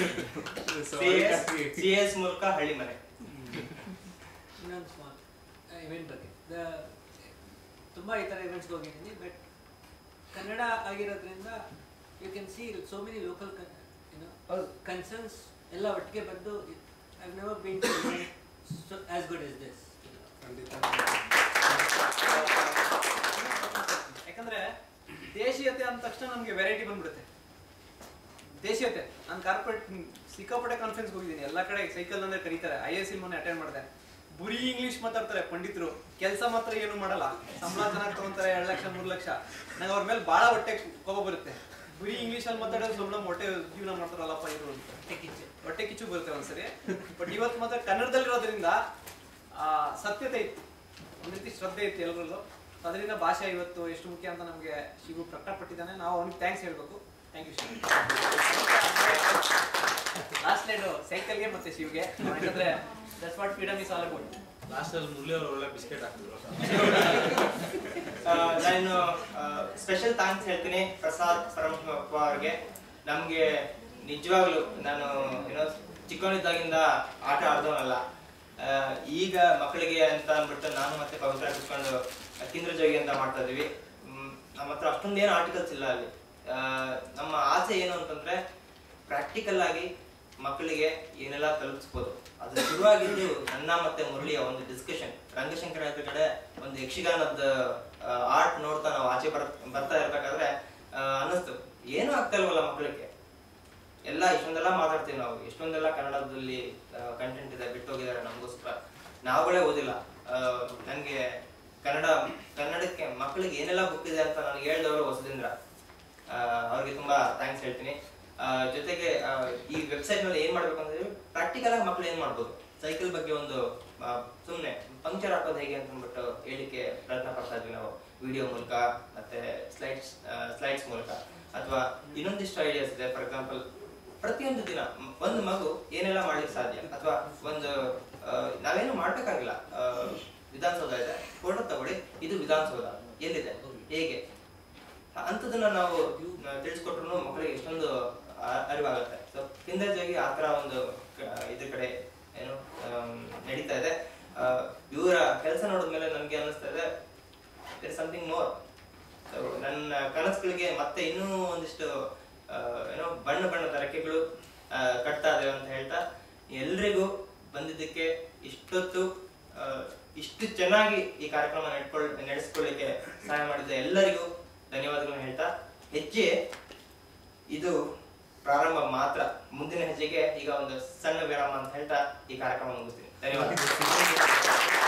CAS ಮೂಲಕ ಹಳ್ಳಿ ಮನೆ. ಇನ್ನೊಂದು ಸ್ಮಾಲ್ ಇವೆಂಟ್ ಬಗ್ಗೆ ತುಂಬ ಈ ಥರ ಇವೆಂಟ್ಸ್ಗೆ ಹೋಗಿದ್ದೀನಿ. ಬಟ್ ಕನ್ನಡ ಆಗಿರೋದ್ರಿಂದ you can see so many local concerns ಎಲ್ಲ ಒಟ್ಟಿಗೆ ಬಂದು I have never been to as good as this. ಯಾಕಂದ್ರೆ ದೇಶೀಯತೆ ಅಂದ ತಕ್ಷಣ ನಮಗೆ ವೆರೈಟಿ ಬಂದ್ಬಿಡುತ್ತೆ. ದೇಶೀಯತೆ ನಾನು ಕಾರ್ಪೊರೇಟ್ ಸಿಕ್ಕಾಪಟ್ಟೆ ಕಾನ್ಫರೆನ್ಸ್ ಹೋಗಿದ್ದೀನಿ, ಎಲ್ಲ ಕಡೆ ಸೈಕಲ್ ಅಂದ್ರೆ ಕರೀತಾರೆ. IIC ಮೊನ್ನೆ ಅಟೆಂಡ್ ಮಾಡಿದೆ, ಬುರಿ ಇಂಗ್ಲಿಷ್ ಮಾತಾಡ್ತಾರೆ ಪಂಡಿತರು, ಕೆಲಸ ಮಾತ್ರ ಏನು ಮಾಡಲ್ಲ, ಸಂಬಳ ಚೆನ್ನಾಗಿ ತಗೊಂತಾರೆ, 2 ಲಕ್ಷ 3 ಲಕ್ಷ. ನಂಗೆ ಅವ್ರ ಮೇಲೆ ಬಹಳ ಹೊಟ್ಟೆ ಕೋಪ ಬರುತ್ತೆ. ಬುರಿ ಇಂಗ್ಲಿಷ್ ಅಲ್ಲಿ ಮಾತಾಡೋದು ಸಂಬಳ ಹೊಟ್ಟೆ ಜೀವನ ಮಾಡ್ತಾರಲ್ಲಪ್ಪ ಇವರು ಅಂತ ಹೊಟ್ಟೆ ಕಿಚ್ಚು ಬರುತ್ತೆ ಒಂದ್ಸರಿ. ಬಟ್ ಇವತ್ತು ಮಾತ್ರ ಕನ್ನಡದಲ್ಲಿರೋದ್ರಿಂದ ಸತ್ಯತೆ ಇತ್ತು, ಒಂದ್ ರೀತಿ ಶ್ರದ್ಧೆ ಇತ್ತು ಎಲ್ಲರಲ್ಲೂ. ಅದರಿಂದ ಭಾಷೆ ಇವತ್ತು ಎಷ್ಟು ಮುಖ್ಯ ಅಂತ ನಮಗೆ ಶಿವು ಪ್ರಕಟಪಟ್ಟಿದ್ದಾನೆ. ನಾವು ಅವ್ನಿಗೆ ಥ್ಯಾಂಕ್ಸ್ ಹೇಳ್ಬೇಕು. Thank you Shivu. ಲಾಸ್ಟ್ ಲೈಡು ಸೈಕಲ್ಗೆ ಮತ್ತೆ ಶಿವ್ಗೆ, ಯಾಕಂದ್ರೆ that's what freedom is all about. Last ಅಲ್ಲಿ ಮುರಳಿ ಅವರು ಒಳ್ಳೆ ಬಿಸ್ಕೆಟ್ ಹಾಕಿದ್ರು. ನಾನು ಸ್ಪೆಷಲ್ ಥ್ಯಾಂಕ್ಸ್ ಹೇಳ್ತೀನಿ ಪ್ರಸಾದ್ ಪರಮಪ್ಪ ಅವ್ರಿಗೆ. ನಮ್ಗೆ ನಿಜವಾಗ್ಲು ನಾನು ಏನೋ ಚಿಕ್ಕವನಿದ್ದಾಗಿಂದ ಆಟ ಆಡ್ದವನಲ್ಲ. ಈಗ ಮಕ್ಕಳಿಗೆ ಅಂತ ಅಂದ್ಬಿಟ್ಟು ನಾನು ಮತ್ತೆ ಪವಿತ್ರ ಕುತ್ಕೊಂಡು ಕಿಂದ್ರ ಜೋಗಿ ಅಂತ ಮಾಡ್ತಾ ಇದೀವಿ. ನಮ್ಮ ಹತ್ರ ಅಷ್ಟೊಂದೇನು ಆರ್ಟಿಕಲ್ಸ್ ಇಲ್ಲ ಅಲ್ಲಿ. ನಮ್ಮ ಆಸೆ ಏನು ಅಂತಂದ್ರೆ ಪ್ರಾಕ್ಟಿಕಲ್ ಆಗಿ ಮಕ್ಕಳಿಗೆ ಏನೆಲ್ಲ ತಲುಪಿಸ್ಬೋದು. ಅದು ಶುರುವಾಗಿದ್ದು ನನ್ನ ಮತ್ತೆ ಮುರಳಿಯ ಒಂದು ಡಿಸ್ಕಷನ್. ರಂಗಶಂಕರ ಕಡೆ ಒಂದು ಯಕ್ಷಗಾನದ ಆರ್ಟ್ ನೋಡ್ತಾ ನಾವು ಆಚೆ ಬರ್ತಾ ಇರ್ಬೇಕಾದ್ರೆ ಅನ್ನಿಸ್ತು, ಏನೂ ಆಗ್ತಾ ಇಲ್ವಲ್ಲ ಮಕ್ಕಳಿಗೆ. ಎಲ್ಲ ಇಷ್ಟೊಂದೆಲ್ಲ ಮಾತಾಡ್ತೀವಿ ನಾವು, ಎಷ್ಟೊಂದೆಲ್ಲ ಕನ್ನಡದಲ್ಲಿ ಕಂಟೆಂಟ್ ಇದೆ, ಬಿಟ್ಟೋಗಿದ್ದಾರೆ ನಮಗೋಸ್ಕರ, ನಾವುಗಳೇ ಓದಿಲ್ಲ. ನನಗೆ ಕನ್ನಡಕ್ಕೆ ಮಕ್ಕಳಿಗೆ ಏನೆಲ್ಲ ಬುಕ್ ಇದೆ ಅಂತ ನನಗೆ ಹೇಳಿದವರು ಹೊಸದಿಂದ, ಅವ್ರಿಗೆ ತುಂಬಾ ಥ್ಯಾಂಕ್ಸ್ ಹೇಳ್ತೀನಿ. ಜೊತೆಗೆ ಈ ವೆಬ್ಸೈಟ್ ನಲ್ಲಿ ಏನ್ ಮಾಡ್ಬೇಕು ಅಂದ್ರೆ ಪ್ರಾಕ್ಟಿಕಲ್ ಆಗಿ ಮಕ್ಕಳು ಏನ್ ಮಾಡ್ಬೋದು, ಸೈಕಲ್ ಬಗ್ಗೆ ಒಂದು ಸುಮ್ಮನೆ ಪಂಕ್ಚರ್ ಹಾಕೋದು ಹೇಗೆ ಅಂತ ಅಂದ್ಬಿಟ್ಟು ಹೇಳಿಕೆ ಪ್ರಯತ್ನ ಪಡ್ತಾ ಇದ್ವಿ ನಾವು, ವಿಡಿಯೋ ಮೂಲಕ ಮತ್ತೆ ಸ್ಲೈಡ್ಸ್ ಮೂಲಕ. ಅಥವಾ ಇನ್ನೊಂದಿಷ್ಟು ಐಡಿಯಾಸ್ ಇದೆ. ಫಾರ್ ಎಕ್ಸಾಂಪಲ್, ಪ್ರತಿಯೊಂದು ದಿನ ಒಂದು ಮಗು ಏನೆಲ್ಲ ಮಾಡ್ಲಿಕ್ಕೆ ಸಾಧ್ಯ, ಅಥವಾ ಒಂದು ನಾವೇನು ಮಾಡ್ಬೇಕಾಗಿಲ್ಲ. ವಿಧಾನಸೌಧ ಇದೆ, ಫೋಟೋ ತಗೊಳ್ಳಿ, ಇದು ವಿಧಾನಸೌಧ ಎಲ್ಲಿದೆ, ಹೇಗೆ ಅಂತದನ್ನ ನಾವು ತಿಳಿಸ್ಕೊಟ್ರು ಮಕ್ಕಳಿಗೆ ಎಷ್ಟೊಂದು ಅರಿವಾಗುತ್ತೆ. ಸೊ ಹಿಂದಾಗಿ ಆ ತರ ಒಂದು ಇದ್ರ ಕಡೆ ಏನು ನಡೀತಾ ಇದೆ. ಇವರ ಕೆಲಸ ನೋಡಿದ್ಮೇಲೆ ನನ್ಗೆ ಅನ್ನಿಸ್ತಾ ಇದೆ ದೇರ್ ಇಸ್ ಸಮಥಿಂಗ್ ಮೋರ್. ನನ್ನ ಕನಸುಗಳಿಗೆ ಮತ್ತೆ ಇನ್ನೂ ಒಂದಿಷ್ಟು ಏನೋ ಬಣ್ಣದ ರೆಕ್ಕೆಗಳು ಕಟ್ತಾ ಇದ್ದೇವೆ ಅಂತ ಹೇಳ್ತಾ, ಎಲ್ರಿಗೂ ಬಂದಿದ್ದಕ್ಕೆ ಇಷ್ಟೊತ್ತು ಇಷ್ಟು ಚೆನ್ನಾಗಿ ಈ ಕಾರ್ಯಕ್ರಮ ನಡೆಸ್ಕೊಳ್ಳಿಕ್ಕೆ ಸಹಾಯ ಮಾಡಿದ ಎಲ್ಲರಿಗೂ ಧನ್ಯವಾದಗಳನ್ನು ಹೇಳ್ತಾ, ಹೆಜ್ಜೆ ಇದು ಪ್ರಾರಂಭ ಮಾತ್ರ, ಮುಂದಿನ ಹೆಜ್ಜೆಗೆ ಈಗ ಒಂದು ಸಣ್ಣ ವಿರಾಮ ಅಂತ ಹೇಳ್ತಾ ಈ ಕಾರ್ಯಕ್ರಮ ಮುಗಿಸ್ತೀನಿ. ಧನ್ಯವಾದ.